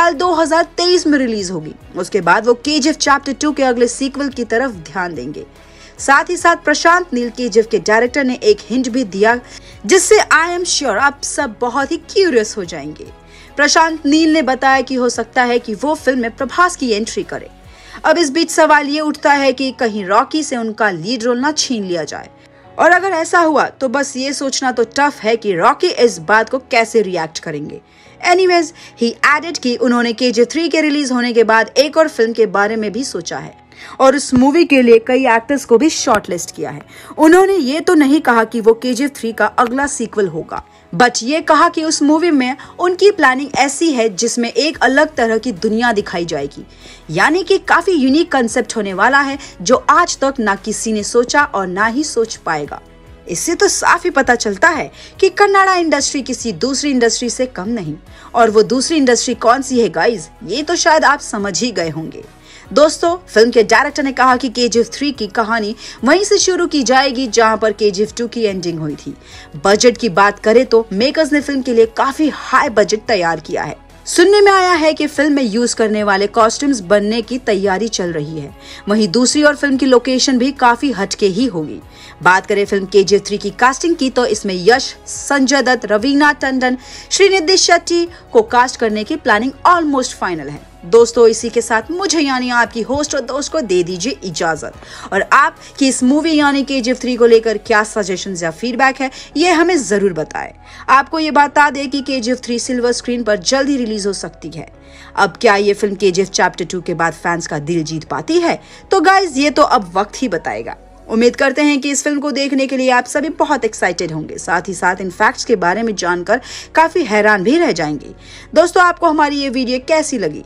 2023 में रिलीज होगी। उसके बाद वो KGF चैप्टर 2 के अगले सीक्वल की तरफ ध्यान देंगे। साथ ही साथ प्रशांत नील KGF के डायरेक्टर ने एक हिंट भी दिया, जिससे आई एम श्योर आप सब बहुत ही क्यूरियस हो जाएंगे। प्रशांत नील ने बताया कि हो सकता है कि वो फिल्म में प्रभास की एंट्री करे। अब इस बीच सवाल ये उठता है कि कहीं रॉकी से उनका लीड रोल ना छीन लिया जाए, और अगर ऐसा हुआ तो बस ये सोचना तो टफ है कि रॉकी इस बात को कैसे रिएक्ट करेंगे। एनीवेज, ही एडेड कि उन्होंने KGF 3 के रिलीज होने के बाद एक और फिल्म के बारे में भी सोचा है और उस मूवी के लिए कई एक्टर्स को भी शॉर्टलिस्ट किया है। उन्होंने ये तो नहीं कहा कि वो KGF 3 का अगला सीक्वल होगा, बट ये कहा कि उस मूवी में उनकी प्लानिंग ऐसी है जिसमें एक अलग तरह की दुनिया दिखाई जाएगी, यानी कि काफी यूनिक कंसेप्ट होने वाला है जो आज तक ना किसी ने सोचा और ना ही सोच पाएगा। इससे तो साफ ही पता चलता है कि कन्नड़ा इंडस्ट्री किसी दूसरी इंडस्ट्री से कम नहीं, और वो दूसरी इंडस्ट्री कौन सी है गाइज, ये तो शायद आप समझ ही गए होंगे। दोस्तों, फिल्म के डायरेक्टर ने कहा कि KGF 3 की कहानी वहीं से शुरू की जाएगी जहां पर KGF 2 की एंडिंग हुई थी। बजट की बात करें तो मेकर्स ने फिल्म के लिए काफी हाई बजट तैयार किया है। सुनने में आया है कि फिल्म में यूज करने वाले कॉस्ट्यूम्स बनने की तैयारी चल रही है। वहीं दूसरी ओर फिल्म की लोकेशन भी काफी हटके ही होगी। बात करें फिल्म KGF 3 की कास्टिंग की तो इसमें यश, संजय दत्त, रवीना टंडन, श्रीनिधि शेट्टी को कास्ट करने की प्लानिंग ऑलमोस्ट फाइनल है। दोस्तों, इसी के साथ मुझे यानी आपकी होस्ट और दोस्त को दे दीजिए इजाजत, और आपकी इस मूवी यानी KGF 3 को लेकर क्या सजेशंस या फीडबैक है ये हमें जरूर बताएं। आपको ये बता दें कि KGF 3 सिल्वर स्क्रीन पर जल्द ही रिलीज हो सकती है। अब क्या ये फिल्म KGF चैप्टर 2 के बाद फैंस का दिल जीत पाती है? तो गाइज, ये तो अब वक्त ही बताएगा। उम्मीद करते हैं कि इस फिल्म को देखने के लिए आप सभी बहुत एक्साइटेड होंगे, साथ ही साथ इन फैक्ट्स के बारे में जानकर काफी हैरान भी रह जाएंगे। दोस्तों, आपको हमारी ये वीडियो कैसी लगी?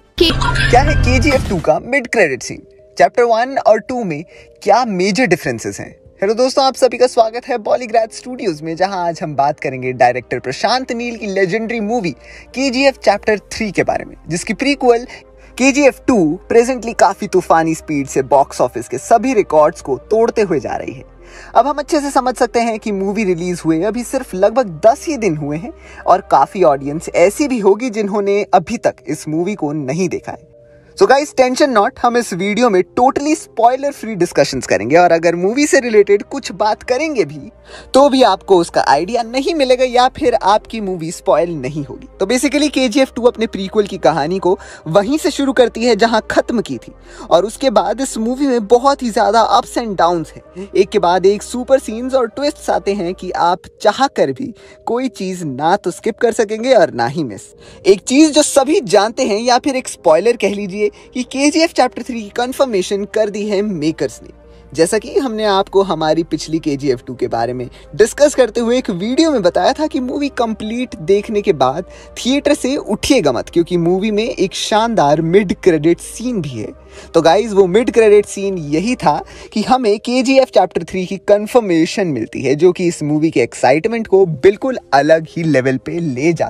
क्या है KGF 2 का मिड क्रेडिट सीन? चैप्टर 1 और 2 में क्या मेजर डिफरेंसेस हैं? हेलो दोस्तों, आप सभी का स्वागत है बॉलीग्राज स्टूडियोज में, जहां आज हम बात करेंगे डायरेक्टर प्रशांत नील की लेजेंडरी मूवी KGF चैप्टर 3 के बारे में, जिसकी प्रीक्वल KGF 2 प्रेजेंटली काफी तूफानी स्पीड से बॉक्स ऑफिस के सभी रिकॉर्ड्स को तोड़ते हुए जा रही है। अब हम अच्छे से समझ सकते हैं कि मूवी रिलीज हुए अभी सिर्फ लगभग 10 ही दिन हुए हैं और काफी ऑडियंस ऐसी भी होगी जिन्होंने अभी तक इस मूवी को नहीं देखा है। सो गाइस, टेंशन नॉट, हम इस वीडियो में टोटली स्पॉइलर फ्री डिस्कशंस करेंगे, और अगर मूवी से रिलेटेड कुछ बात करेंगे भी तो भी आपको उसका आइडिया नहीं मिलेगा या फिर आपकी मूवी स्पॉइल नहीं होगी। तो बेसिकली KGF 2 अपने प्रीक्वल की कहानी को वहीं से शुरू करती है जहां खत्म की थी, और उसके बाद इस मूवी में बहुत ही ज्यादा अप्स एंड डाउन्स हैं। एक के बाद एक सुपर सीन्स और ट्विस्ट्स आते हैं कि आप चाह कर भी कोई चीज ना तो स्किप कर सकेंगे और ना ही मिस। एक चीज जो सभी जानते हैं, या फिर एक स्पॉइलर कह लीजिए, कि KGF चैप्टर 3 की कंफर्मेशन कर दी है मेकर्स ने। जैसा कि हमने आपको हमारी पिछली KGF 2 के बारे में डिस्कस करते हुए एक वीडियो में बताया था कि मूवी कंप्लीट देखने के बाद थिएटर से उठिएगा मत, क्योंकि मूवी में एक शानदार मिड क्रेडिट सीन भी है। तो गाइज, वो मिड क्रेडिट सीन यही था कि हमें KGF चैप्टर 3 की कंफर्मेशन मिलती है, जो कि इस मूवी के एक्साइटमेंट को बिल्कुल अलग ही लेवल पे ले जाती है।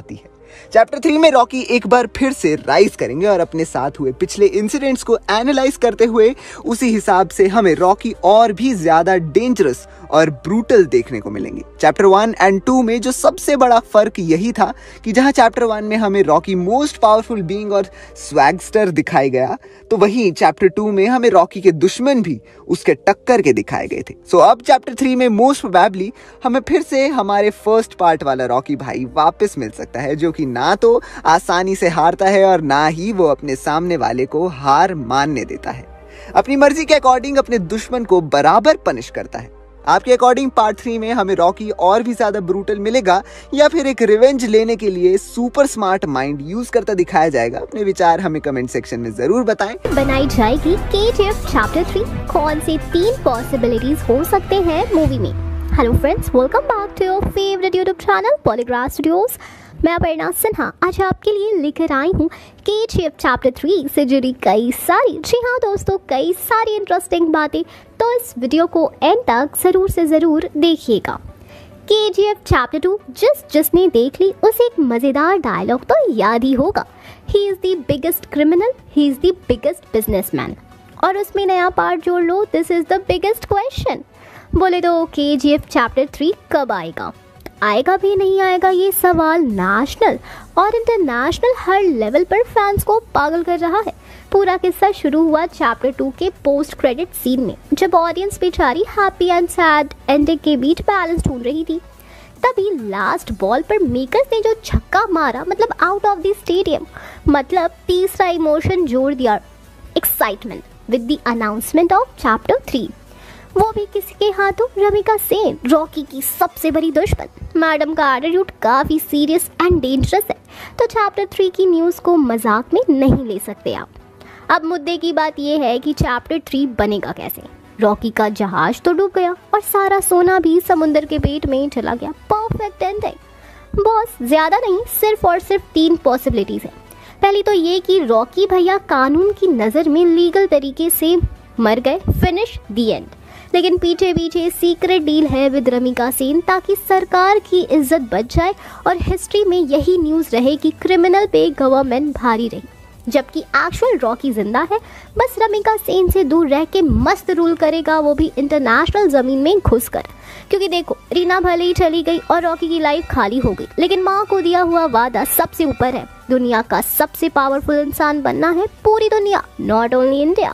चैप्टर 3 में रॉकी एक बार फिर से राइज करेंगे और अपने साथ हुए पिछले इंसिडेंट्स को एनालाइज करते हुए उसी हिसाब से हमें रॉकी और भी ज्यादा डेंजरस और ब्रूटल देखने को मिलेंगे। चैप्टर 1 एंड 2 में जो सबसे बड़ा फर्क यही था कि जहां चैप्टर 1 में हमें रॉकी मोस्ट पावरफुल बीइंग और स्वैगस्टर दिखाया गया, तो वहीं चैप्टर 2 में हमें रॉकी के दुश्मन भी उसके टक्कर के दिखाए गए थे। सो अब चैप्टर 3 में मोस्ट प्रोबेबली हमें फिर से हमारे फर्स्ट पार्ट वाला रॉकी भाई वापस मिल सकता है, जो कि ना तो आसानी से हारता है और ना ही वो अपने सामने वाले को हार मानने देता है। अपनी मर्जी के अकॉर्डिंग अपने दुश्मन को बराबर पनिश करता है। आपके अकॉर्डिंग पार्ट 3 में हमें रॉकी और भी ज्यादा ब्रूटल मिलेगा या फिर एक रिवेंज लेने के लिए सुपर स्मार्ट माइंड यूज करता दिखाया जाएगा? अपने विचार हमें कमेंट सेक्शन में जरूर बताएं। बनाई जाएगी KGF चैप्टर 3, कौन से 3 पॉसिबिलिटीज हो सकते हैं मूवी में? Hello friends, welcome back to your favourite YouTube channel polygraph Studios. मैं अपर्णा सिन्हा आज आपके लिए लेकर आई हूँ KGF चैप्टर 3 से जुड़ी कई सारी, जी हाँ दोस्तों, कई सारी इंटरेस्टिंग बातें, तो इस वीडियो को एंड तक ज़रूर से ज़रूर देखिएगा। KGF चैप्टर 2 जिसने देख ली उसे एक मज़ेदार डायलॉग तो याद ही होगा, he is the biggest criminal, he is the biggest businessman. और उसमें नया पार्ट जोड़ लो, this is the biggest question. बोले तो KGF चैप्टर 3 कब आएगा? आएगा भी नहीं आएगा, ये सवाल नेशनल और इंटरनेशनल हर लेवल पर फैंस को पागल कर रहा है। पूरा किस्सा शुरू हुआ चैप्टर 2 के पोस्ट क्रेडिट सीन में, जब ऑडियंस बेचारी हैप्पी एंड सैड एंडिंग के बीच बैलेंस ढूंढ रही थी। तभी लास्ट बॉल पर मेकर्स ने जो छक्का मारा, मतलब आउट ऑफ द स्टेडियम, मतलब तीसरा इमोशन जोड़ दिया, excitement with the announcement of chapter 3। वो भी किसी के हाथों, रमिका सेन, रॉकी की सबसे बड़ी दुश्मन। मैडम का एटीट्यूड काफ़ी सीरियस एंड डेंजरस है, तो चैप्टर 3 की न्यूज़ को मजाक में नहीं ले सकते आप। अब मुद्दे की बात यह है कि चैप्टर 3 बनेगा कैसे? रॉकी का जहाज तो डूब गया और सारा सोना भी समुंदर के पेट में चला गया। Perfect ending. बॉस, ज़्यादा नहीं, सिर्फ और सिर्फ 3 पॉसिबिलिटीज़ हैं। पहली तो ये कि रॉकी भैया कानून की नज़र में लीगल तरीके से मर गए, फिनिश द एंड। लेकिन पीछे पीछे सीक्रेट डील है विद रमिका सेन, ताकि सरकार की इज्जत बच जाए और हिस्ट्री में यही न्यूज़ रहे कि क्रिमिनल पे गवर्नमेंट भारी रही, जबकि एक्चुअल रॉकी जिंदा है, बस रमिका सेन से दूर रह के मस्त रूल करेगा, वो भी इंटरनेशनल ज़मीन में घुसकर। क्योंकि देखो, रीना भले ही चली गई और रॉकी की लाइफ खाली हो गई, लेकिन माँ को दिया हुआ वादा सबसे ऊपर है। दुनिया का सबसे पावरफुल इंसान बनना है, पूरी दुनिया, नॉट ओनली इंडिया।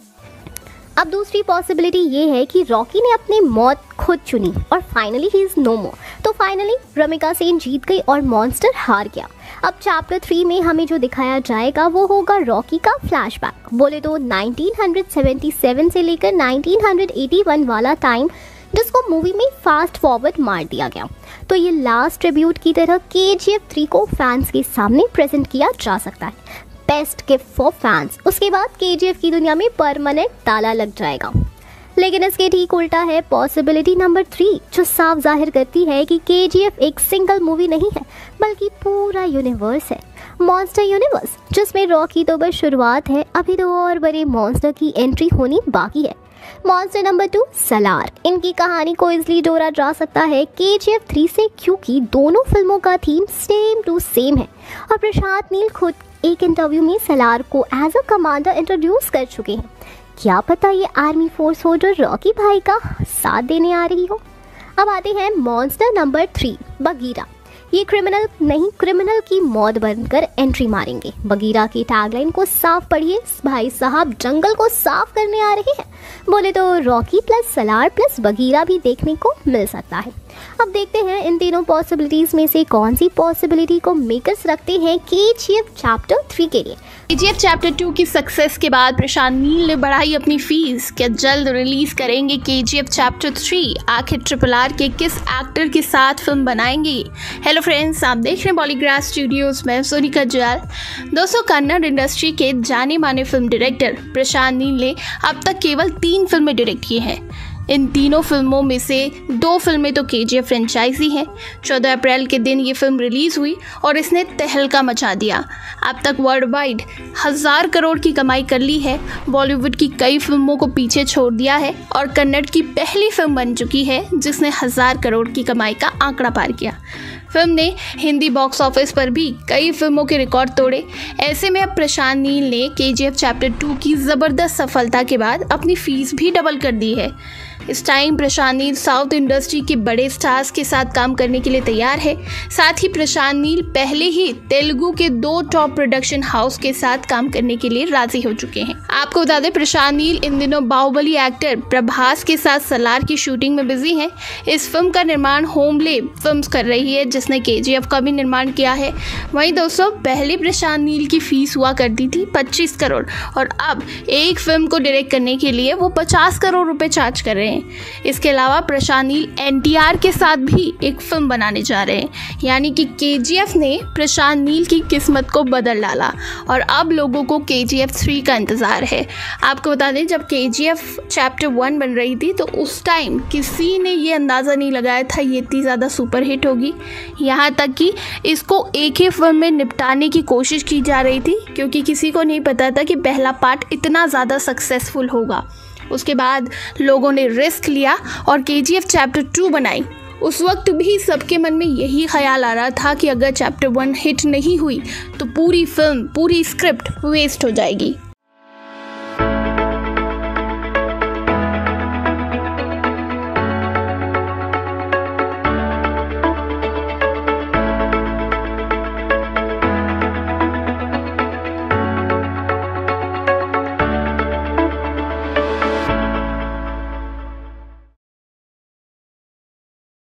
अब दूसरी पॉसिबिलिटी ये है कि रॉकी ने अपनी मौत खुद चुनी और finally he is no more. तो फाइनली रमिका सेन जीत गई और मॉन्स्टर हार गया। अब चैप्टर 3 में हमें जो दिखाया जाएगा वो होगा रॉकी का फ्लैशबैक। बोले तो 1977 से लेकर 1981 वाला टाइम, जिसको मूवी में फास्ट फॉरवर्ड मार दिया गया। तो ये लास्ट ट्रिब्यूट की तरह KGF 3 को फैंस के सामने प्रेजेंट किया जा सकता है। Best gift for fans. उसके बाद KGF की दुनिया में परमानेंट ताला लग जाएगा। लेकिन इसके ठीक उल्टा है पॉसिबिलिटी नंबर 3, जो साफ जाहिर करती है कि KGF एक सिंगल मूवी नहीं है, बल्कि पूरा यूनिवर्स है, मॉन्स्टर यूनिवर्स, जिसमें रॉकी तो बस शुरुआत है, अभी तो और बड़े मॉन्स्टर की एंट्री होनी बाकी है। Monster number 2, Salaar. इनकी कहानी को इसलिए जोड़ा जा सकता है KGF 3 से, क्योंकि दोनों फिल्मों का थीम सेम टू सेम है और प्रशांत नील खुद एक इंटरव्यू में सलार को एज अ कमांडर इंट्रोड्यूस कर चुके हैं। क्या पता ये आर्मी फोर्स हो जो रॉकी भाई का साथ देने आ रही हो। अब आते हैं मॉन्स्टर नंबर 3, बगीरा। ये क्रिमिनल नहीं, क्रिमिनल की मौत बनकर एंट्री मारेंगे। बगीरा की टैगलाइन को साफ पढ़िए, भाई साहब जंगल को साफ करने आ रहे हैं। बोले तो Rocky plus Salaar plus Bagheera भी देखने को मिल सकता है। अब देखते हैं इन तीनों पॉसिबिलिटीज में से कौन सी पॉसिबिलिटी को मेकर्स रखते हैं KGF चैप्टर 3 के लिए। KGF चैप्टर 2 की सक्सेस के बाद प्रशांत नील ने बढ़ाई अपनी फीस। क्या जल्द रिलीज करेंगे KGF चैप्टर 3? आखिर RRR के किस एक्टर के साथ फिल्म बनाएंगे? हेलो फ्रेंड्स, आप देख रहे हैं पॉलीग्राफ स्टूडियोज में सोनिका जाल। दोस्तों, कन्नड़ इंडस्ट्री के जाने माने फिल्म डायरेक्टर प्रशांत नील ने अब तक केवल 3 फिल्में डायरेक्ट की हैं। इन तीनों फिल्मों में से 2 फिल्में तो KGF फ्रेंचाइजी हैं। 14 अप्रैल के दिन ये फिल्म रिलीज़ हुई और इसने तहलका मचा दिया। अब तक वर्ल्ड वाइड 1000 करोड़ की कमाई कर ली है, बॉलीवुड की कई फिल्मों को पीछे छोड़ दिया है और कन्नड़ की पहली फिल्म बन चुकी है जिसने 1000 करोड़ की कमाई का आंकड़ा पार किया। फिल्म ने हिंदी बॉक्स ऑफिस पर भी कई फिल्मों के रिकॉर्ड तोड़े। ऐसे में अब प्रशांत नील ने KGF चैप्टर 2 की ज़बरदस्त सफलता के बाद अपनी फीस भी डबल कर दी है। इस time Prashanth Neel south industry के बड़े स्टार्स के साथ काम करने के लिए तैयार है। साथ ही प्रशांत नील पहले ही तेलुगु के 2 टॉप प्रोडक्शन हाउस के साथ काम करने के लिए राजी हो चुके हैं। आपको बता दें, प्रशांत नील इन दिनों बाहुबली एक्टर प्रभास के साथ सलार की शूटिंग में बिजी हैं। इस फिल्म का निर्माण होमले फिल्म्स कर रही है, जिसने KGF का भी निर्माण किया है। वहीं दोस्तों, पहले प्रशांत नील की फीस हुआ करती थी 25 करोड़ और अब एक फिल्म को डायरेक्ट करने के लिए वो 50 करोड़ रुपए चार्ज कर रहे हैं। इसके अलावा प्रशांत नील NTR के साथ भी एक फिल्म बनाने जा रहे हैं, यानी कि KGF ने प्रशांत नील की किस्मत को बदल डाला और अब लोगों को KGF 3 का इंतजार है। आपको बता दें, जब KGF चैप्टर 1 बन रही थी तो उस टाइम किसी ने ये अंदाज़ा नहीं लगाया था ये इतनी ज़्यादा सुपरहिट होगी। यहाँ तक कि इसको एक ही फिल्म में निपटाने की कोशिश की जा रही थी, क्योंकि किसी को नहीं पता था कि पहला पार्ट इतना ज़्यादा सक्सेसफुल होगा। उसके बाद लोगों ने रिस्क लिया और KGF चैप्टर 2 बनाई। उस वक्त भी सबके मन में यही ख्याल आ रहा था कि अगर चैप्टर 1 हिट नहीं हुई तो पूरी फिल्म, पूरी स्क्रिप्ट वेस्ट हो जाएगी।